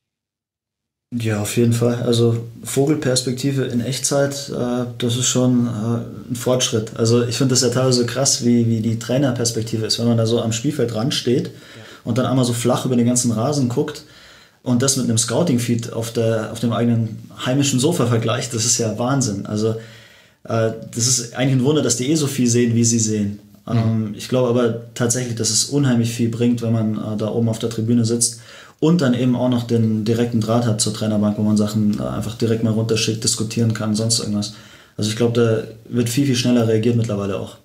Ja, auf jeden Fall. Also Vogelperspektive in Echtzeit, äh, das ist schon äh, ein Fortschritt. Also ich finde das ja teilweise krass, wie, wie die Trainerperspektive ist, wenn man da so am Spielfeld dran steht ja. und dann einmal so flach über den ganzen Rasen guckt und das mit einem Scouting-Feed auf, der, auf dem eigenen heimischen Sofa vergleicht, das ist ja Wahnsinn. Also äh, das ist eigentlich ein Wunder, dass die eh so viel sehen, wie sie sehen. Mhm. Ähm, ich glaube aber tatsächlich, dass es unheimlich viel bringt, wenn man äh, da oben auf der Tribüne sitzt und dann eben auch noch den direkten Draht hat zur Trainerbank, wo man Sachen einfach direkt mal runterschickt, diskutieren kann, sonst irgendwas. Also ich glaube, da wird viel, viel schneller reagiert mittlerweile auch.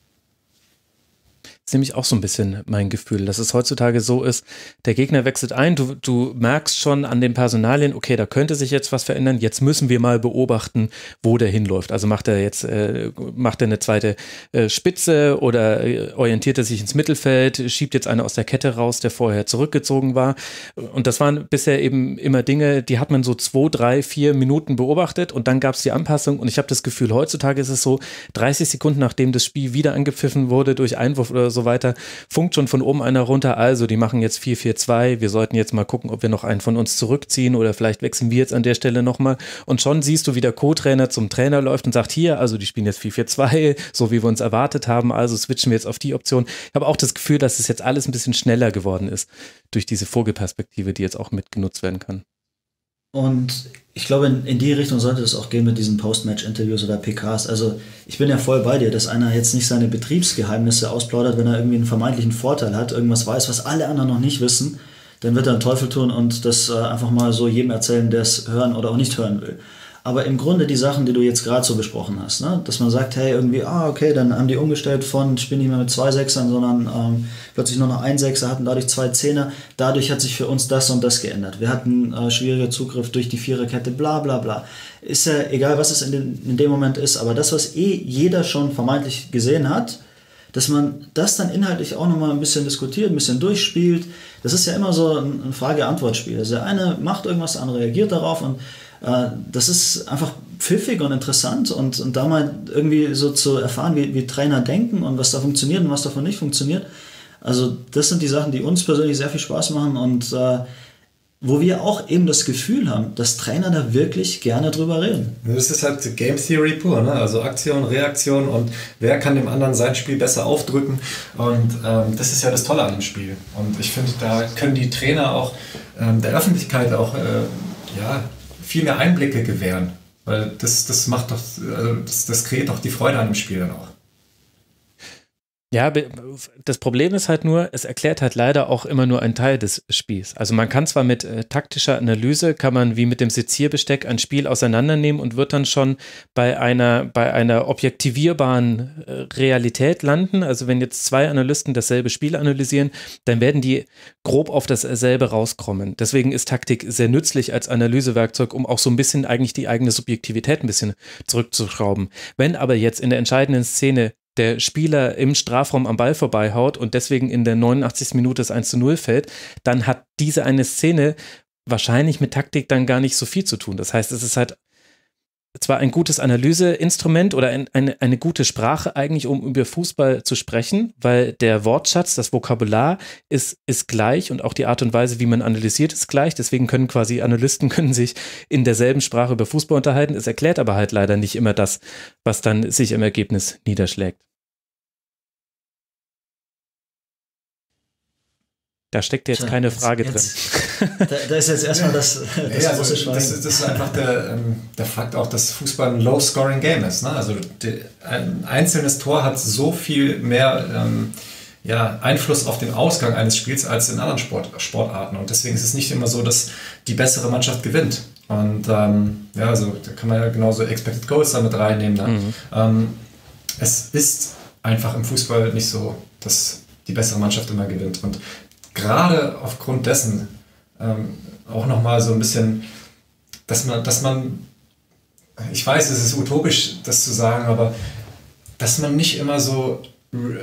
Das ist nämlich auch so ein bisschen mein Gefühl, dass es heutzutage so ist, der Gegner wechselt ein, du, du merkst schon an den Personalien, okay, da könnte sich jetzt was verändern, jetzt müssen wir mal beobachten, wo der hinläuft. Also macht er jetzt, äh, macht er eine zweite äh, Spitze oder äh, orientiert er sich ins Mittelfeld, schiebt jetzt einer aus der Kette raus, der vorher zurückgezogen war. Und das waren bisher eben immer Dinge, die hat man so zwei, drei, vier Minuten beobachtet und dann gab es die Anpassung und ich habe das Gefühl, heutzutage ist es so, dreißig Sekunden nachdem das Spiel wieder angepfiffen wurde durch Einwurf oder so weiter, funkt schon von oben einer runter, also die machen jetzt vier vier zwei, wir sollten jetzt mal gucken, ob wir noch einen von uns zurückziehen oder vielleicht wechseln wir jetzt an der Stelle nochmal und schon siehst du, wie der Co-Trainer zum Trainer läuft und sagt, hier, also die spielen jetzt vier vier zwei, so wie wir uns erwartet haben, also switchen wir jetzt auf die Option. Ich habe auch das Gefühl, dass es jetzt alles ein bisschen schneller geworden ist durch diese Vogelperspektive, die jetzt auch mitgenutzt werden kann. Und ich glaube, in, in die Richtung sollte es auch gehen mit diesen Post-Match-Interviews oder P Ks. Also ich bin ja voll bei dir, dass einer jetzt nicht seine Betriebsgeheimnisse ausplaudert, wenn er irgendwie einen vermeintlichen Vorteil hat, irgendwas weiß, was alle anderen noch nicht wissen, dann wird er einen Teufel tun und das äh, einfach mal so jedem erzählen, der es hören oder auch nicht hören will. Aber im Grunde die Sachen, die du jetzt gerade so besprochen hast, ne? Dass man sagt, hey, irgendwie, ah, okay, dann haben die umgestellt von, spielen nicht mehr mit zwei Sechsern, sondern ähm, plötzlich nur noch ein Sechser, hatten dadurch zwei Zehner. Dadurch hat sich für uns das und das geändert. Wir hatten äh, schwieriger Zugriff durch die Viererkette, bla bla bla. Ist ja egal, was es in, den, in dem Moment ist, aber das, was eh jeder schon vermeintlich gesehen hat, dass man das dann inhaltlich auch nochmal ein bisschen diskutiert, ein bisschen durchspielt. Das ist ja immer so ein, ein Frage-Antwort-Spiel. Also der eine macht irgendwas, der andere reagiert darauf und das ist einfach pfiffig und interessant und, und da mal irgendwie so zu erfahren, wie, wie Trainer denken und was da funktioniert und was davon nicht funktioniert. Also das sind die Sachen, die uns persönlich sehr viel Spaß machen und äh, wo wir auch eben das Gefühl haben, dass Trainer da wirklich gerne drüber reden. Das ist halt Game Theory pur, ne? Also Aktion, Reaktion und wer kann dem anderen sein Spiel besser aufdrücken und ähm, das ist ja das Tolle an dem Spiel. Und ich finde, da können die Trainer auch ähm, der Öffentlichkeit auch äh, ja, viel mehr Einblicke gewähren, weil das, das macht doch, also das, das kreiert doch die Freude an dem Spiel dann auch. Ja, das Problem ist halt nur, es erklärt halt leider auch immer nur einen Teil des Spiels. Also man kann zwar mit äh, taktischer Analyse, kann man wie mit dem Sezierbesteck ein Spiel auseinandernehmen und wird dann schon bei einer, bei einer objektivierbaren äh, Realität landen. Also wenn jetzt zwei Analysten dasselbe Spiel analysieren, dann werden die grob auf dasselbe rauskommen. Deswegen ist Taktik sehr nützlich als Analysewerkzeug, um auch so ein bisschen eigentlich die eigene Subjektivität ein bisschen zurückzuschrauben. Wenn aber jetzt in der entscheidenden Szene der Spieler im Strafraum am Ball vorbeihaut und deswegen in der neunundachtzigsten Minute das eins zu null fällt, dann hat diese eine Szene wahrscheinlich mit Taktik dann gar nicht so viel zu tun. Das heißt, es ist halt zwar ein gutes Analyseinstrument oder ein, eine, eine gute Sprache eigentlich, um über Fußball zu sprechen, weil der Wortschatz, das Vokabular ist, ist gleich und auch die Art und Weise, wie man analysiert, ist gleich. Deswegen können quasi Analysten können sich in derselben Sprache über Fußball unterhalten. Es erklärt aber halt leider nicht immer das, was dann sich im Ergebnis niederschlägt. Da steckt jetzt Tja, keine jetzt, Frage jetzt, drin. Da, da ist jetzt erstmal das, das ja, große also, Schweigen. Das, das ist einfach der, ähm, der Fakt auch, dass Fußball ein Low-Scoring-Game ist. Ne? Also die, ein einzelnes Tor hat so viel mehr ähm, ja, Einfluss auf den Ausgang eines Spiels als in anderen Sport, Sportarten. Und deswegen ist es nicht immer so, dass die bessere Mannschaft gewinnt. Und ähm, ja, also da kann man ja genauso Expected Goals damit reinnehmen. Ne? Mhm. Ähm, es ist einfach im Fußball nicht so, dass die bessere Mannschaft immer gewinnt. Und gerade aufgrund dessen ähm, auch nochmal so ein bisschen, dass man, dass man, ich weiß, es ist utopisch, das zu sagen, aber dass man nicht immer so re-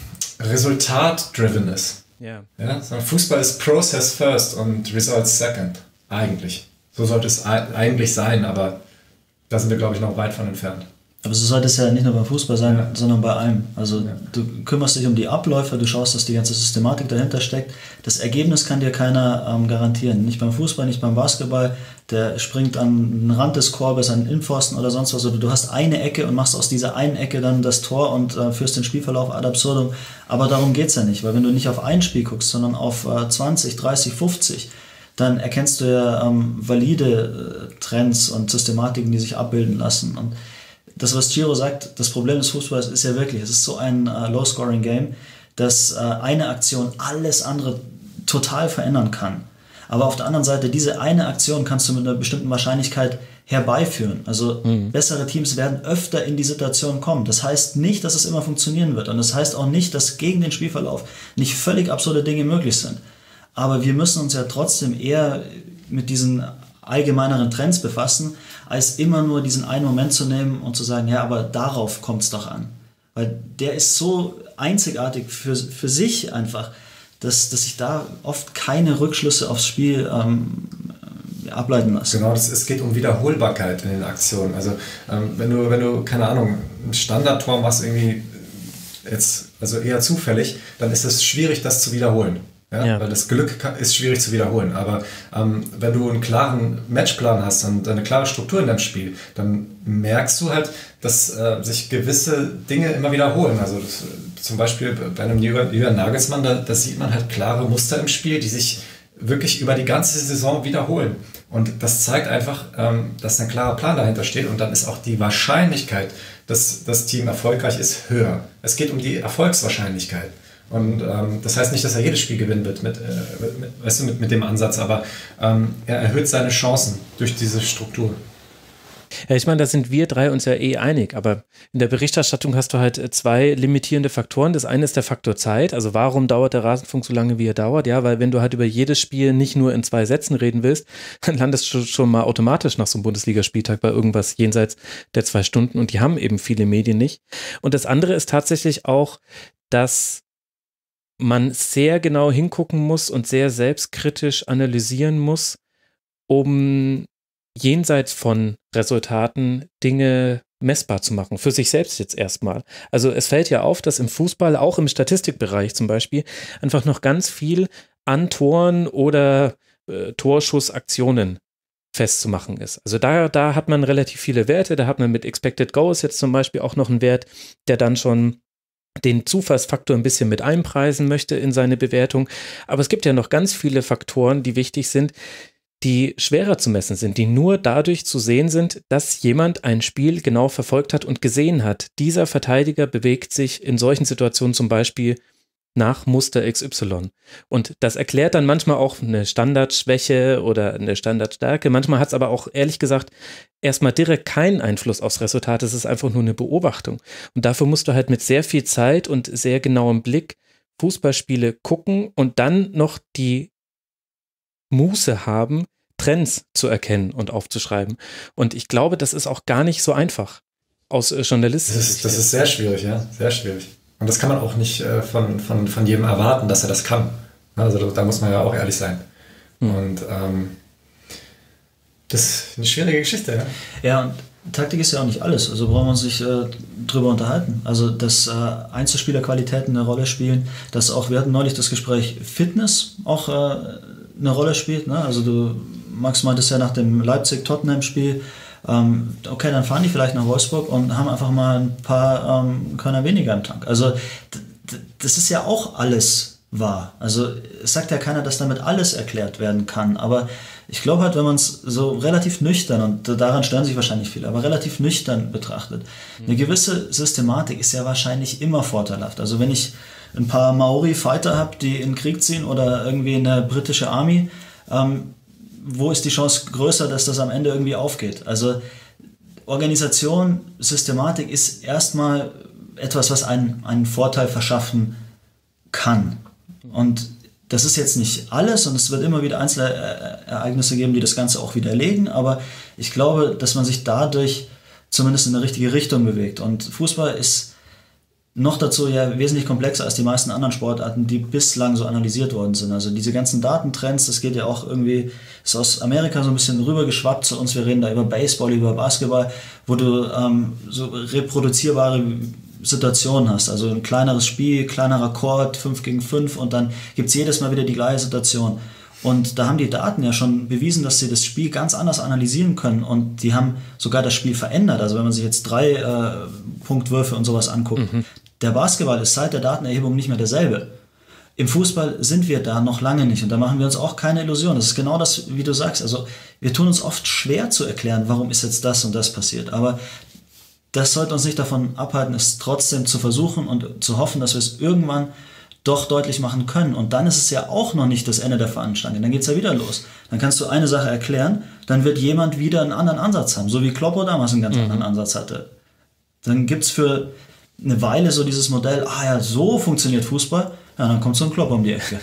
resultat-driven ist. Yeah. Ja? Sondern Fußball ist Process first und Results second. Eigentlich. So sollte es eigentlich sein, aber da sind wir, glaube ich, noch weit von entfernt. Aber so sollte es ja nicht nur beim Fußball sein, ja. sondern bei allem. Also ja. du kümmerst dich um die Abläufe, du schaust, dass die ganze Systematik dahinter steckt. Das Ergebnis kann dir keiner ähm, garantieren. Nicht beim Fußball, nicht beim Basketball. Der springt an den Rand des Korbes, an den Innenpfosten oder sonst was. Oder du hast eine Ecke und machst aus dieser einen Ecke dann das Tor und äh, führst den Spielverlauf ad absurdum. Aber darum geht es ja nicht, weil wenn du nicht auf ein Spiel guckst, sondern auf äh, zwanzig, dreißig, fünfzig, dann erkennst du ja ähm, valide äh, Trends und Systematiken, die sich abbilden lassen. Und das, was Ciro sagt, das Problem des Fußballs ist ja wirklich, es ist so ein äh, Low-Scoring-Game, dass äh, eine Aktion alles andere total verändern kann. Aber auf der anderen Seite, diese eine Aktion kannst du mit einer bestimmten Wahrscheinlichkeit herbeiführen. Also mhm. bessere Teams werden öfter in die Situation kommen. Das heißt nicht, dass es immer funktionieren wird. Und das heißt auch nicht, dass gegen den Spielverlauf nicht völlig absurde Dinge möglich sind. Aber wir müssen uns ja trotzdem eher mit diesen allgemeineren Trends befassen, als immer nur diesen einen Moment zu nehmen und zu sagen, ja, aber darauf kommt es doch an. Weil der ist so einzigartig für, für sich einfach, dass, dass sich da oft keine Rückschlüsse aufs Spiel ähm, ableiten lassen. Genau, das, es geht um Wiederholbarkeit in den Aktionen. Also ähm, wenn du, wenn du, keine Ahnung, ein Standardtor machst irgendwie jetzt, also eher zufällig, dann ist es schwierig, das zu wiederholen. Ja, ja. Weil das Glück ist schwierig zu wiederholen. Aber ähm, wenn du einen klaren Matchplan hast und eine klare Struktur in deinem Spiel, dann merkst du halt, dass äh, sich gewisse Dinge immer wiederholen. Also das, zum Beispiel bei einem Julian Nagelsmann, da, da sieht man halt klare Muster im Spiel, die sich wirklich über die ganze Saison wiederholen. Und das zeigt einfach, ähm, dass ein klarer Plan dahinter steht und dann ist auch die Wahrscheinlichkeit, dass das Team erfolgreich ist, höher. Es geht um die Erfolgswahrscheinlichkeit. Und ähm, das heißt nicht, dass er jedes Spiel gewinnen wird mit, äh, mit, weißt du, mit, mit dem Ansatz, aber ähm, er erhöht seine Chancen durch diese Struktur. Ja, ich meine, da sind wir drei uns ja eh einig, aber in der Berichterstattung hast du halt zwei limitierende Faktoren. Das eine ist der Faktor Zeit, also warum dauert der Rasenfunk so lange, wie er dauert? Ja, weil wenn du halt über jedes Spiel nicht nur in zwei Sätzen reden willst, dann landest du schon mal automatisch nach so einem Bundesligaspieltag bei irgendwas jenseits der zwei Stunden und die haben eben viele Medien nicht. Und das andere ist tatsächlich auch, dass man sehr genau hingucken muss und sehr selbstkritisch analysieren muss, um jenseits von Resultaten Dinge messbar zu machen, für sich selbst jetzt erstmal. Also es fällt ja auf, dass im Fußball, auch im Statistikbereich zum Beispiel, einfach noch ganz viel an Toren oder äh, Torschussaktionen festzumachen ist. Also da, da hat man relativ viele Werte, da hat man mit Expected Goals jetzt zum Beispiel auch noch einen Wert, der dann schon den Zufallsfaktor ein bisschen mit einpreisen möchte in seine Bewertung. Aber es gibt ja noch ganz viele Faktoren, die wichtig sind, die schwerer zu messen sind, die nur dadurch zu sehen sind, dass jemand ein Spiel genau verfolgt hat und gesehen hat. Dieser Verteidiger bewegt sich in solchen Situationen zum Beispiel nach Muster X Y. Und das erklärt dann manchmal auch eine Standardschwäche oder eine Standardstärke. Manchmal hat es aber auch, ehrlich gesagt, erstmal direkt keinen Einfluss aufs Resultat. Es ist einfach nur eine Beobachtung. Und dafür musst du halt mit sehr viel Zeit und sehr genauem Blick Fußballspiele gucken und dann noch die Muße haben, Trends zu erkennen und aufzuschreiben. Und ich glaube, das ist auch gar nicht so einfach aus äh, Journalisten. Das ist, das ist sehr schwierig, ja, sehr schwierig. Und das kann man auch nicht äh, von, von, von jedem erwarten, dass er das kann. Also da muss man ja auch ehrlich sein. Hm. Und ähm, das ist eine schwierige Geschichte. Ja, ja, und Taktik ist ja auch nicht alles. Also brauchen wir uns nicht äh, drüber unterhalten. Also dass äh, Einzelspielerqualitäten eine Rolle spielen, dass auch, wir hatten neulich das Gespräch, Fitness auch äh, eine Rolle spielt. Ne? Also du, Max meinte es ja nach dem Leipzig-Tottenham-Spiel, Ähm, okay, dann fahren die vielleicht nach Wolfsburg und haben einfach mal ein paar ähm, Körner weniger im Tank. Also d- d- das ist ja auch alles wahr. Also es sagt ja keiner, dass damit alles erklärt werden kann, aber ich glaube halt, wenn man es so relativ nüchtern, und daran stören sich wahrscheinlich viele, aber relativ nüchtern betrachtet, mhm. eine gewisse Systematik ist ja wahrscheinlich immer vorteilhaft. Also wenn ich ein paar Maori-Fighter habe, die in den Krieg ziehen oder irgendwie eine britische Army, ähm, wo ist die Chance größer, dass das am Ende irgendwie aufgeht? Also Organisation, Systematik ist erstmal etwas, was einen, einen Vorteil verschaffen kann. Und das ist jetzt nicht alles und es wird immer wieder einzelne Ereignisse geben, die das Ganze auch widerlegen, aber ich glaube, dass man sich dadurch zumindest in eine richtige Richtung bewegt. Und Fußball ist noch dazu ja wesentlich komplexer als die meisten anderen Sportarten, die bislang so analysiert worden sind. Also diese ganzen Datentrends, das geht ja auch irgendwie, ist aus Amerika so ein bisschen rübergeschwappt zu uns. Wir reden da über Baseball, über Basketball, wo du ähm, so reproduzierbare Situationen hast. Also ein kleineres Spiel, kleinerer Court, fünf gegen fünf und dann gibt es jedes Mal wieder die gleiche Situation. Und da haben die Daten ja schon bewiesen, dass sie das Spiel ganz anders analysieren können und die haben sogar das Spiel verändert. Also wenn man sich jetzt drei äh, Punktwürfe und sowas anguckt, mhm. Der Basketball ist seit der Datenerhebung nicht mehr derselbe. Im Fußball sind wir da noch lange nicht und da machen wir uns auch keine Illusionen. Das ist genau das, wie du sagst. Also wir tun uns oft schwer zu erklären, warum ist jetzt das und das passiert. Aber das sollte uns nicht davon abhalten, es trotzdem zu versuchen und zu hoffen, dass wir es irgendwann doch deutlich machen können. Und dann ist es ja auch noch nicht das Ende der Fahnenstange. Dann geht es ja wieder los. Dann kannst du eine Sache erklären, dann wird jemand wieder einen anderen Ansatz haben, so wie Kloppo damals einen ganz mhm. anderen Ansatz hatte. Dann gibt es für eine Weile so dieses Modell, ah ja, so funktioniert Fußball, ja, dann kommt so ein Kloppo um die Ecke.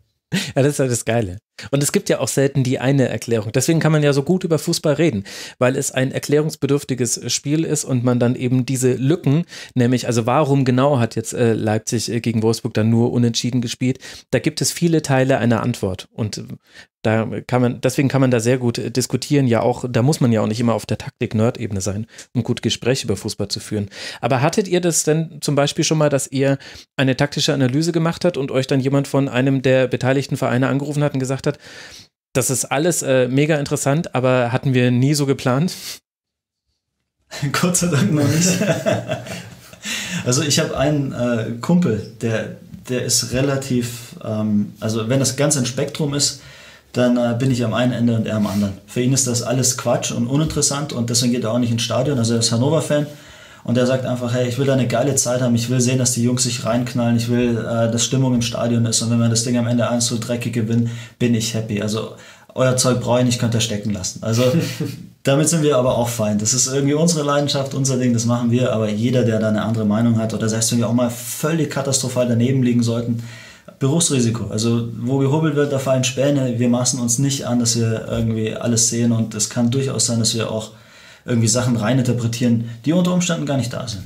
Ja, das ist halt das Geile. Und es gibt ja auch selten die eine Erklärung. Deswegen kann man ja so gut über Fußball reden, weil es ein erklärungsbedürftiges Spiel ist und man dann eben diese Lücken, nämlich also warum genau hat jetzt äh, Leipzig äh, gegen Wolfsburg dann nur unentschieden gespielt, da gibt es viele Teile einer Antwort und da kann man, deswegen kann man da sehr gut äh, diskutieren, ja auch, da muss man ja auch nicht immer auf der Taktik-Nerd-Ebene sein, um gut Gespräche über Fußball zu führen. Aber hattet ihr das denn zum Beispiel schon mal, dass ihr eine taktische Analyse gemacht habt und euch dann jemand von einem der beteiligten Vereine angerufen hat und gesagt hat, das ist alles äh, mega interessant, aber hatten wir nie so geplant? Gott sei Dank noch nicht. Also ich habe einen äh, Kumpel, der, der ist relativ, ähm, also wenn das ganz ein Spektrum ist, dann äh, bin ich am einen Ende und er am anderen. Für ihn ist das alles Quatsch und uninteressant und deswegen geht er auch nicht ins Stadion. Also er ist Hannover-Fan. Und er sagt einfach, hey, ich will da eine geile Zeit haben, ich will sehen, dass die Jungs sich reinknallen, ich will, äh, dass Stimmung im Stadion ist und wenn wir das Ding am Ende eins zu dreckig gewinnen, bin ich happy. Also euer Zeug brauche ich nicht, könnt ihr stecken lassen. Also damit sind wir aber auch fein. Das ist irgendwie unsere Leidenschaft, unser Ding, das machen wir, aber jeder, der da eine andere Meinung hat oder selbst wenn wir auch mal völlig katastrophal daneben liegen sollten, Berufsrisiko. Also wo gehobelt wird, da fallen Späne. Wir maßen uns nicht an, dass wir irgendwie alles sehen und es kann durchaus sein, dass wir auch irgendwie Sachen reininterpretieren, die unter Umständen gar nicht da sind.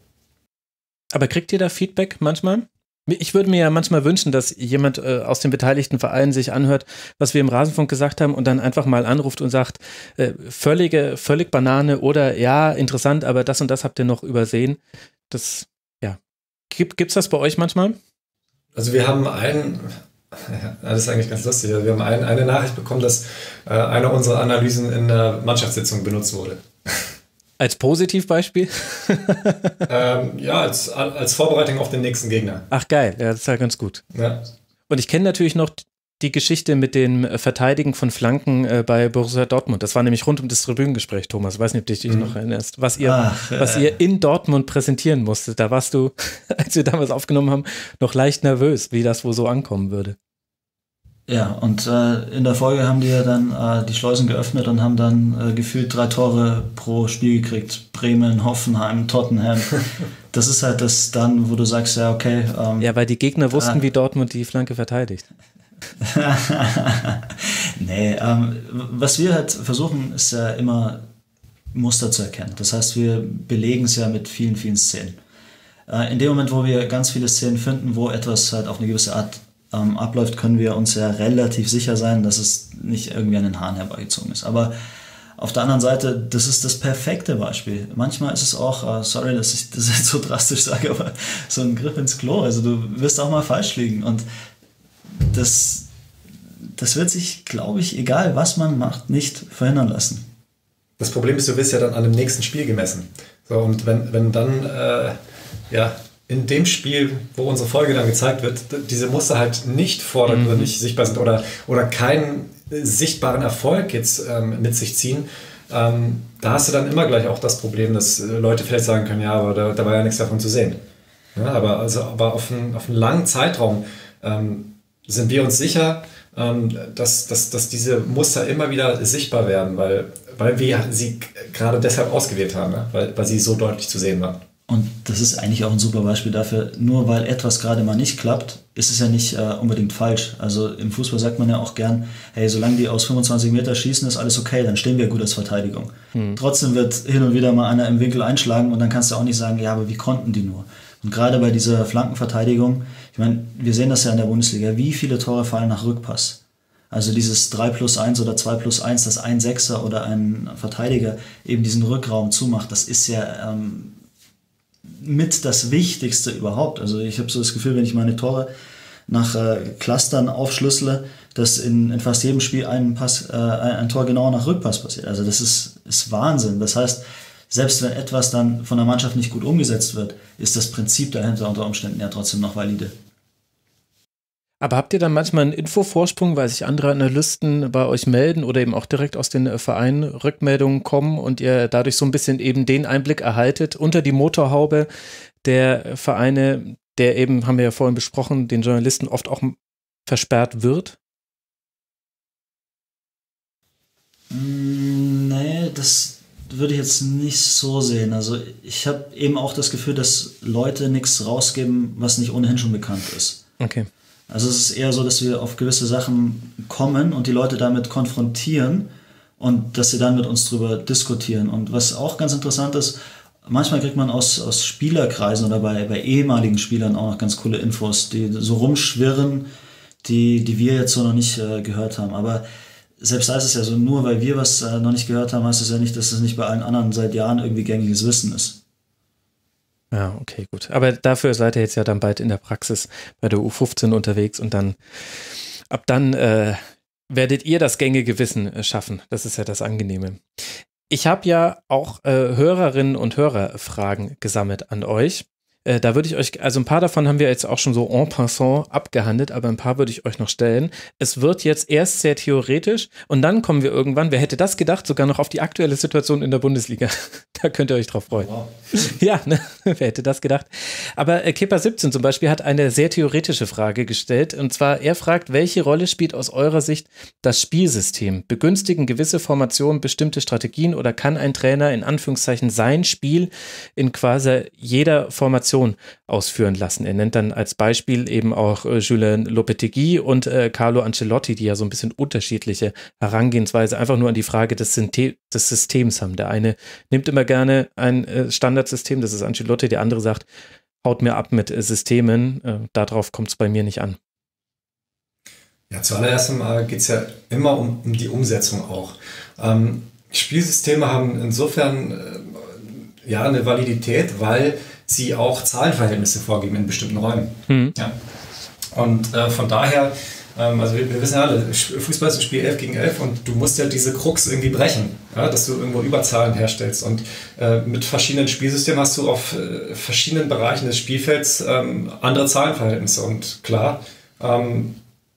Aber kriegt ihr da Feedback manchmal? Ich würde mir ja manchmal wünschen, dass jemand äh, aus den beteiligten Vereinen sich anhört, was wir im Rasenfunk gesagt haben und dann einfach mal anruft und sagt, äh, völlige, völlig Banane oder ja, interessant, aber das und das habt ihr noch übersehen. Das, ja. Gibt, gibt's das bei euch manchmal? Also wir haben einen, Ja, das ist eigentlich ganz lustig. Wir haben ein, eine Nachricht bekommen, dass äh, eine unserer Analysen in der Mannschaftssitzung benutzt wurde. Als Positivbeispiel? ähm, ja, als, als Vorbereitung auf den nächsten Gegner. Ach geil, ja, das ist ja ganz gut. Ja. Und ich kenne natürlich noch die Geschichte mit dem Verteidigen von Flanken äh, bei Borussia Dortmund. Das war nämlich rund um das Tribünengespräch, Thomas. Ich weiß nicht, ob du dich mhm. noch erinnerst. Was ihr, Ach, äh. was ihr in Dortmund präsentieren musstet. Da warst du, als wir damals aufgenommen haben, noch leicht nervös, wie das wohl so ankommen würde. Ja, und äh, in der Folge haben die ja dann äh, die Schleusen geöffnet und haben dann äh, gefühlt drei Tore pro Spiel gekriegt. Bremen, Hoffenheim, Tottenham. Das ist halt das dann, wo du sagst, ja, okay. Ähm, ja, weil die Gegner wussten, äh, wie Dortmund die Flanke verteidigt. nee, ähm, was wir halt versuchen, ist ja immer Muster zu erkennen. Das heißt, wir belegen es ja mit vielen, vielen Szenen. Äh, in dem Moment, wo wir ganz viele Szenen finden, wo etwas halt auf eine gewisse Art ähm, abläuft, können wir uns ja relativ sicher sein, dass es nicht irgendwie an den Haaren herbeigezogen ist. Aber auf der anderen Seite, das ist das perfekte Beispiel. Manchmal ist es auch, äh, sorry, dass ich das jetzt so drastisch sage, aber so ein Griff ins Klo. Also du wirst auch mal falsch liegen und Das, das wird sich, glaube ich, egal was man macht, nicht verhindern lassen. Das Problem ist, du wirst ja dann an dem nächsten Spiel gemessen. So, und wenn, wenn dann äh, ja, in dem Spiel, wo unsere Folge dann gezeigt wird, diese Muster halt nicht vordergründig mhm. sichtbar sind oder, oder keinen sichtbaren Erfolg jetzt ähm, mit sich ziehen, ähm, da hast du dann immer gleich auch das Problem, dass äh, Leute vielleicht sagen können, ja, aber da, da war ja nichts davon zu sehen. Ja, aber, also, aber auf, einen, auf einen langen Zeitraum ähm, sind wir uns sicher, ähm, dass, dass, dass diese Muster immer wieder sichtbar werden, weil, weil wir sie gerade deshalb ausgewählt haben, ne? weil, weil sie so deutlich zu sehen waren. Und das ist eigentlich auch ein super Beispiel dafür, nur weil etwas gerade mal nicht klappt, ist es ja nicht äh, unbedingt falsch. Also im Fußball sagt man ja auch gern, hey, solange die aus fünfundzwanzig Meter schießen, ist alles okay, dann stehen wir gut als Verteidigung. Hm. Trotzdem wird hin und wieder mal einer im Winkel einschlagen und dann kannst du auch nicht sagen, ja, aber wie konnten die nur? Und gerade bei dieser Flankenverteidigung, ich meine, wir sehen das ja in der Bundesliga, wie viele Tore fallen nach Rückpass? Also dieses drei plus eins oder zwei plus eins, dass ein Sechser oder ein Verteidiger eben diesen Rückraum zumacht, das ist ja ähm, mit das Wichtigste überhaupt. Also ich habe so das Gefühl, wenn ich meine Tore nach äh, Clustern aufschlüssele, dass in, in fast jedem Spiel ein, Pass, äh, ein, ein Tor genau nach Rückpass passiert. Also das ist, ist Wahnsinn. Das heißt, selbst wenn etwas dann von der Mannschaft nicht gut umgesetzt wird, ist das Prinzip dahinter unter Umständen ja trotzdem noch valide. Aber habt ihr dann manchmal einen Infovorsprung, weil sich andere Analysten bei euch melden oder eben auch direkt aus den Vereinen Rückmeldungen kommen und ihr dadurch so ein bisschen eben den Einblick erhaltet unter die Motorhaube der Vereine, der eben, haben wir ja vorhin besprochen, den Journalisten oft auch versperrt wird? Nee, das würde ich jetzt nicht so sehen. Also ich habe eben auch das Gefühl, dass Leute nichts rausgeben, was nicht ohnehin schon bekannt ist. Okay. Also es ist eher so, dass wir auf gewisse Sachen kommen und die Leute damit konfrontieren und dass sie dann mit uns drüber diskutieren. Und was auch ganz interessant ist, manchmal kriegt man aus, aus Spielerkreisen oder bei, bei ehemaligen Spielern auch noch ganz coole Infos, die so rumschwirren, die, die wir jetzt so noch nicht äh, gehört haben. Aber selbst da ist es ja so, nur weil wir was äh, noch nicht gehört haben, heißt es ja nicht, dass es nicht bei allen anderen seit Jahren irgendwie gängiges Wissen ist. Ja, okay, gut. Aber dafür seid ihr jetzt ja dann bald in der Praxis bei der U fünfzehn unterwegs und dann, ab dann äh, werdet ihr das gängige Wissen äh, schaffen. Das ist ja das Angenehme. Ich habe ja auch äh, Hörerinnen und Hörerfragen gesammelt an euch. Äh, da würde ich euch, also ein paar davon haben wir jetzt auch schon so en passant abgehandelt, aber ein paar würde ich euch noch stellen. Es wird jetzt erst sehr theoretisch und dann kommen wir irgendwann, wer hätte das gedacht, sogar noch auf die aktuelle Situation in der Bundesliga. Da könnt ihr euch drauf freuen. Wow. Ja, ne? Wer hätte das gedacht? Aber äh, Kipper siebzehn zum Beispiel hat eine sehr theoretische Frage gestellt und zwar, er fragt, welche Rolle spielt aus eurer Sicht das Spielsystem? Begünstigen gewisse Formationen bestimmte Strategien oder kann ein Trainer in Anführungszeichen sein Spiel in quasi jeder Formation ausführen lassen? Er nennt dann als Beispiel eben auch äh, Julien Lopetegui und äh, Carlo Ancelotti, die ja so ein bisschen unterschiedliche Herangehensweise einfach nur an die Frage des, Synthe- des Systems haben. Der eine nimmt immer gerne ein äh, Standardsystem, das ist Ancelotti, der andere sagt, haut mir ab mit äh, Systemen, äh, darauf kommt es bei mir nicht an. Ja, zuallererst einmal geht es ja immer um, um die Umsetzung auch. Ähm, Spielsysteme haben insofern äh, ja eine Validität, weil sie auch Zahlenverhältnisse vorgeben in bestimmten Räumen. Mhm. Ja. Und äh, von daher Ähm, also wir, wir wissen ja alle, Fußball ist ein Spiel elf gegen elf und du musst ja diese Krux irgendwie brechen, ja, dass du irgendwo Überzahlen herstellst. Und äh, mit verschiedenen Spielsystemen hast du auf äh, verschiedenen Bereichen des Spielfelds ähm, andere Zahlenverhältnisse. Und klar, ähm,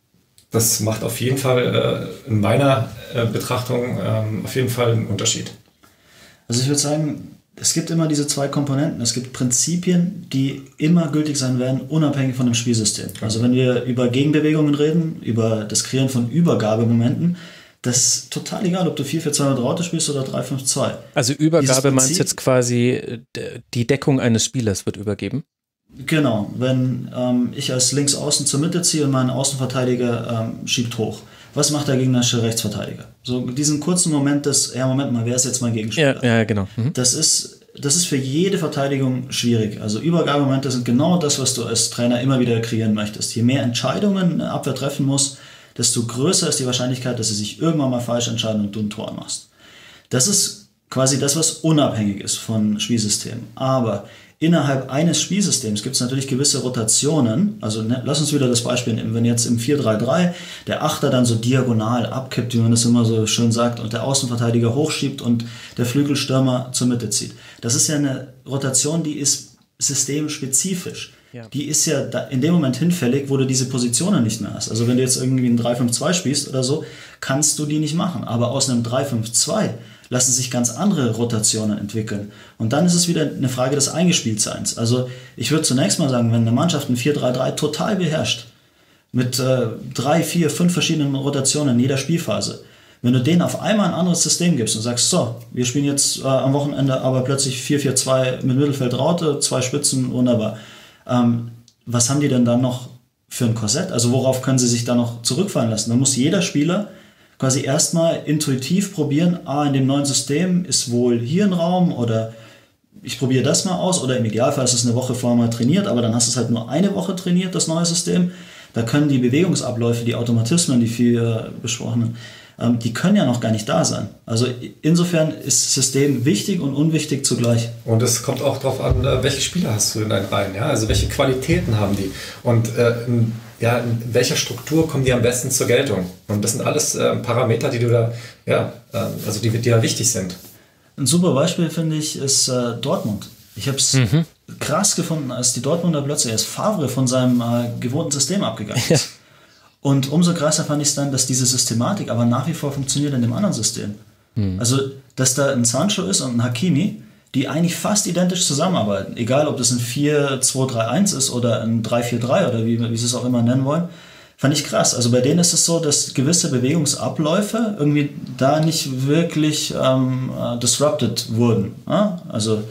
das macht auf jeden Fall äh, in meiner äh, Betrachtung äh, auf jeden Fall einen Unterschied. Also ich würde sagen, es gibt immer diese zwei Komponenten. Es gibt Prinzipien, die immer gültig sein werden, unabhängig von dem Spielsystem. Also wenn wir über Gegenbewegungen reden, über das Kreieren von Übergabemomenten, das ist total egal, ob du vier vier zwei oder Raute spielst oder drei fünf zwei. Also Übergabe meinst jetzt quasi, die Deckung eines Spielers wird übergeben? Genau. Wenn ähm, ich als Linksaußen zur Mitte ziehe und mein Außenverteidiger ähm, schiebt hoch. Was macht der gegnerische Rechtsverteidiger? So diesen kurzen Moment des, ja Moment mal, wer ist jetzt mein Gegenspieler? Ja, ja genau. Mhm. Das ist, das ist für jede Verteidigung schwierig. Also Übergabemomente sind genau das, was du als Trainer immer wieder kreieren möchtest. Je mehr Entscheidungen eine Abwehr treffen muss, desto größer ist die Wahrscheinlichkeit, dass sie sich irgendwann mal falsch entscheiden und du ein Tor machst. Das ist quasi das, was unabhängig ist von Spielsystemen. Aber innerhalb eines Spielsystems gibt es natürlich gewisse Rotationen. Also ne, lass uns wieder das Beispiel nehmen. Wenn jetzt im vier drei drei der Achter dann so diagonal abkippt, wie man das immer so schön sagt, und der Außenverteidiger hochschiebt und der Flügelstürmer zur Mitte zieht. Das ist ja eine Rotation, die ist systemspezifisch. Ja. Die ist ja da in dem Moment hinfällig, wo du diese Positionen nicht mehr hast. Also wenn du jetzt irgendwie ein drei fünf zwei spielst oder so, kannst du die nicht machen. Aber aus einem drei fünf zwei lassen sich ganz andere Rotationen entwickeln. Und dann ist es wieder eine Frage des Eingespieltseins. Also ich würde zunächst mal sagen, wenn eine Mannschaft ein vier drei drei total beherrscht, mit äh, drei, vier, fünf verschiedenen Rotationen in jeder Spielphase, wenn du denen auf einmal ein anderes System gibst und sagst, so, wir spielen jetzt äh, am Wochenende aber plötzlich vier vier zwei mit Mittelfeld-Raute, zwei Spitzen, wunderbar. Ähm, was haben die denn dann noch für ein Korsett? Also worauf können sie sich da noch zurückfallen lassen? Da muss jeder Spieler quasi erstmal intuitiv probieren, ah, in dem neuen System ist wohl hier ein Raum oder ich probiere das mal aus oder im Idealfall ist es eine Woche vorher mal trainiert, aber dann hast du es halt nur eine Woche trainiert, das neue System. Da können die Bewegungsabläufe, die Automatismen, die viel besprochenen, ähm, die können ja noch gar nicht da sein. Also insofern ist das System wichtig und unwichtig zugleich. Und es kommt auch darauf an, welche Spieler hast du in deinen Reihen, ja? Also welche Qualitäten haben die und äh, ja, in welcher Struktur kommen die am besten zur Geltung? Und das sind alles äh, Parameter, die du da, ja, äh, also die, die da wichtig sind. Ein super Beispiel, finde ich, ist äh, Dortmund. Ich habe es mhm. krass gefunden, als die Dortmunder plötzlich als Favre von seinem äh, gewohnten System abgegangen ist. Ja. Und umso krasser fand ich es dann, dass diese Systematik aber nach wie vor funktioniert in dem anderen System. Mhm. Also, dass da ein Sancho ist und ein Hakimi, die eigentlich fast identisch zusammenarbeiten. Egal, ob das ein vier zwei drei eins ist oder ein drei vier drei oder wie, wie sie es auch immer nennen wollen. Fand ich krass. Also bei denen ist es so, dass gewisse Bewegungsabläufe irgendwie da nicht wirklich ähm, uh, disrupted wurden. Ja? Also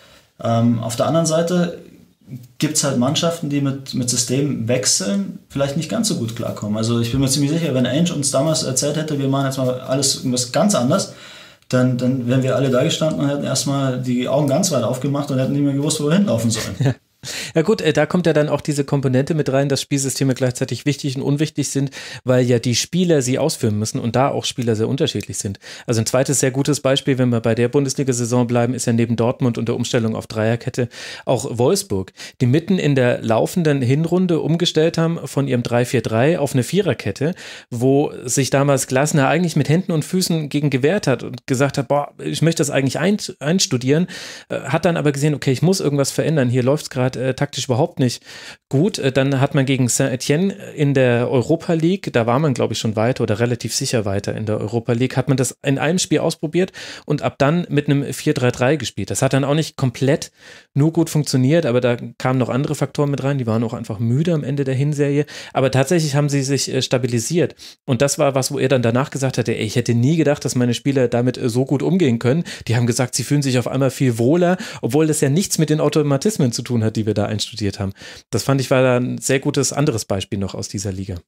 ähm, auf der anderen Seite gibt es halt Mannschaften, die mit, mit Systemwechseln vielleicht nicht ganz so gut klarkommen. Also ich bin mir ziemlich sicher, wenn Ainge uns damals erzählt hätte, wir machen jetzt mal alles irgendwas ganz anders, Dann, dann wären wir alle da gestanden und hätten erstmal die Augen ganz weit aufgemacht und hätten nicht mehr gewusst, wo wir hinlaufen sollen. Ja. Ja gut, da kommt ja dann auch diese Komponente mit rein, dass Spielsysteme gleichzeitig wichtig und unwichtig sind, weil ja die Spieler sie ausführen müssen und da auch Spieler sehr unterschiedlich sind. Also ein zweites sehr gutes Beispiel, wenn wir bei der Bundesliga-Saison bleiben, ist ja neben Dortmund und der Umstellung auf Dreierkette auch Wolfsburg, die mitten in der laufenden Hinrunde umgestellt haben von ihrem drei vier drei auf eine Viererkette, wo sich damals Glasner eigentlich mit Händen und Füßen gegen gewehrt hat und gesagt hat, boah, ich möchte das eigentlich ein, einstudieren, hat dann aber gesehen, okay, ich muss irgendwas verändern, hier läuft es gerade Äh, taktisch überhaupt nicht gut. Äh, dann hat man gegen Saint-Etienne in der Europa League, da war man glaube ich schon weiter oder relativ sicher weiter in der Europa League, hat man das in einem Spiel ausprobiert und ab dann mit einem vier drei drei gespielt. Das hat dann auch nicht komplett nur gut funktioniert, aber da kamen noch andere Faktoren mit rein, die waren auch einfach müde am Ende der Hinserie, aber tatsächlich haben sie sich äh, stabilisiert und das war was, wo er dann danach gesagt hatte, ey, ich hätte nie gedacht, dass meine Spieler damit äh, so gut umgehen können. Die haben gesagt, sie fühlen sich auf einmal viel wohler, obwohl das ja nichts mit den Automatismen zu tun hat, die wir da einstudiert haben. Das fand ich war da ein sehr gutes anderes Beispiel noch aus dieser Liga.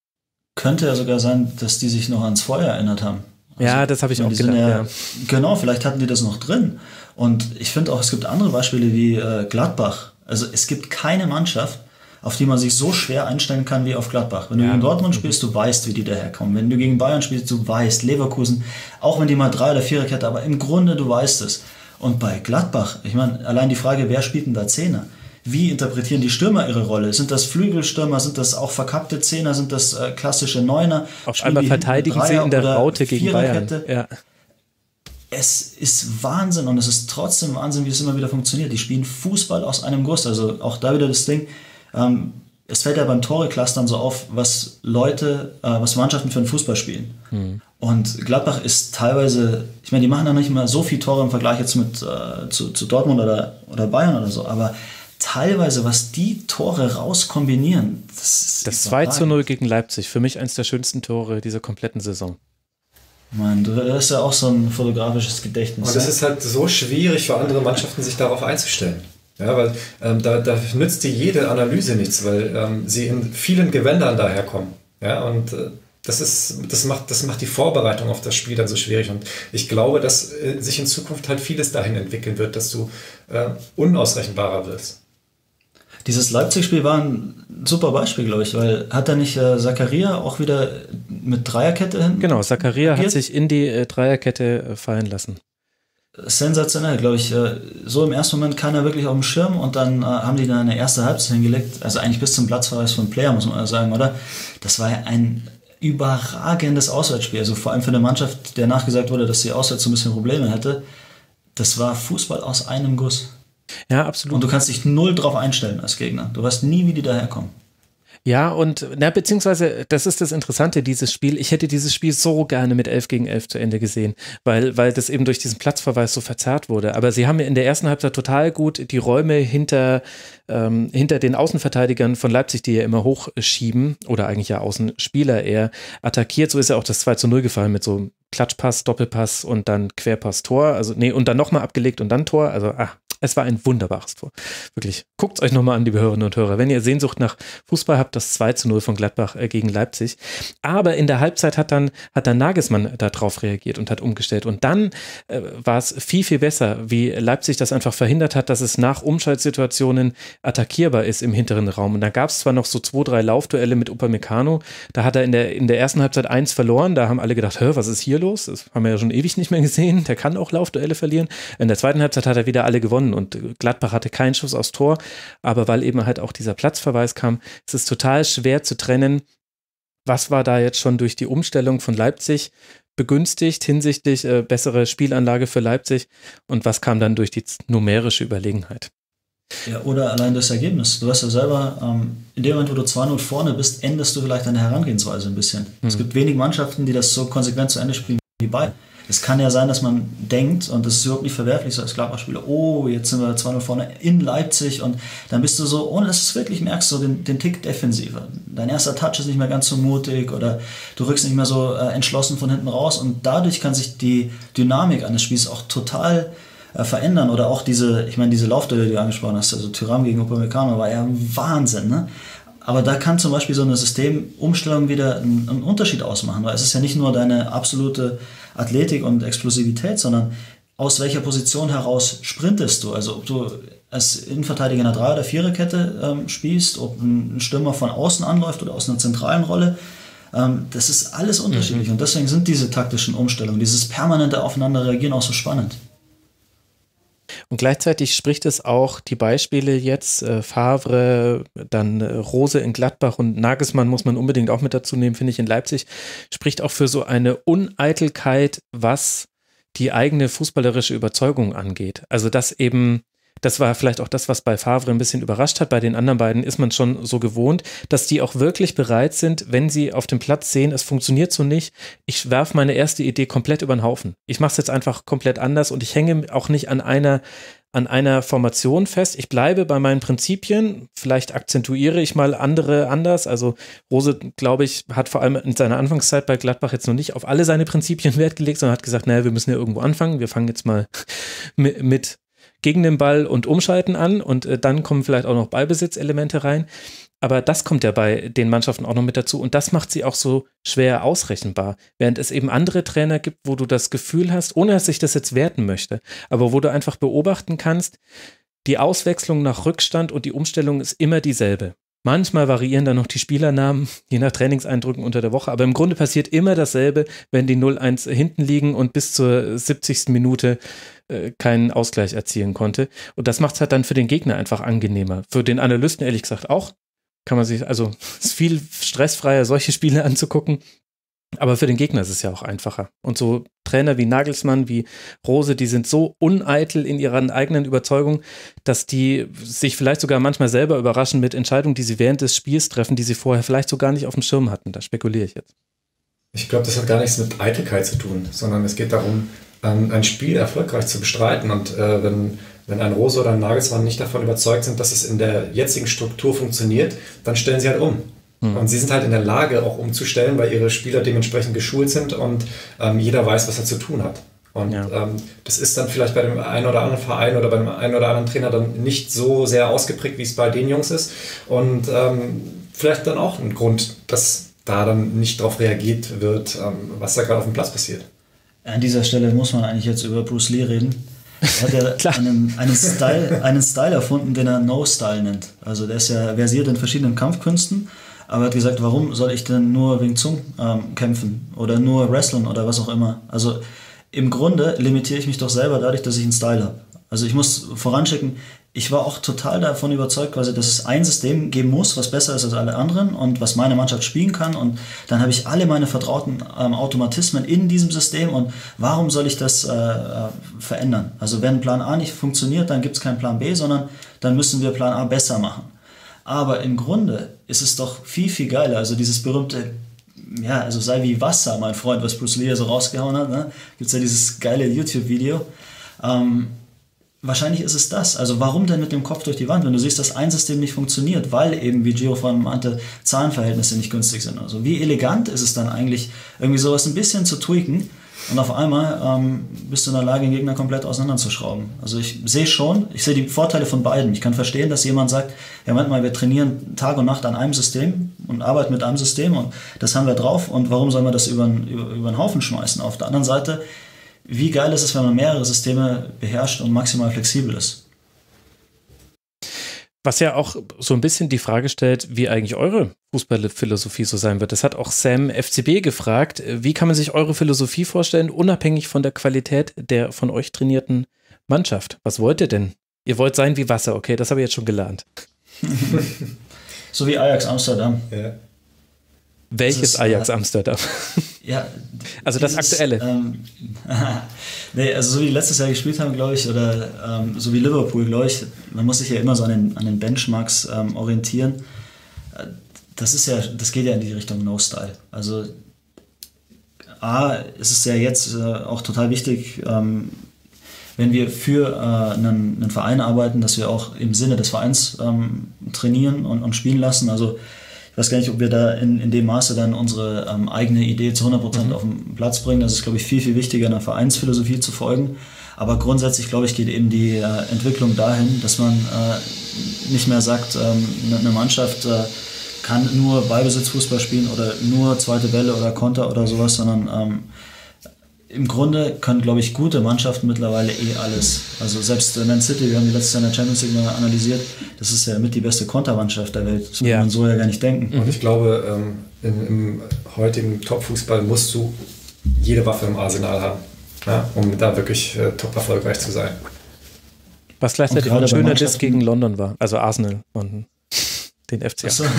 Könnte ja sogar sein, dass die sich noch ans Feuer erinnert haben. Also, ja, das habe ich auch gedacht. Ja, ja. Genau, vielleicht hatten die das noch drin. Und ich finde auch, es gibt andere Beispiele wie äh, Gladbach. Also es gibt keine Mannschaft, auf die man sich so schwer einstellen kann wie auf Gladbach. Wenn du ja. gegen Dortmund spielst, du weißt, wie die daherkommen. Wenn du gegen Bayern spielst, du weißt, Leverkusen, auch wenn die mal drei oder viererkette, aber im Grunde du weißt es. Und bei Gladbach, ich meine, allein die Frage, wer spielt denn da Zehner? wie interpretieren die Stürmer ihre Rolle? Sind das Flügelstürmer, sind das auch verkappte Zehner, sind das äh, klassische Neuner? Auf einmal verteidigen sie in der Raute gegen Bayern. Ja. Es ist Wahnsinn und es ist trotzdem Wahnsinn, wie es immer wieder funktioniert. Die spielen Fußball aus einem Guss. Also auch da wieder das Ding, ähm, es fällt ja beim Tore-Clustern so auf, was Leute, äh, was Mannschaften für einen Fußball spielen. Mhm. Und Gladbach ist teilweise, ich meine, die machen ja nicht mehr so viele Tore im Vergleich jetzt mit äh, zu, zu Dortmund oder, oder Bayern oder so, aber teilweise, was die Tore rauskombinieren, das ist das zwei zu null gegen Leipzig, für mich eines der schönsten Tore dieser kompletten Saison. Mann, du hast ja auch so ein fotografisches Gedächtnis. Und es ist halt so schwierig für andere Mannschaften, sich darauf einzustellen. Ja, weil ähm, da, da nützt dir jede Analyse nichts, weil ähm, sie in vielen Gewändern daherkommen. Ja, und äh, das, ist, das, macht, das macht die Vorbereitung auf das Spiel dann so schwierig. Und ich glaube, dass äh, sich in Zukunft halt vieles dahin entwickeln wird, dass du äh, unausrechenbarer wirst. Dieses Leipzig-Spiel war ein super Beispiel, glaube ich, weil hat da nicht äh, Zakaria auch wieder mit Dreierkette hin? Genau, Zakaria hat sich in die äh, Dreierkette äh, fallen lassen. Sensationell, glaube ich. Äh, so im ersten Moment keiner wirklich auf dem Schirm und dann äh, haben die da eine erste Halbzeit hingelegt, also eigentlich bis zum Platzverweis von Player, muss man sagen, oder? Das war ja ein überragendes Auswärtsspiel, also vor allem für eine Mannschaft, der nachgesagt wurde, dass sie auswärts so ein bisschen Probleme hätte. Das war Fußball aus einem Guss. Ja, absolut. Und du kannst dich null drauf einstellen als Gegner. Du weißt nie, wie die daherkommen. Ja, und na, beziehungsweise, das ist das Interessante, dieses Spiel. Ich hätte dieses Spiel so gerne mit elf gegen elf zu Ende gesehen, weil, weil das eben durch diesen Platzverweis so verzerrt wurde. Aber sie haben in der ersten Halbzeit total gut die Räume hinter, ähm, hinter den Außenverteidigern von Leipzig, die ja immer hochschieben, oder eigentlich ja Außenspieler eher, attackiert. So ist ja auch das zwei zu null gefallen mit so Klatschpass, Doppelpass und dann Querpass, Tor. Also, nee, und dann nochmal abgelegt und dann Tor. Also, ah. Es war ein wunderbares Tor. Wirklich. Guckt es euch nochmal an, liebe Hörerinnen und Hörer. Wenn ihr Sehnsucht nach Fußball habt, das zwei zu null von Gladbach äh, gegen Leipzig. Aber in der Halbzeit hat dann, hat dann Nagelsmann darauf reagiert und hat umgestellt. Und dann äh, war es viel, viel besser, wie Leipzig das einfach verhindert hat, dass es nach Umschaltsituationen attackierbar ist im hinteren Raum. Und da gab es zwar noch so zwei, drei Laufduelle mit Upamecano. Da hat er in der, in der ersten Halbzeit eins verloren. Da haben alle gedacht, hä, was ist hier los? Das haben wir ja schon ewig nicht mehr gesehen. Der kann auch Laufduelle verlieren. In der zweiten Halbzeit hat er wieder alle gewonnen. Und Gladbach hatte keinen Schuss aufs Tor, aber weil eben halt auch dieser Platzverweis kam, ist es total schwer zu trennen, was war da jetzt schon durch die Umstellung von Leipzig begünstigt hinsichtlich äh, bessere Spielanlage für Leipzig und was kam dann durch die numerische Überlegenheit. Ja, oder allein das Ergebnis. Du weißt ja selber, ähm, in dem Moment, wo du zwei null vorne bist, änderst du vielleicht deine Herangehensweise ein bisschen. Hm. Es gibt wenig Mannschaften, die das so konsequent zu Ende spielen wie Bayern. Es kann ja sein, dass man denkt, und das ist überhaupt nicht verwerflich, so als Gladbach-Spieler, oh, jetzt sind wir zwei null vorne in Leipzig und dann bist du so, ohne dass du es wirklich merkst, so den, den Tick defensiver. Dein erster Touch ist nicht mehr ganz so mutig oder du rückst nicht mehr so äh, entschlossen von hinten raus und dadurch kann sich die Dynamik eines Spiels auch total äh, verändern oder auch diese, ich meine, diese Laufduelle, die du angesprochen hast, also Thuram gegen Upamecano war ja Wahnsinn, ne? Aber da kann zum Beispiel so eine Systemumstellung wieder einen, einen Unterschied ausmachen, weil es ist ja nicht nur deine absolute Athletik und Explosivität, sondern aus welcher Position heraus sprintest du? Also ob du als Innenverteidiger in einer Drei- oder Viererkette ähm, spielst, ob ein Stürmer von außen anläuft oder aus einer zentralen Rolle, ähm, das ist alles unterschiedlich. Mhm. Und deswegen sind diese taktischen Umstellungen, dieses permanente Aufeinanderreagieren auch so spannend. Und gleichzeitig spricht es auch die Beispiele jetzt, äh, Favre, dann äh, Rose in Gladbach und Nagelsmann muss man unbedingt auch mit dazu nehmen, finde ich, in Leipzig, spricht auch für so eine Uneitelkeit, was die eigene fußballerische Überzeugung angeht. Also dass eben, das war vielleicht auch das, was bei Favre ein bisschen überrascht hat, bei den anderen beiden ist man schon so gewohnt, dass die auch wirklich bereit sind, wenn sie auf dem Platz sehen, es funktioniert so nicht, ich werfe meine erste Idee komplett über den Haufen. Ich mache es jetzt einfach komplett anders und ich hänge auch nicht an einer, an einer Formation fest. Ich bleibe bei meinen Prinzipien, vielleicht akzentuiere ich mal andere anders. Also Rose, glaube ich, hat vor allem in seiner Anfangszeit bei Gladbach jetzt noch nicht auf alle seine Prinzipien Wert gelegt, sondern hat gesagt, naja, wir müssen ja irgendwo anfangen. Wir fangen jetzt mal mit, mit gegen den Ball und Umschalten an und äh, dann kommen vielleicht auch noch Ballbesitzelemente rein. Aber das kommt ja bei den Mannschaften auch noch mit dazu und das macht sie auch so schwer ausrechenbar. Während es eben andere Trainer gibt, wo du das Gefühl hast, ohne dass ich das jetzt werten möchte, aber wo du einfach beobachten kannst, die Auswechslung nach Rückstand und die Umstellung ist immer dieselbe. Manchmal variieren dann noch die Spielernamen, je nach Trainingseindrücken unter der Woche, aber im Grunde passiert immer dasselbe, wenn die null eins hinten liegen und bis zur siebzigsten Minute äh, keinen Ausgleich erzielen konnte. Und das macht es halt dann für den Gegner einfach angenehmer. Für den Analysten ehrlich gesagt auch. Kann man sich, also es ist viel stressfreier, solche Spiele anzugucken. Aber für den Gegner ist es ja auch einfacher. Und so Trainer wie Nagelsmann, wie Rose, die sind so uneitel in ihrer eigenen Überzeugung, dass die sich vielleicht sogar manchmal selber überraschen mit Entscheidungen, die sie während des Spiels treffen, die sie vorher vielleicht so gar nicht auf dem Schirm hatten. Da spekuliere ich jetzt. Ich glaube, das hat gar nichts mit Eitelkeit zu tun, sondern es geht darum, ein Spiel erfolgreich zu bestreiten. Und äh, wenn, wenn ein Rose oder ein Nagelsmann nicht davon überzeugt sind, dass es in der jetzigen Struktur funktioniert, dann stellen sie halt um. Und sie sind halt in der Lage, auch umzustellen, weil ihre Spieler dementsprechend geschult sind und ähm, jeder weiß, was er zu tun hat. Und ja. ähm, das ist dann vielleicht bei dem einen oder anderen Verein oder beim einen oder anderen Trainer dann nicht so sehr ausgeprägt, wie es bei den Jungs ist. Und ähm, vielleicht dann auch ein Grund, dass da dann nicht darauf reagiert wird, ähm, was da gerade auf dem Platz passiert. An dieser Stelle muss man eigentlich jetzt über Bruce Lee reden. Er hat ja einen, einen, Style, einen Style erfunden, den er No-Style nennt. Also der ist ja versiert in verschiedenen Kampfkünsten. Aber er hat gesagt, warum soll ich denn nur Wing Chun ähm, kämpfen oder nur wrestlen oder was auch immer. Also im Grunde limitiere ich mich doch selber dadurch, dass ich einen Style habe. Also ich muss voranschicken, ich war auch total davon überzeugt, quasi, dass es ein System geben muss, was besser ist als alle anderen und was meine Mannschaft spielen kann. Und dann habe ich alle meine vertrauten ähm, Automatismen in diesem System und warum soll ich das äh, äh, verändern? Also wenn Plan A nicht funktioniert, dann gibt es keinen Plan B, sondern dann müssen wir Plan A besser machen. Aber im Grunde ist es doch viel, viel geiler. Also dieses berühmte, ja, also sei wie Wasser, mein Freund, was Bruce Lee so rausgehauen hat. Ne? Gibt es ja dieses geile YouTube-Video. Ähm, wahrscheinlich ist es das. Also warum denn mit dem Kopf durch die Wand, wenn du siehst, dass ein System nicht funktioniert, weil eben, wie Giro vorhin meinte, Zahlenverhältnisse nicht günstig sind. Also wie elegant ist es dann eigentlich, irgendwie sowas ein bisschen zu tweaken, und auf einmal ähm, bist du in der Lage, den Gegner komplett auseinanderzuschrauben. Also ich sehe schon, ich sehe die Vorteile von beiden. Ich kann verstehen, dass jemand sagt, ja manchmal, wir trainieren Tag und Nacht an einem System und arbeiten mit einem System und das haben wir drauf und warum soll man das über, über, über den Haufen schmeißen? Auf der anderen Seite, wie geil ist es, wenn man mehrere Systeme beherrscht und maximal flexibel ist? Was ja auch so ein bisschen die Frage stellt, wie eigentlich eure Fußballphilosophie so sein wird. Das hat auch Sam F C B gefragt. Wie kann man sich eure Philosophie vorstellen, unabhängig von der Qualität der von euch trainierten Mannschaft? Was wollt ihr denn? Ihr wollt sein wie Wasser, okay, das habe ich jetzt schon gelernt. So wie Ajax Amsterdam. Ja. Welches ist, Ajax äh, Amsterdam? Ja, also dieses, das aktuelle. Ähm, nee, also so wie die letztes Jahr gespielt haben, glaube ich, oder ähm, so wie Liverpool, glaube ich, man muss sich ja immer so an den, an den Benchmarks ähm, orientieren. Das ist ja, das geht ja in die Richtung No-Style. Also A, ist es ja jetzt äh, auch total wichtig, ähm, wenn wir für äh, einen, einen Verein arbeiten, dass wir auch im Sinne des Vereins ähm, trainieren und, und spielen lassen. Also ich weiß gar nicht, ob wir da in, in dem Maße dann unsere ähm, eigene Idee zu hundert Prozent mhm. auf den Platz bringen. Das ist, glaube ich, viel, viel wichtiger, einer Vereinsphilosophie zu folgen. Aber grundsätzlich, glaube ich, geht eben die äh, Entwicklung dahin, dass man äh, nicht mehr sagt, ähm, eine Mannschaft äh, kann nur Ballbesitzfußball spielen oder nur zweite Bälle oder Konter oder sowas, sondern ähm, im Grunde können, glaube ich, gute Mannschaften mittlerweile eh alles. Also selbst Man City, wir haben die letztes Jahr in der Champions League mal analysiert, das ist ja mit die beste Kontermannschaft der Welt. Das ja. kann man so ja gar nicht denken. Und ich glaube, ähm, im, im heutigen Top-Fußball musst du jede Waffe im Arsenal haben, ja, um da wirklich äh, top erfolgreich zu sein. Was gleichzeitig ein schöner Diss gegen London war, also Arsenal und den F C. So.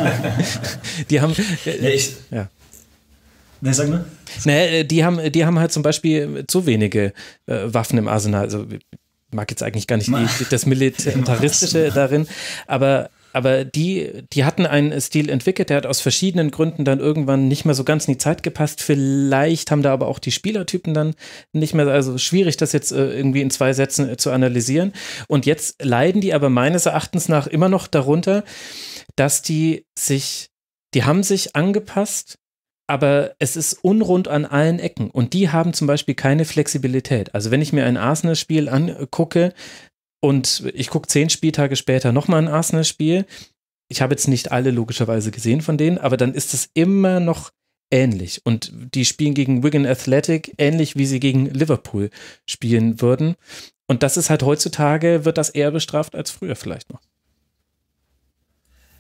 Die haben... Äh, ja, ich, ja. Nee, sag mal. Nee, die haben, die haben halt zum Beispiel zu wenige äh, Waffen im Arsenal. Also ich mag jetzt eigentlich gar nicht die, das Militaristische darin, aber, aber die, die hatten einen Stil entwickelt, der hat aus verschiedenen Gründen dann irgendwann nicht mehr so ganz in die Zeit gepasst. Vielleicht haben da aber auch die Spielertypen dann nicht mehr, also schwierig, das jetzt äh, irgendwie in zwei Sätzen äh, zu analysieren. Und jetzt leiden die aber meines Erachtens nach immer noch darunter, dass die sich, die haben sich angepasst, aber es ist unrund an allen Ecken und die haben zum Beispiel keine Flexibilität. Also wenn ich mir ein Arsenal-Spiel angucke und ich gucke zehn Spieltage später nochmal ein Arsenal-Spiel, ich habe jetzt nicht alle logischerweise gesehen von denen, aber dann ist es immer noch ähnlich und die spielen gegen Wigan Athletic ähnlich, wie sie gegen Liverpool spielen würden und das ist halt heutzutage, wird das eher bestraft als früher vielleicht noch.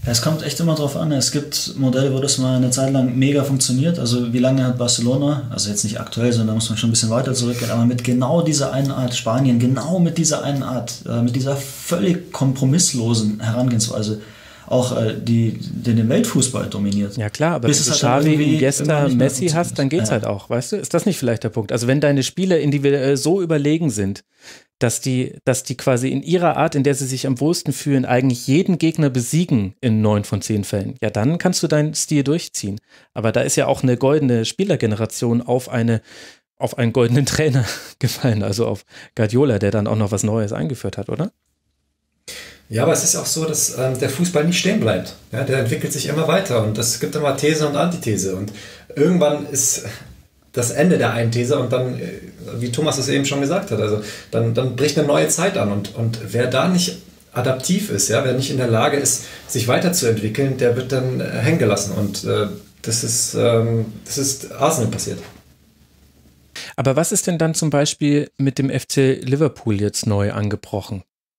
Es kommt echt immer drauf an. Es gibt Modelle, wo das mal eine Zeit lang mega funktioniert. Also wie lange hat Barcelona, also jetzt nicht aktuell, sondern da muss man schon ein bisschen weiter zurückgehen, aber mit genau dieser einen Art, Spanien, genau mit dieser einen Art, äh, mit dieser völlig kompromisslosen Herangehensweise auch äh, die, die den Weltfußball dominiert. Ja klar, aber wenn du Xavi, Iniesta, Messi hast, dann geht's ja. halt auch, weißt du? Ist das nicht vielleicht der Punkt? Also wenn deine Spieler individuell so überlegen sind, dass die, dass die quasi in ihrer Art, in der sie sich am wohlsten fühlen, eigentlich jeden Gegner besiegen in neun von zehn Fällen, ja, dann kannst du deinen Stil durchziehen. Aber da ist ja auch eine goldene Spielergeneration auf eine, auf einen goldenen Trainer gefallen, also auf Guardiola, der dann auch noch was Neues eingeführt hat, oder? Ja, aber es ist auch so, dass ähm, der Fußball nicht stehen bleibt. Ja, der entwickelt sich immer weiter und es gibt immer These und Antithese und irgendwann ist das Ende der einen These und dann, wie Thomas es eben schon gesagt hat, also dann, dann bricht eine neue Zeit an und, und wer da nicht adaptiv ist, ja, wer nicht in der Lage ist, sich weiterzuentwickeln, der wird dann äh, hängen gelassen und äh, das ist, ähm, das ist Arsenal passiert. Aber was ist denn dann zum Beispiel mit dem F C Liverpool jetzt neu angebrochen?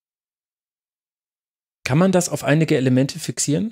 Kann man das auf einige Elemente fixieren?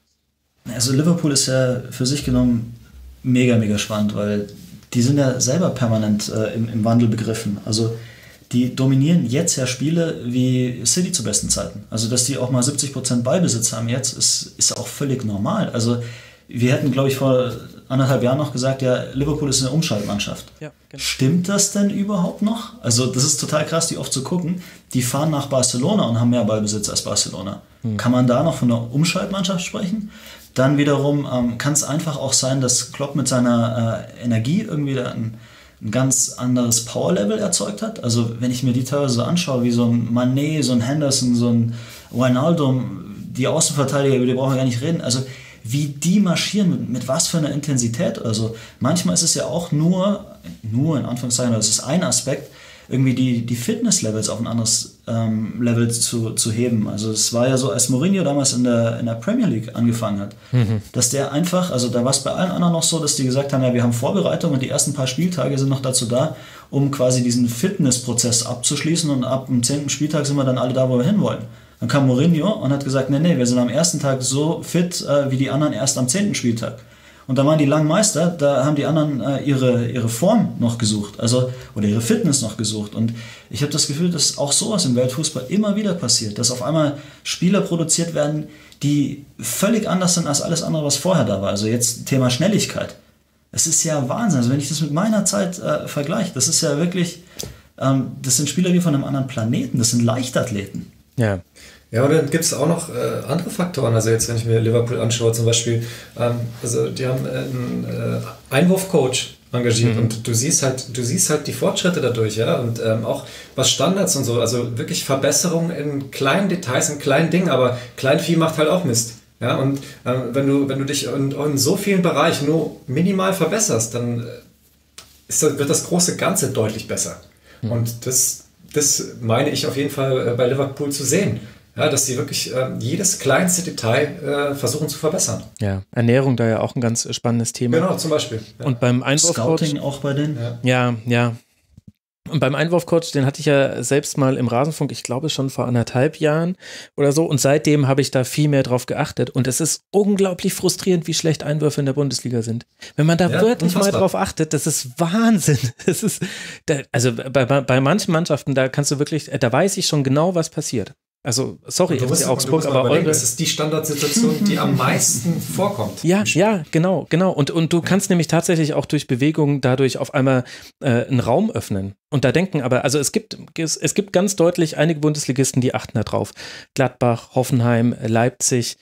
Also Liverpool ist ja für sich genommen mega, mega spannend, weil die sind ja selber permanent äh, im, im Wandel begriffen. Also die dominieren jetzt ja Spiele wie City zu besten Zeiten. Also dass die auch mal siebzig Prozent Ballbesitz haben jetzt, ist, ist auch völlig normal. Also wir hätten, glaube ich, vor anderthalb Jahren noch gesagt, ja, Liverpool ist eine Umschaltmannschaft. Ja, genau. Stimmt das denn überhaupt noch? Also das ist total krass, die oft zu gucken. Die fahren nach Barcelona und haben mehr Ballbesitz als Barcelona. Hm. Kann man da noch von einer Umschaltmannschaft sprechen? Dann wiederum ähm, kann es einfach auch sein, dass Klopp mit seiner äh, Energie irgendwie da ein, ein ganz anderes Powerlevel erzeugt hat. Also wenn ich mir die teilweise so anschaue, wie so ein Mané, so ein Henderson, so ein Wijnaldum, die Außenverteidiger, über die brauchen wir gar nicht reden. Also wie die marschieren, mit, mit was für einer Intensität. Also manchmal ist es ja auch nur, nur in Anführungszeichen, das ist ein Aspekt, irgendwie die, die Fitnesslevels auf ein anderes ähm, Level zu, zu heben. Also es war ja so, als Mourinho damals in der, in der Premier League angefangen hat, mhm. dass der einfach, also da war es bei allen anderen noch so, dass die gesagt haben, ja, wir haben Vorbereitung und die ersten paar Spieltage sind noch dazu da, um quasi diesen Fitnessprozess abzuschließen und ab dem zehnten Spieltag sind wir dann alle da, wo wir hinwollen. Dann kam Mourinho und hat gesagt, nee, nee, wir sind am ersten Tag so fit äh, wie die anderen erst am zehnten Spieltag. Und da waren die langen Meister, da haben die anderen äh, ihre, ihre Form noch gesucht, also oder ihre Fitness noch gesucht. Und ich habe das Gefühl, dass auch sowas im Weltfußball immer wieder passiert, dass auf einmal Spieler produziert werden, die völlig anders sind als alles andere, was vorher da war. Also jetzt Thema Schnelligkeit. Es ist ja Wahnsinn. Also wenn ich das mit meiner Zeit äh, vergleiche, das ist ja wirklich, ähm, das sind Spieler wie von einem anderen Planeten, das sind Leichtathleten. Ja. Ja, und dann gibt es auch noch äh, andere Faktoren. Also jetzt, wenn ich mir Liverpool anschaue zum Beispiel, ähm, also die haben einen äh, Einwurfcoach engagiert mhm. und du siehst halt, du siehst halt die Fortschritte dadurch, ja, und ähm, auch was Standards und so, also wirklich Verbesserungen in kleinen Details, in kleinen Dingen, aber Kleinvieh macht halt auch Mist. Ja, und ähm, wenn du, wenn du dich in, in so vielen Bereichen nur minimal verbesserst, dann ist, wird das große Ganze deutlich besser. Mhm. Und das, das meine ich auf jeden Fall bei Liverpool zu sehen. Ja, dass sie wirklich äh, jedes kleinste Detail äh, versuchen zu verbessern. Ja, Ernährung da ja auch ein ganz spannendes Thema. Genau, zum Beispiel. Ja. Und beim Einwurfcoach Scouting auch bei denen? Ja, ja. ja. Und beim Einwurfcoach, den hatte ich ja selbst mal im Rasenfunk, ich glaube schon vor anderthalb Jahren oder so. Und seitdem habe ich da viel mehr drauf geachtet. Und es ist unglaublich frustrierend, wie schlecht Einwürfe in der Bundesliga sind. Wenn man da ja, wirklich unfassbar. mal drauf achtet, das ist Wahnsinn. Das ist, da, also bei, bei, bei manchen Mannschaften, da kannst du wirklich, da weiß ich schon genau, was passiert. Also, sorry, F C Augsburg, aber eure... Das ist die Standardsituation, die am meisten vorkommt. Ja, ja, genau, genau. Und, und du kannst nämlich tatsächlich auch durch Bewegung dadurch auf einmal äh, einen Raum öffnen. Und da denken aber, also es gibt, es, es gibt ganz deutlich einige Bundesligisten, die achten da drauf. Gladbach, Hoffenheim, Leipzig.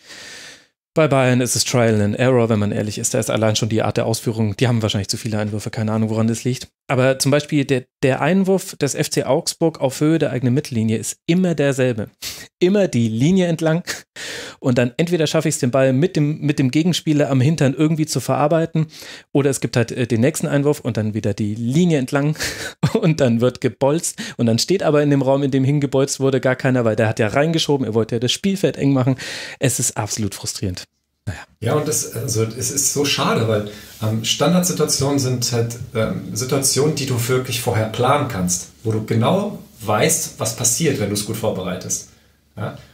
Bei Bayern ist es Trial and Error, wenn man ehrlich ist. Da ist allein schon die Art der Ausführung, die haben wahrscheinlich zu viele Einwürfe, keine Ahnung, woran das liegt. Aber zum Beispiel der, der Einwurf des F C Augsburg auf Höhe der eigenen Mittellinie ist immer derselbe. Immer die Linie entlang und dann entweder schaffe ich es, den Ball mit dem, mit dem Gegenspieler am Hintern irgendwie zu verarbeiten oder es gibt halt äh, den nächsten Einwurf und dann wieder die Linie entlang und dann wird gebolzt und dann steht aber in dem Raum, in dem hingebolzt wurde, gar keiner, weil der hat ja reingeschoben, er wollte ja das Spielfeld eng machen. Es ist absolut frustrierend. Naja. Ja, und das, also, es ist so schade, weil ähm, Standardsituationen sind halt ähm, Situationen, die du wirklich vorher planen kannst, wo du genau weißt, was passiert, wenn du es gut vorbereitest. Ja?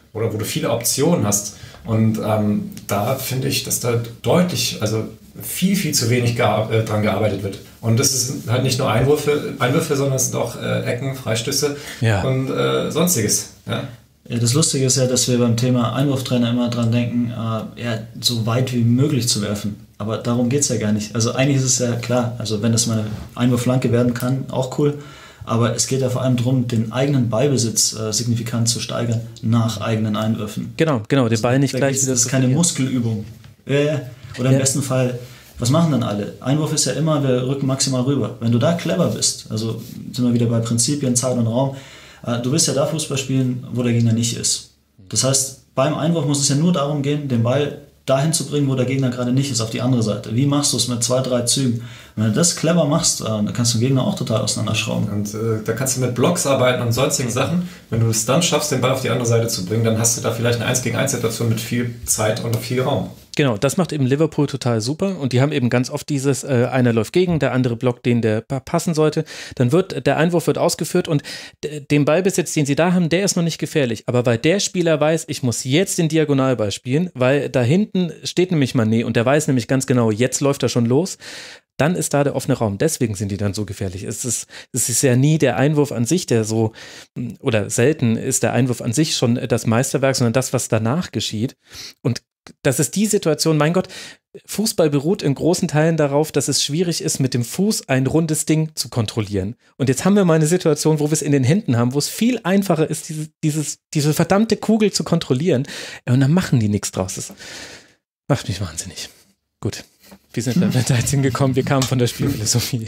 oder wo du viele Optionen hast. Und ähm, da finde ich, dass da deutlich, also viel, viel zu wenig gear- äh, dran gearbeitet wird. Und das ist halt nicht nur Einwürfe, Einwürfe sondern es sind auch äh, Ecken, Freistöße ja. und äh, Sonstiges. Ja? Ja, das Lustige ist ja, dass wir beim Thema Einwurftrainer immer dran denken, äh, ja, so weit wie möglich zu werfen. Aber darum geht es ja gar nicht. Also eigentlich ist es ja klar, also wenn das mal eine Einwurfflanke werden kann, auch cool. Aber es geht ja vor allem darum, den eigenen Ballbesitz äh, signifikant zu steigern nach eigenen Einwürfen. Genau, genau, den Ball nicht da gleich wieder. Das ist keine Muskelübung. Äh, oder im ja. besten Fall, was machen dann alle? Einwurf ist ja immer, wir rücken maximal rüber. Wenn du da clever bist, also sind wir wieder bei Prinzipien, Zeit und Raum, äh, du willst ja da Fußball spielen, wo der Gegner nicht ist. Das heißt, beim Einwurf muss es ja nur darum gehen, den Ball dahin zu bringen, wo der Gegner gerade nicht ist, auf die andere Seite. Wie machst du es mit zwei, drei Zügen? Wenn du das clever machst, äh, dann kannst du den Gegner auch total auseinanderschrauben. Und äh, da kannst du mit Blocks arbeiten und sonstigen Sachen. Wenn du es dann schaffst, den Ball auf die andere Seite zu bringen, dann hast du da vielleicht eine eins gegen eins Situation mit viel Zeit und viel Raum. Genau, das macht eben Liverpool total super und die haben eben ganz oft dieses, äh, einer läuft gegen, der andere blockt den, der passen sollte. Dann wird, der Einwurf wird ausgeführt und d- den Ballbesitz, den sie da haben, der ist noch nicht gefährlich. Aber weil der Spieler weiß, ich muss jetzt den Diagonalball spielen, weil da hinten steht nämlich Mané und der weiß nämlich ganz genau, jetzt läuft er schon los, dann ist da der offene Raum. Deswegen sind die dann so gefährlich. Es ist, es ist ja nie der Einwurf an sich, der so, oder selten ist der Einwurf an sich schon das Meisterwerk, sondern das, was danach geschieht. Und das ist die Situation, mein Gott, Fußball beruht in großen Teilen darauf, dass es schwierig ist, mit dem Fuß ein rundes Ding zu kontrollieren. Und jetzt haben wir mal eine Situation, wo wir es in den Händen haben, wo es viel einfacher ist, dieses, dieses, diese verdammte Kugel zu kontrollieren. Und dann machen die nichts draus. Das macht mich wahnsinnig. Gut. Wie sind wir da jetzt hingekommen? Wir kamen von der Spielphilosophie.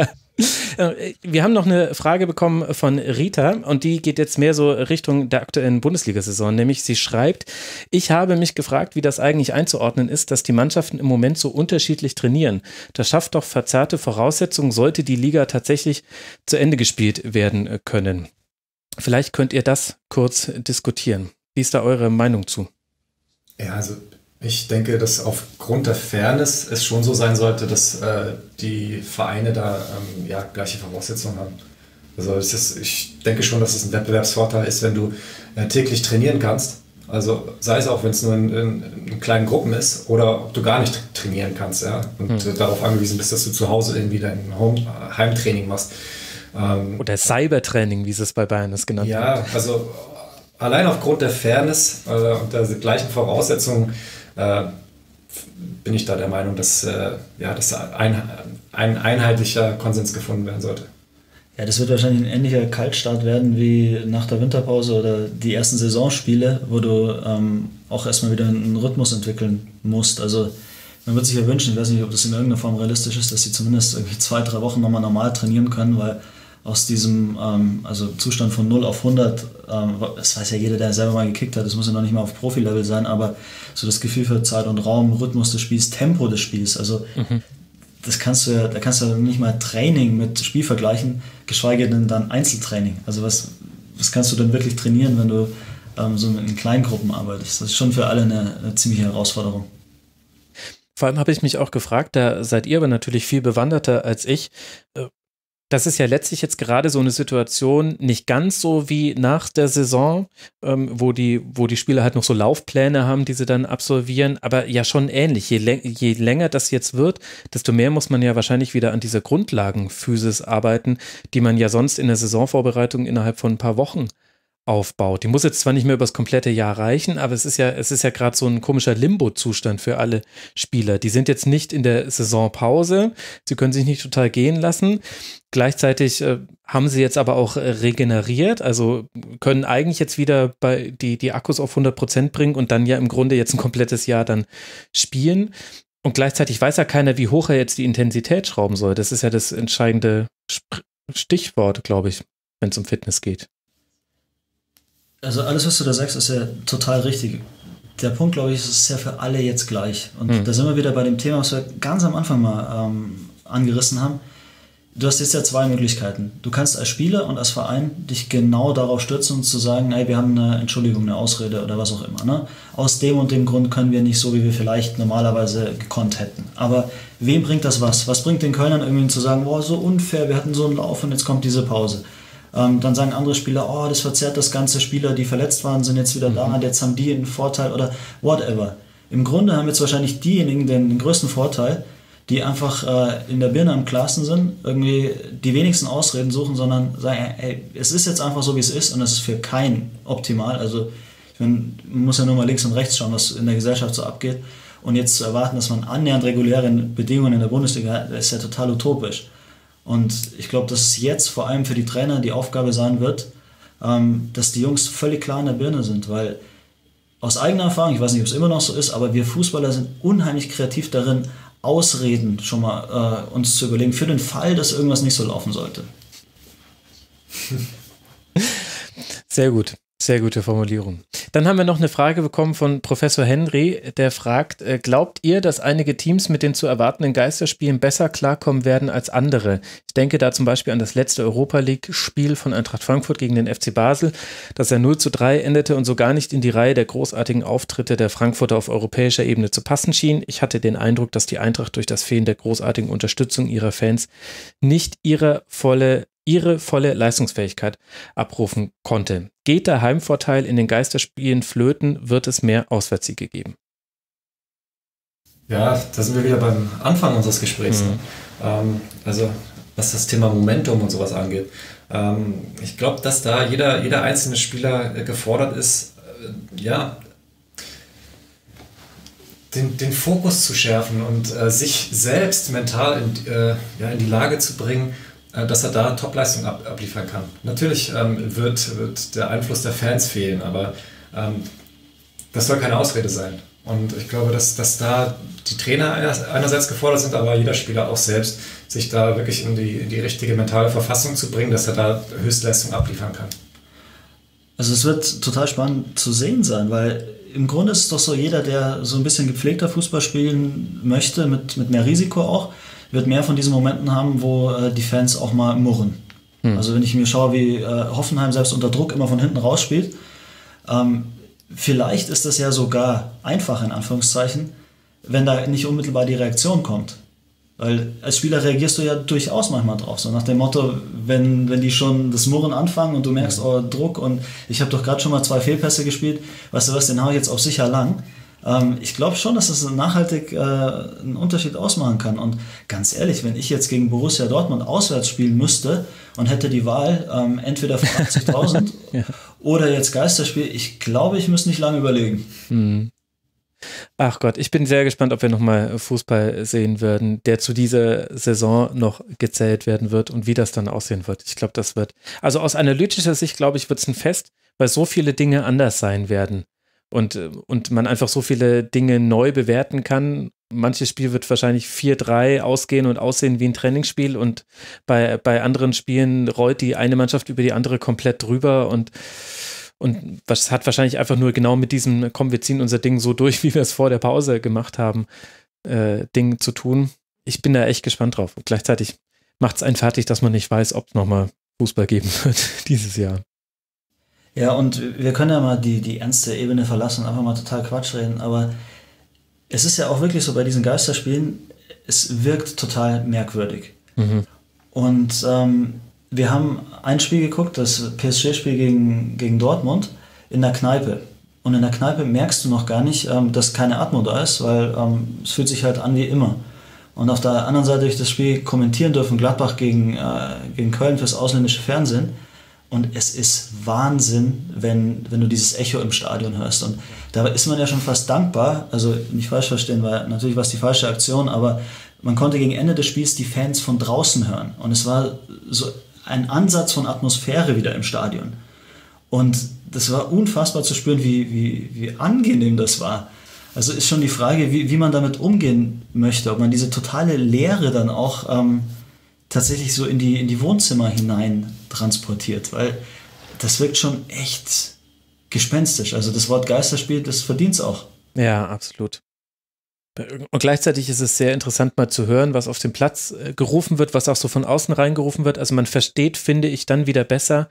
Wir haben noch eine Frage bekommen von Rita und die geht jetzt mehr so Richtung der aktuellen Bundesliga-Saison, nämlich sie schreibt, ich habe mich gefragt, wie das eigentlich einzuordnen ist, dass die Mannschaften im Moment so unterschiedlich trainieren. Das schafft doch verzerrte Voraussetzungen, sollte die Liga tatsächlich zu Ende gespielt werden können. Vielleicht könnt ihr das kurz diskutieren. Wie ist da eure Meinung zu? Ja, also ich denke, dass aufgrund der Fairness es schon so sein sollte, dass äh, die Vereine da ähm, ja, gleiche Voraussetzungen haben. Also es ist, ich denke schon, dass es ein Wettbewerbsvorteil ist, wenn du äh, täglich trainieren kannst. Also sei es auch, wenn es nur in, in, in kleinen Gruppen ist oder ob du gar nicht trainieren kannst, ja, und hm. darauf angewiesen bist, dass du zu Hause irgendwie dein Home, Heimtraining machst. Ähm, oder Cybertraining, wie es bei Bayern ist genannt ja, wird. Ja, also allein aufgrund der Fairness äh, und der gleichen Voraussetzungen Äh, bin ich da der Meinung, dass, äh, ja, dass ein, ein einheitlicher Konsens gefunden werden sollte. Ja, das wird wahrscheinlich ein ähnlicher Kaltstart werden wie nach der Winterpause oder die ersten Saisonspiele, wo du ähm, auch erstmal wieder einen Rhythmus entwickeln musst. Also man wird sich ja wünschen, ich weiß nicht, ob das in irgendeiner Form realistisch ist, dass sie zumindest irgendwie zwei, drei Wochen nochmal normal trainieren können, weil aus diesem ähm, also Zustand von null auf hundert, ähm, das weiß ja jeder, der selber mal gekickt hat, das muss ja noch nicht mal auf Profi-Level sein, aber so das Gefühl für Zeit und Raum, Rhythmus des Spiels, Tempo des Spiels, also mhm. das kannst du ja, da kannst du nicht mal Training mit Spiel vergleichen, geschweige denn dann Einzeltraining. Also was, was kannst du denn wirklich trainieren, wenn du ähm, so in kleinen Gruppen arbeitest? Das ist schon für alle eine, eine ziemliche Herausforderung. Vor allem habe ich mich auch gefragt, da seid ihr aber natürlich viel bewanderter als ich, das ist ja letztlich jetzt gerade so eine Situation, nicht ganz so wie nach der Saison, ähm, wo die, wo die Spieler halt noch so Laufpläne haben, die sie dann absolvieren, aber ja schon ähnlich. Je, le- je länger das jetzt wird, desto mehr muss man ja wahrscheinlich wieder an dieser Grundlagenphysis arbeiten, die man ja sonst in der Saisonvorbereitung innerhalb von ein paar Wochen aufbaut. Die muss jetzt zwar nicht mehr über das komplette Jahr reichen, aber es ist ja, es ist ja gerade so ein komischer Limbo-Zustand für alle Spieler. Die sind jetzt nicht in der Saisonpause, sie können sich nicht total gehen lassen. Gleichzeitig äh, haben sie jetzt aber auch äh, regeneriert, also können eigentlich jetzt wieder bei die, die Akkus auf hundert Prozent bringen und dann ja im Grunde jetzt ein komplettes Jahr dann spielen. Und gleichzeitig weiß ja keiner, wie hoch er jetzt die Intensität schrauben soll. Das ist ja das entscheidende Sp- Stichwort, glaube ich, wenn es um Fitness geht. Also alles, was du da sagst, ist ja total richtig. Der Punkt, glaube ich, ist, es ist ja für alle jetzt gleich. Und hm. da sind wir wieder bei dem Thema, was wir ganz am Anfang mal ähm, angerissen haben. Du hast jetzt ja zwei Möglichkeiten. Du kannst als Spieler und als Verein dich genau darauf stürzen und zu sagen, hey, wir haben eine Entschuldigung, eine Ausrede oder was auch immer. Ne? Aus dem und dem Grund können wir nicht so, wie wir vielleicht normalerweise gekonnt hätten. Aber wem bringt das was? Was bringt den Kölnern irgendwie zu sagen, boah, so unfair, wir hatten so einen Lauf und jetzt kommt diese Pause? Ähm, dann sagen andere Spieler, oh, das verzerrt das Ganze, Spieler, die verletzt waren, sind jetzt wieder mhm. da, jetzt haben die einen Vorteil oder whatever. Im Grunde haben jetzt wahrscheinlich diejenigen den, den größten Vorteil, die einfach äh, in der Birne am klarsten sind, irgendwie die wenigsten Ausreden suchen, sondern sagen, hey, es ist jetzt einfach so, wie es ist und es ist für keinen optimal. Also ich meine, man muss ja nur mal links und rechts schauen, was in der Gesellschaft so abgeht. Und jetzt zu erwarten, dass man annähernd reguläre Bedingungen in der Bundesliga hat, ist ja total utopisch. Und ich glaube, dass es jetzt vor allem für die Trainer die Aufgabe sein wird, ähm, dass die Jungs völlig klar in der Birne sind, weil aus eigener Erfahrung, ich weiß nicht, ob es immer noch so ist, aber wir Fußballer sind unheimlich kreativ darin, Ausreden schon mal äh, uns zu überlegen, für den Fall, dass irgendwas nicht so laufen sollte. Sehr gut. Sehr gute Formulierung. Dann haben wir noch eine Frage bekommen von Professor Henry, der fragt, äh, glaubt ihr, dass einige Teams mit den zu erwartenden Geisterspielen besser klarkommen werden als andere? Ich denke da zum Beispiel an das letzte Europa-League-Spiel von Eintracht Frankfurt gegen den F C Basel, das ja null zu drei endete und so gar nicht in die Reihe der großartigen Auftritte der Frankfurter auf europäischer Ebene zu passen schien. Ich hatte den Eindruck, dass die Eintracht durch das Fehlen der großartigen Unterstützung ihrer Fans nicht ihre volle ihre volle Leistungsfähigkeit abrufen konnte. Geht der Heimvorteil in den Geisterspielen flöten, wird es mehr Auswärtssiege geben? Ja, da sind wir wieder beim Anfang unseres Gesprächs. Mhm. Ähm, also was das Thema Momentum und sowas angeht. Ähm, ich glaube, dass da jeder, jeder einzelne Spieler äh, gefordert ist, äh, ja, den, den Fokus zu schärfen und äh, sich selbst mental in, äh, ja, in die Lage zu bringen, dass er da Topleistung ab, abliefern kann. Natürlich ähm, wird, wird der Einfluss der Fans fehlen, aber ähm, das soll keine Ausrede sein. Und ich glaube, dass, dass da die Trainer einerseits gefordert sind, aber jeder Spieler auch selbst, sich da wirklich in die, in die richtige mentale Verfassung zu bringen, dass er da Höchstleistung abliefern kann. Also es wird total spannend zu sehen sein, weil im Grunde ist es doch so, jeder, der so ein bisschen gepflegter Fußball spielen möchte, mit, mit mehr Risiko auch, wird mehr von diesen Momenten haben, wo äh, die Fans auch mal murren. Hm. Also wenn ich mir schaue, wie äh, Hoffenheim selbst unter Druck immer von hinten rausspielt, ähm, vielleicht ist das ja sogar einfach, in Anführungszeichen, wenn da nicht unmittelbar die Reaktion kommt. Weil als Spieler reagierst du ja durchaus manchmal drauf, so nach dem Motto, wenn, wenn die schon das Murren anfangen und du merkst, mhm. oh, Druck und ich habe doch gerade schon mal zwei Fehlpässe gespielt, weißt du was, den hau ich jetzt auf sicher lang. Ähm, ich glaube schon, dass das nachhaltig äh, einen Unterschied ausmachen kann. Und ganz ehrlich, wenn ich jetzt gegen Borussia Dortmund auswärts spielen müsste und hätte die Wahl, ähm, entweder für achtzigtausend ja. oder jetzt Geisterspiel, ich glaube, ich müsste nicht lange überlegen. Mhm. Ach Gott, ich bin sehr gespannt, ob wir nochmal Fußball sehen werden, der zu dieser Saison noch gezählt werden wird und wie das dann aussehen wird. Ich glaube, das wird, also aus analytischer Sicht, glaube ich, wird es ein Fest, weil so viele Dinge anders sein werden. Und, und man einfach so viele Dinge neu bewerten kann. Manches Spiel wird wahrscheinlich vier drei ausgehen und aussehen wie ein Trainingsspiel und bei, bei anderen Spielen rollt die eine Mannschaft über die andere komplett drüber und, und das hat wahrscheinlich einfach nur genau mit diesem, komm, wir ziehen unser Ding so durch, wie wir es vor der Pause gemacht haben, äh, Ding zu tun. Ich bin da echt gespannt drauf. Und gleichzeitig macht es einen fertig, dass man nicht weiß, ob es nochmal Fußball geben wird dieses Jahr. Ja, und wir können ja mal die, die ernste Ebene verlassen und einfach mal total Quatsch reden, aber es ist ja auch wirklich so bei diesen Geisterspielen, es wirkt total merkwürdig. Mhm. Und ähm, wir haben ein Spiel geguckt, das P S G-Spiel gegen, gegen Dortmund, in der Kneipe. Und in der Kneipe merkst du noch gar nicht, ähm, dass keine Atmo da ist, weil ähm, es fühlt sich halt an wie immer. Und auf der anderen Seite durch das Spiel kommentieren dürfen Gladbach gegen, äh, gegen Köln fürs ausländische Fernsehen. Und es ist Wahnsinn, wenn, wenn du dieses Echo im Stadion hörst. Und da ist man ja schon fast dankbar, also nicht falsch verstehen, weil natürlich war es die falsche Aktion, aber man konnte gegen Ende des Spiels die Fans von draußen hören. Und es war so ein Ansatz von Atmosphäre wieder im Stadion. Und das war unfassbar zu spüren, wie, wie, wie angenehm das war. Also ist schon die Frage, wie, wie man damit umgehen möchte, ob man diese totale Leere dann auch ähm, tatsächlich so in die, in die Wohnzimmer hinein transportiert, weil das wirkt schon echt gespenstisch. Also das Wort Geisterspiel, das verdient es auch. Ja, absolut. Und gleichzeitig ist es sehr interessant mal zu hören, was auf dem Platz äh, gerufen wird, was auch so von außen reingerufen wird. Also man versteht, finde ich, dann wieder besser,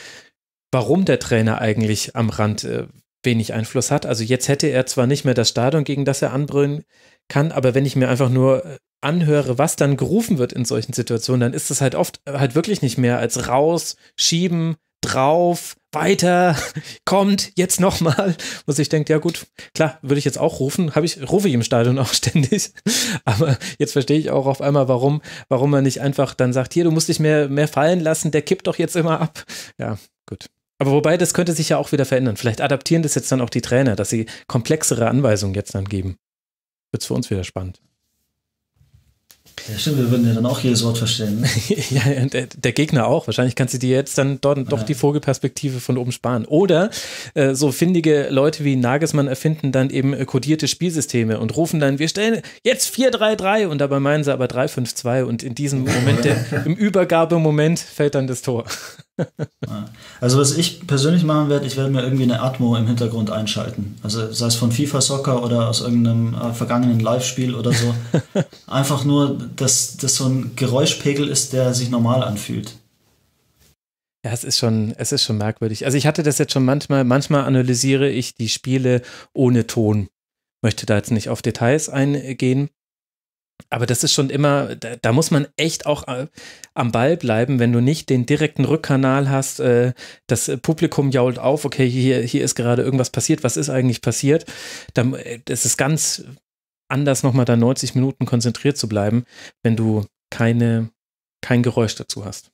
warum der Trainer eigentlich am Rand äh, wenig Einfluss hat. Also jetzt hätte er zwar nicht mehr das Stadion, gegen das er anbrüllen kann, aber wenn ich mir einfach nur anhöre, was dann gerufen wird in solchen Situationen, dann ist es halt oft halt wirklich nicht mehr als raus, schieben, drauf, weiter, kommt, jetzt nochmal. Wo ich denke, ja gut, klar, würde ich jetzt auch rufen, habe ich, rufe ich im Stadion auch ständig. Aber jetzt verstehe ich auch auf einmal, warum, warum man nicht einfach dann sagt, hier, du musst dich mehr, mehr fallen lassen, der kippt doch jetzt immer ab. Ja, gut. Aber wobei, das könnte sich ja auch wieder verändern. Vielleicht adaptieren das jetzt dann auch die Trainer, dass sie komplexere Anweisungen jetzt dann geben. Wird es für uns wieder spannend. Ja, stimmt, wir würden ja dann auch jedes Wort verstehen. Ne? Ja, der, der Gegner auch. Wahrscheinlich kannst du dir jetzt dann dort doch ja. die Vogelperspektive von oben sparen. Oder äh, so findige Leute wie Nagelsmann erfinden dann eben äh, kodierte Spielsysteme und rufen dann, wir stellen jetzt vier drei drei und dabei meinen sie aber drei fünf zwei und in diesem Moment, der, im Übergabemoment fällt dann das Tor. Ja. Also was ich persönlich machen werde, ich werde mir irgendwie eine Atmo im Hintergrund einschalten. Also sei es von FIFA Soccer oder aus irgendeinem äh, vergangenen Live-Spiel oder so. Einfach nur, dass das so ein Geräuschpegel ist, der sich normal anfühlt. Ja, es ist schon, es ist schon merkwürdig. Also ich hatte das jetzt schon manchmal, manchmal analysiere ich die Spiele ohne Ton. Möchte da jetzt nicht auf Details eingehen. Aber das ist schon immer, da, da muss man echt auch äh, am Ball bleiben, wenn du nicht den direkten Rückkanal hast, äh, das Publikum jault auf, okay, hier, hier ist gerade irgendwas passiert, was ist eigentlich passiert? Dann, äh, das ist ganz anders, nochmal da neunzig Minuten konzentriert zu bleiben, wenn du keine, kein Geräusch dazu hast.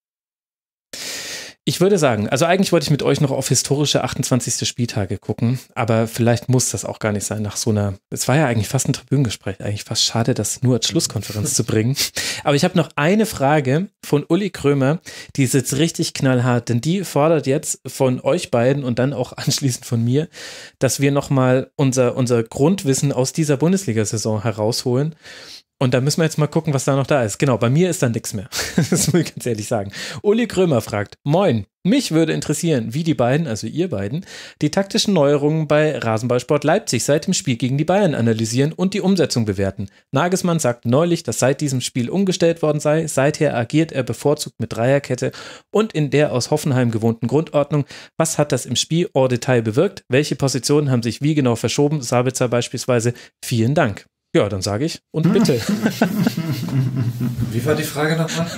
Ich würde sagen, also eigentlich wollte ich mit euch noch auf historische achtundzwanzigste Spieltage gucken, aber vielleicht muss das auch gar nicht sein nach so einer, es war ja eigentlich fast ein Tribünengespräch, eigentlich fast schade, das nur als Schlusskonferenz zu bringen. Aber ich habe noch eine Frage von Uli Krömer, die ist jetzt richtig knallhart, denn die fordert jetzt von euch beiden und dann auch anschließend von mir, dass wir nochmal unser, unser Grundwissen aus dieser Bundesliga-Saison herausholen. Und da müssen wir jetzt mal gucken, was da noch da ist. Genau, bei mir ist da nichts mehr. Das muss ich ganz ehrlich sagen. Uli Krömer fragt, moin, mich würde interessieren, wie die beiden, also ihr beiden, die taktischen Neuerungen bei Rasenballsport Leipzig seit dem Spiel gegen die Bayern analysieren und die Umsetzung bewerten. Nagelsmann sagt neulich, dass seit diesem Spiel umgestellt worden sei. Seither agiert er bevorzugt mit Dreierkette und in der aus Hoffenheim gewohnten Grundordnung. Was hat das im Spiel en Detail bewirkt? Welche Positionen haben sich wie genau verschoben? Sabitzer beispielsweise. Vielen Dank. Ja, dann sage ich und bitte. Wie war die Frage nochmal?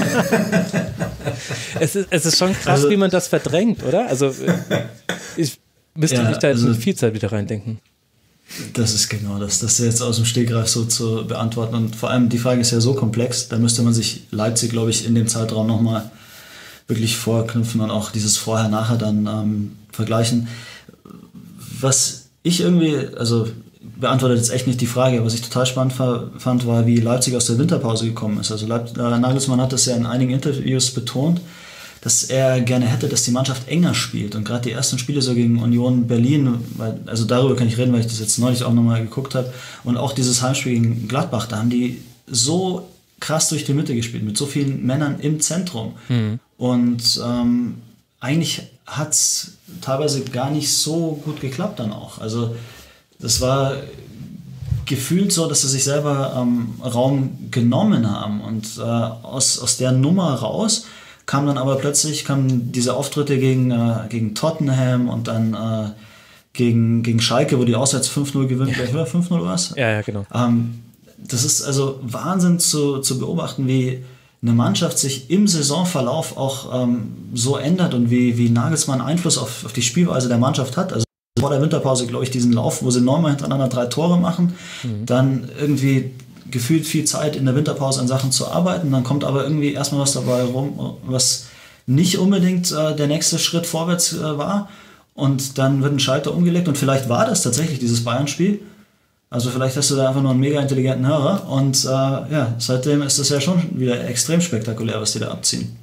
es, ist, es ist schon krass, also, wie man das verdrängt, oder? Also ich müsste ja, mich da jetzt also, viel Zeit wieder reindenken. Das ist genau das, das jetzt aus dem Stegreif so zu beantworten. Und vor allem die Frage ist ja so komplex, da müsste man sich Leipzig, glaube ich, in dem Zeitraum nochmal wirklich vorknüpfen und auch dieses Vorher-Nachher dann ähm, vergleichen. Was ich irgendwie, also beantwortet jetzt echt nicht die Frage. Was ich total spannend fand, war, wie Leipzig aus der Winterpause gekommen ist. Also Leip- äh, Nagelsmann hat das ja in einigen Interviews betont, dass er gerne hätte, dass die Mannschaft enger spielt. Und gerade die ersten Spiele so gegen Union Berlin, weil, also darüber kann ich reden, weil ich das jetzt neulich auch nochmal geguckt habe, und auch dieses Heimspiel gegen Gladbach, da haben die so krass durch die Mitte gespielt, mit so vielen Männern im Zentrum. Mhm. Und ähm, eigentlich hat es teilweise gar nicht so gut geklappt dann auch. Also das war gefühlt so, dass sie sich selber ähm, Raum genommen haben und äh, aus, aus der Nummer raus kam dann aber plötzlich kamen diese Auftritte gegen, äh, gegen Tottenham und dann äh, gegen, gegen Schalke, wo die auswärts fünf null gewinnt, ja. Oder fünf null oder was? Ja, ja, genau. Ähm, das ist also Wahnsinn zu, zu beobachten, wie eine Mannschaft sich im Saisonverlauf auch ähm, so ändert und wie, wie Nagelsmann Einfluss auf, auf die Spielweise der Mannschaft hat. Also vor der Winterpause, glaube ich, diesen Lauf, wo sie neunmal hintereinander drei Tore machen, mhm. dann irgendwie gefühlt viel Zeit in der Winterpause an Sachen zu arbeiten, dann kommt aber irgendwie erstmal was dabei rum, was nicht unbedingt äh, der nächste Schritt vorwärts äh, war, und dann wird ein Schalter umgelegt und vielleicht war das tatsächlich dieses Bayern-Spiel, also vielleicht hast du da einfach nur einen mega intelligenten Hörer und äh, ja, seitdem ist das ja schon wieder extrem spektakulär, was die da abziehen.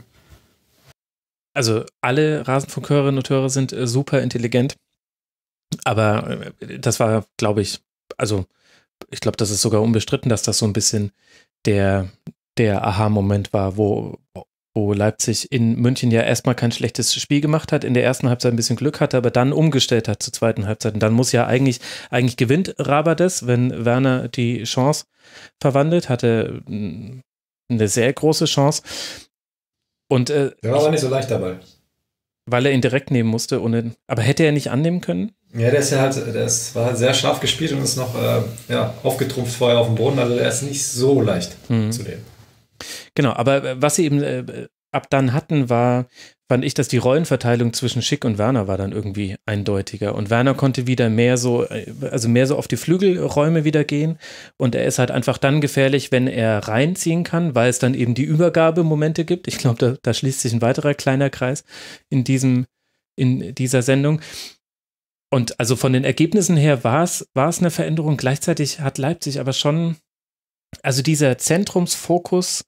Also alle Rasenfunkhörerinnen und Hörer sind äh, super intelligent. Aber das war, glaube ich, also ich glaube, das ist sogar unbestritten, dass das so ein bisschen der, der Aha-Moment war, wo, wo Leipzig in München ja erstmal kein schlechtes Spiel gemacht hat, in der ersten Halbzeit ein bisschen Glück hatte, aber dann umgestellt hat zur zweiten Halbzeit. Und dann muss ja eigentlich, eigentlich gewinnt Rabades, wenn Werner die Chance verwandelt, hatte eine sehr große Chance. Und, äh, der war aber nicht so leicht dabei. Weil er ihn direkt nehmen musste, ohne, aber hätte er nicht annehmen können? Ja, der ist ja halt, der ist, war halt sehr scharf gespielt und ist noch äh, ja, aufgetrumpft vorher auf dem Boden, also der ist nicht so leicht mhm. zu nehmen. Genau, aber was sie eben äh, ab dann hatten, war, fand ich, dass die Rollenverteilung zwischen Schick und Werner war dann irgendwie eindeutiger und Werner konnte wieder mehr so, also mehr so auf die Flügelräume wieder gehen und er ist halt einfach dann gefährlich, wenn er reinziehen kann, weil es dann eben die Übergabemomente gibt. Ich glaube, da, da schließt sich ein weiterer kleiner Kreis in diesem, in dieser Sendung. Und also von den Ergebnissen her war es, war es eine Veränderung. Gleichzeitig hat Leipzig aber schon, also dieser Zentrumsfokus,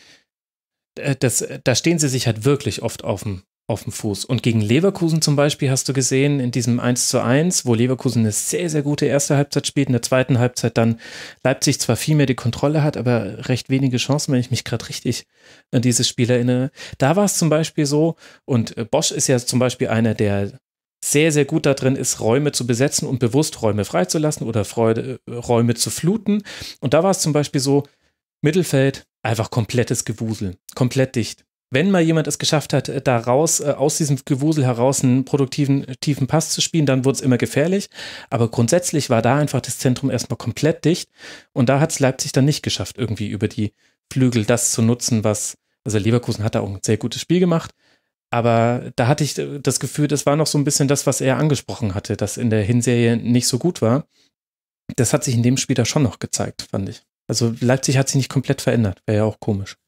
das, da stehen sie sich halt wirklich oft auf dem, auf dem Fuß. Und gegen Leverkusen zum Beispiel hast du gesehen, in diesem eins zu eins, wo Leverkusen eine sehr, sehr gute erste Halbzeit spielt, in der zweiten Halbzeit dann Leipzig zwar viel mehr die Kontrolle hat, aber recht wenige Chancen, wenn ich mich gerade richtig an dieses Spiel erinnere. Da war es zum Beispiel so, und Bosch ist ja zum Beispiel einer, der sehr, sehr gut da drin ist, Räume zu besetzen und bewusst Räume freizulassen oder Freude, Räume zu fluten. Und da war es zum Beispiel so, Mittelfeld, einfach komplettes Gewusel, komplett dicht. Wenn mal jemand es geschafft hat, da raus, aus diesem Gewusel heraus einen produktiven, tiefen Pass zu spielen, dann wurde es immer gefährlich. Aber grundsätzlich war da einfach das Zentrum erstmal komplett dicht. Und da hat es Leipzig dann nicht geschafft, irgendwie über die Flügel das zu nutzen, was, also Leverkusen hat da auch ein sehr gutes Spiel gemacht. Aber da hatte ich das Gefühl, das war noch so ein bisschen das, was er angesprochen hatte, das in der Hinserie nicht so gut war. Das hat sich in dem Spiel da schon noch gezeigt, fand ich. Also Leipzig hat sich nicht komplett verändert, wäre ja auch komisch.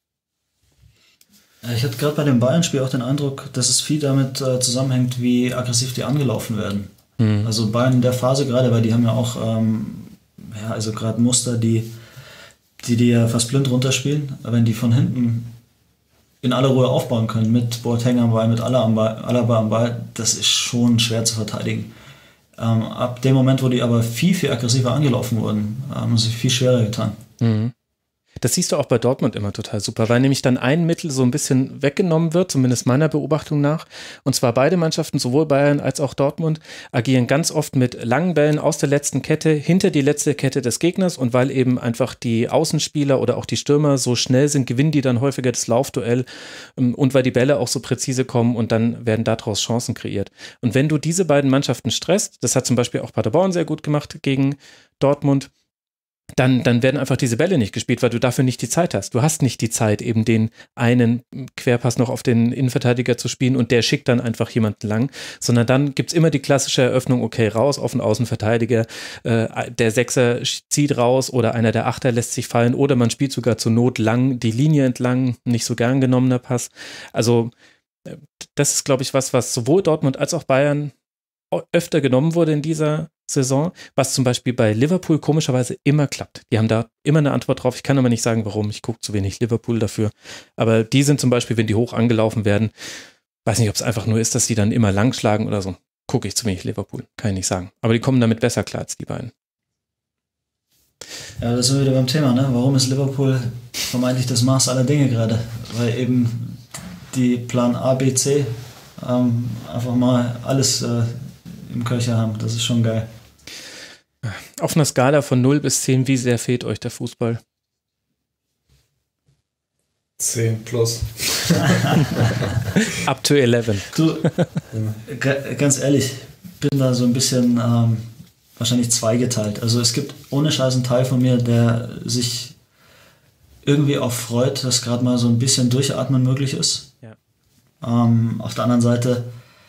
Ich hatte gerade bei dem Bayern-Spiel auch den Eindruck, dass es viel damit äh, zusammenhängt, wie aggressiv die angelaufen werden. Mhm. Also Bayern in der Phase gerade, weil die haben ja auch, ähm, ja, also gerade Muster, die die, die ja fast blind runterspielen, wenn die von hinten in aller Ruhe aufbauen können, mit Boateng am Ball, mit Alaba am Ball, das ist schon schwer zu verteidigen. Ähm, ab dem Moment, wo die aber viel, viel aggressiver angelaufen wurden, haben sie sich viel schwerer getan. Mhm. Das siehst du auch bei Dortmund immer total super, weil nämlich dann ein Mittel so ein bisschen weggenommen wird, zumindest meiner Beobachtung nach. Und zwar beide Mannschaften, sowohl Bayern als auch Dortmund, agieren ganz oft mit langen Bällen aus der letzten Kette hinter die letzte Kette des Gegners. Und weil eben einfach die Außenspieler oder auch die Stürmer so schnell sind, gewinnen die dann häufiger das Laufduell. Und weil die Bälle auch so präzise kommen und dann werden daraus Chancen kreiert. Und wenn du diese beiden Mannschaften stresst, das hat zum Beispiel auch Paderborn sehr gut gemacht gegen Dortmund, Dann, dann werden einfach diese Bälle nicht gespielt, weil du dafür nicht die Zeit hast. Du hast nicht die Zeit, eben den einen Querpass noch auf den Innenverteidiger zu spielen und der schickt dann einfach jemanden lang, sondern dann gibt es immer die klassische Eröffnung, okay, raus auf den Außenverteidiger, äh, der Sechser zieht raus oder einer der Achter lässt sich fallen oder man spielt sogar zur Not lang die Linie entlang, nicht so gern genommener Pass. Also das ist, glaube ich, was, was sowohl Dortmund als auch Bayern öfter genommen wurde in dieser Saison, was zum Beispiel bei Liverpool komischerweise immer klappt. Die haben da immer eine Antwort drauf. Ich kann aber nicht sagen, warum. Ich gucke zu wenig Liverpool dafür. Aber die sind zum Beispiel, wenn die hoch angelaufen werden, weiß nicht, ob es einfach nur ist, dass die dann immer lang schlagen oder so. Gucke ich zu wenig Liverpool. Kann ich nicht sagen. Aber die kommen damit besser klar als die beiden. Ja, das sind wir wieder beim Thema, ne? Warum ist Liverpool vermeintlich das Maß aller Dinge gerade? Weil eben die Plan A, B, C ähm, einfach mal alles äh, im Köcher haben. Das ist schon geil. Auf einer Skala von null bis zehn, wie sehr fehlt euch der Fußball? zehn plus. Up to elf. Du, g- ganz ehrlich, bin da so ein bisschen ähm, wahrscheinlich zweigeteilt. Also es gibt ohne Scheiß einen Teil von mir, der sich irgendwie auch freut, dass gerade mal so ein bisschen Durchatmen möglich ist. Ja. Ähm, auf der anderen Seite,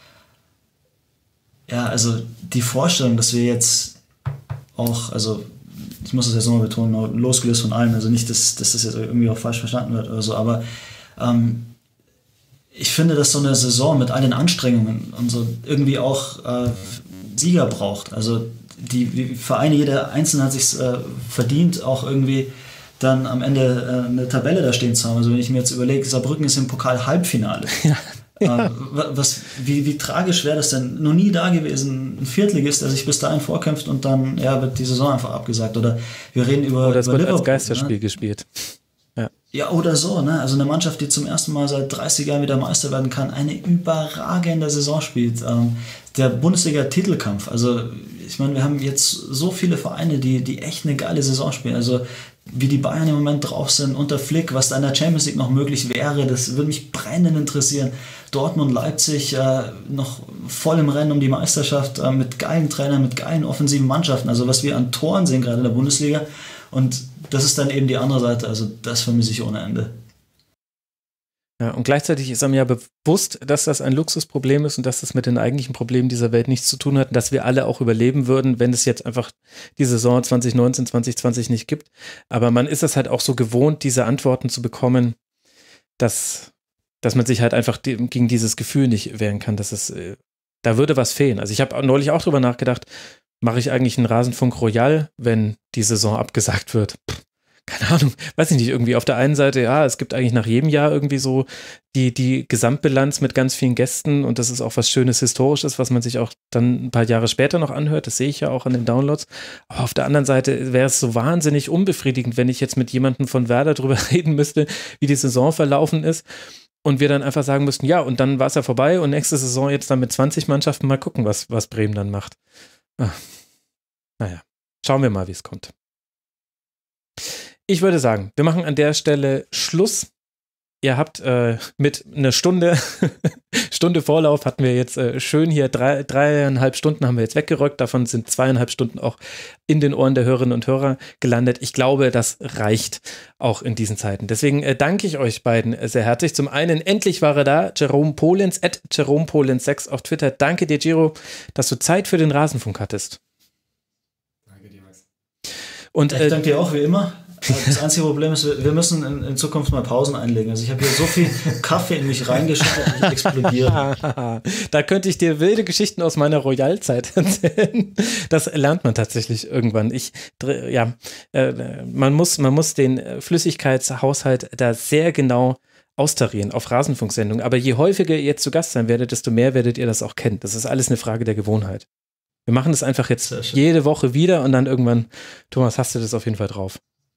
ja, also die Vorstellung, dass wir jetzt auch, also ich muss das jetzt nochmal betonen, losgelöst von allem, also nicht, dass, dass das jetzt irgendwie auch falsch verstanden wird oder so, aber ähm, ich finde, dass so eine Saison mit all den Anstrengungen und so irgendwie auch äh, Sieger braucht. Also die, die Vereine, jeder Einzelne hat sich äh, verdient, auch irgendwie dann am Ende äh, eine Tabelle da stehen zu haben. Also wenn ich mir jetzt überlege, Saarbrücken ist im Pokal-Halbfinale. Ja. Ja. Äh, was, wie, wie tragisch wäre das denn? Noch nie da gewesen, ein Viertligist, der sich bis dahin vorkämpft und dann ja, wird die Saison einfach abgesagt. Oder wir reden über Oder es über wird als Geisterspiel ne? gespielt. Ja. ja, oder so. Ne? Also eine Mannschaft, die zum ersten Mal seit dreißig Jahren wieder Meister werden kann, eine überragende Saison spielt. Ähm, der Bundesliga-Titelkampf. Also ich meine, wir haben jetzt so viele Vereine, die, die echt eine geile Saison spielen. Also wie die Bayern im Moment drauf sind, unter Flick, was da in der Champions League noch möglich wäre, das würde mich brennend interessieren. Dortmund, Leipzig äh, noch voll im Rennen um die Meisterschaft, äh, mit geilen Trainern, mit geilen offensiven Mannschaften, also was wir an Toren sehen gerade in der Bundesliga, und das ist dann eben die andere Seite, also das vermisse ich ohne Ende. Ja, und gleichzeitig ist einem ja bewusst, dass das ein Luxusproblem ist und dass das mit den eigentlichen Problemen dieser Welt nichts zu tun hat, dass wir alle auch überleben würden, wenn es jetzt einfach die Saison zwanzig neunzehn, zwanzig zwanzig nicht gibt. Aber man ist es halt auch so gewohnt, diese Antworten zu bekommen, dass, dass man sich halt einfach die, gegen dieses Gefühl nicht wehren kann, dass es, äh, da würde was fehlen. Also ich habe neulich auch drüber nachgedacht, mache ich eigentlich einen Rasenfunk Royal, wenn die Saison abgesagt wird? Pff. Keine Ahnung, weiß ich nicht, irgendwie auf der einen Seite, ja, es gibt eigentlich nach jedem Jahr irgendwie so die, die Gesamtbilanz mit ganz vielen Gästen und das ist auch was Schönes Historisches, was man sich auch dann ein paar Jahre später noch anhört, das sehe ich ja auch an den Downloads, aber auf der anderen Seite wäre es so wahnsinnig unbefriedigend, wenn ich jetzt mit jemandem von Werder drüber reden müsste, wie die Saison verlaufen ist und wir dann einfach sagen müssten, ja, und dann war es ja vorbei und nächste Saison jetzt dann mit zwanzig Mannschaften mal gucken, was, was Bremen dann macht. Ah. Naja, schauen wir mal, wie es kommt. Ich würde sagen, wir machen an der Stelle Schluss. Ihr habt äh, mit einer Stunde, Stunde Vorlauf hatten wir jetzt äh, schön hier, drei, dreieinhalb Stunden haben wir jetzt weggerückt, davon sind zweieinhalb Stunden auch in den Ohren der Hörerinnen und Hörer gelandet. Ich glaube, das reicht auch in diesen Zeiten. Deswegen äh, danke ich euch beiden sehr herzlich. Zum einen, endlich war er da, Jerome Polenz, at Jerome Polenz sechs auf Twitter. Danke dir, Giro, dass du Zeit für den Rasenfunk hattest. Danke dir, Max. Und, äh, ich danke dir auch, wie immer. Das einzige Problem ist, wir müssen in, in Zukunft mal Pausen einlegen. Also ich habe hier so viel Kaffee in mich reingeschüttet, ich explodiere. Da könnte ich dir wilde Geschichten aus meiner Royalzeit erzählen. Das lernt man tatsächlich irgendwann. Ich, ja, äh, man muss, man muss den Flüssigkeitshaushalt da sehr genau austarieren auf Rasenfunksendungen. Aber je häufiger ihr jetzt zu Gast sein werdet, desto mehr werdet ihr das auch kennen. Das ist alles eine Frage der Gewohnheit. Wir machen das einfach jetzt jede Woche wieder und dann irgendwann, Thomas, hast du das auf jeden Fall drauf.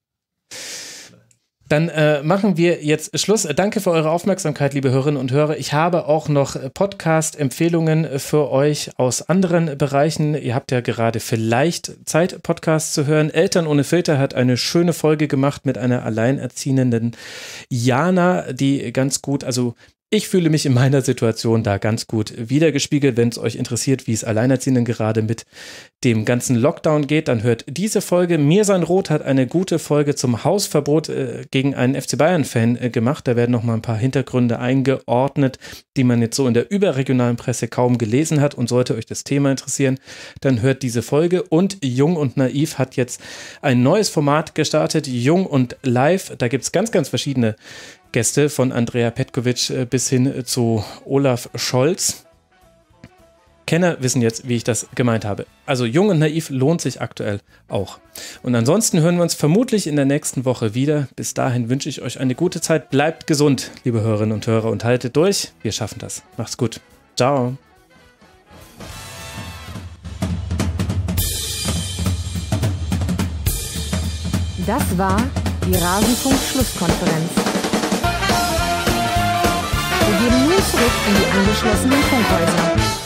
Dann äh, machen wir jetzt Schluss. Danke für eure Aufmerksamkeit, liebe Hörerinnen und Hörer. Ich habe auch noch Podcast-Empfehlungen für euch aus anderen Bereichen. Ihr habt ja gerade vielleicht Zeit, Podcasts zu hören. Eltern ohne Filter hat eine schöne Folge gemacht mit einer alleinerziehenden Jana, die ganz gut, also ich fühle mich in meiner Situation da ganz gut wiedergespiegelt. Wenn es euch interessiert, wie es Alleinerziehenden gerade mit dem ganzen Lockdown geht, dann hört diese Folge. Mirsan Roth hat eine gute Folge zum Hausverbot äh, gegen einen F C Bayern-Fan äh, gemacht. Da werden noch mal ein paar Hintergründe eingeordnet, die man jetzt so in der überregionalen Presse kaum gelesen hat. Und sollte euch das Thema interessieren, dann hört diese Folge. Und Jung und Naiv hat jetzt ein neues Format gestartet, Jung und Live. Da gibt es ganz, ganz verschiedene Gäste, von Andrea Petkovic bis hin zu Olaf Scholz. Kenner wissen jetzt, wie ich das gemeint habe. Also Jung und Naiv lohnt sich aktuell auch. Und ansonsten hören wir uns vermutlich in der nächsten Woche wieder. Bis dahin wünsche ich euch eine gute Zeit. Bleibt gesund, liebe Hörerinnen und Hörer, und haltet durch. Wir schaffen das. Macht's gut. Ciao. Das war die Rasenfunk-Schlusskonferenz. Wir gehen nun zurück in die angeschlossenen Funkhäuser.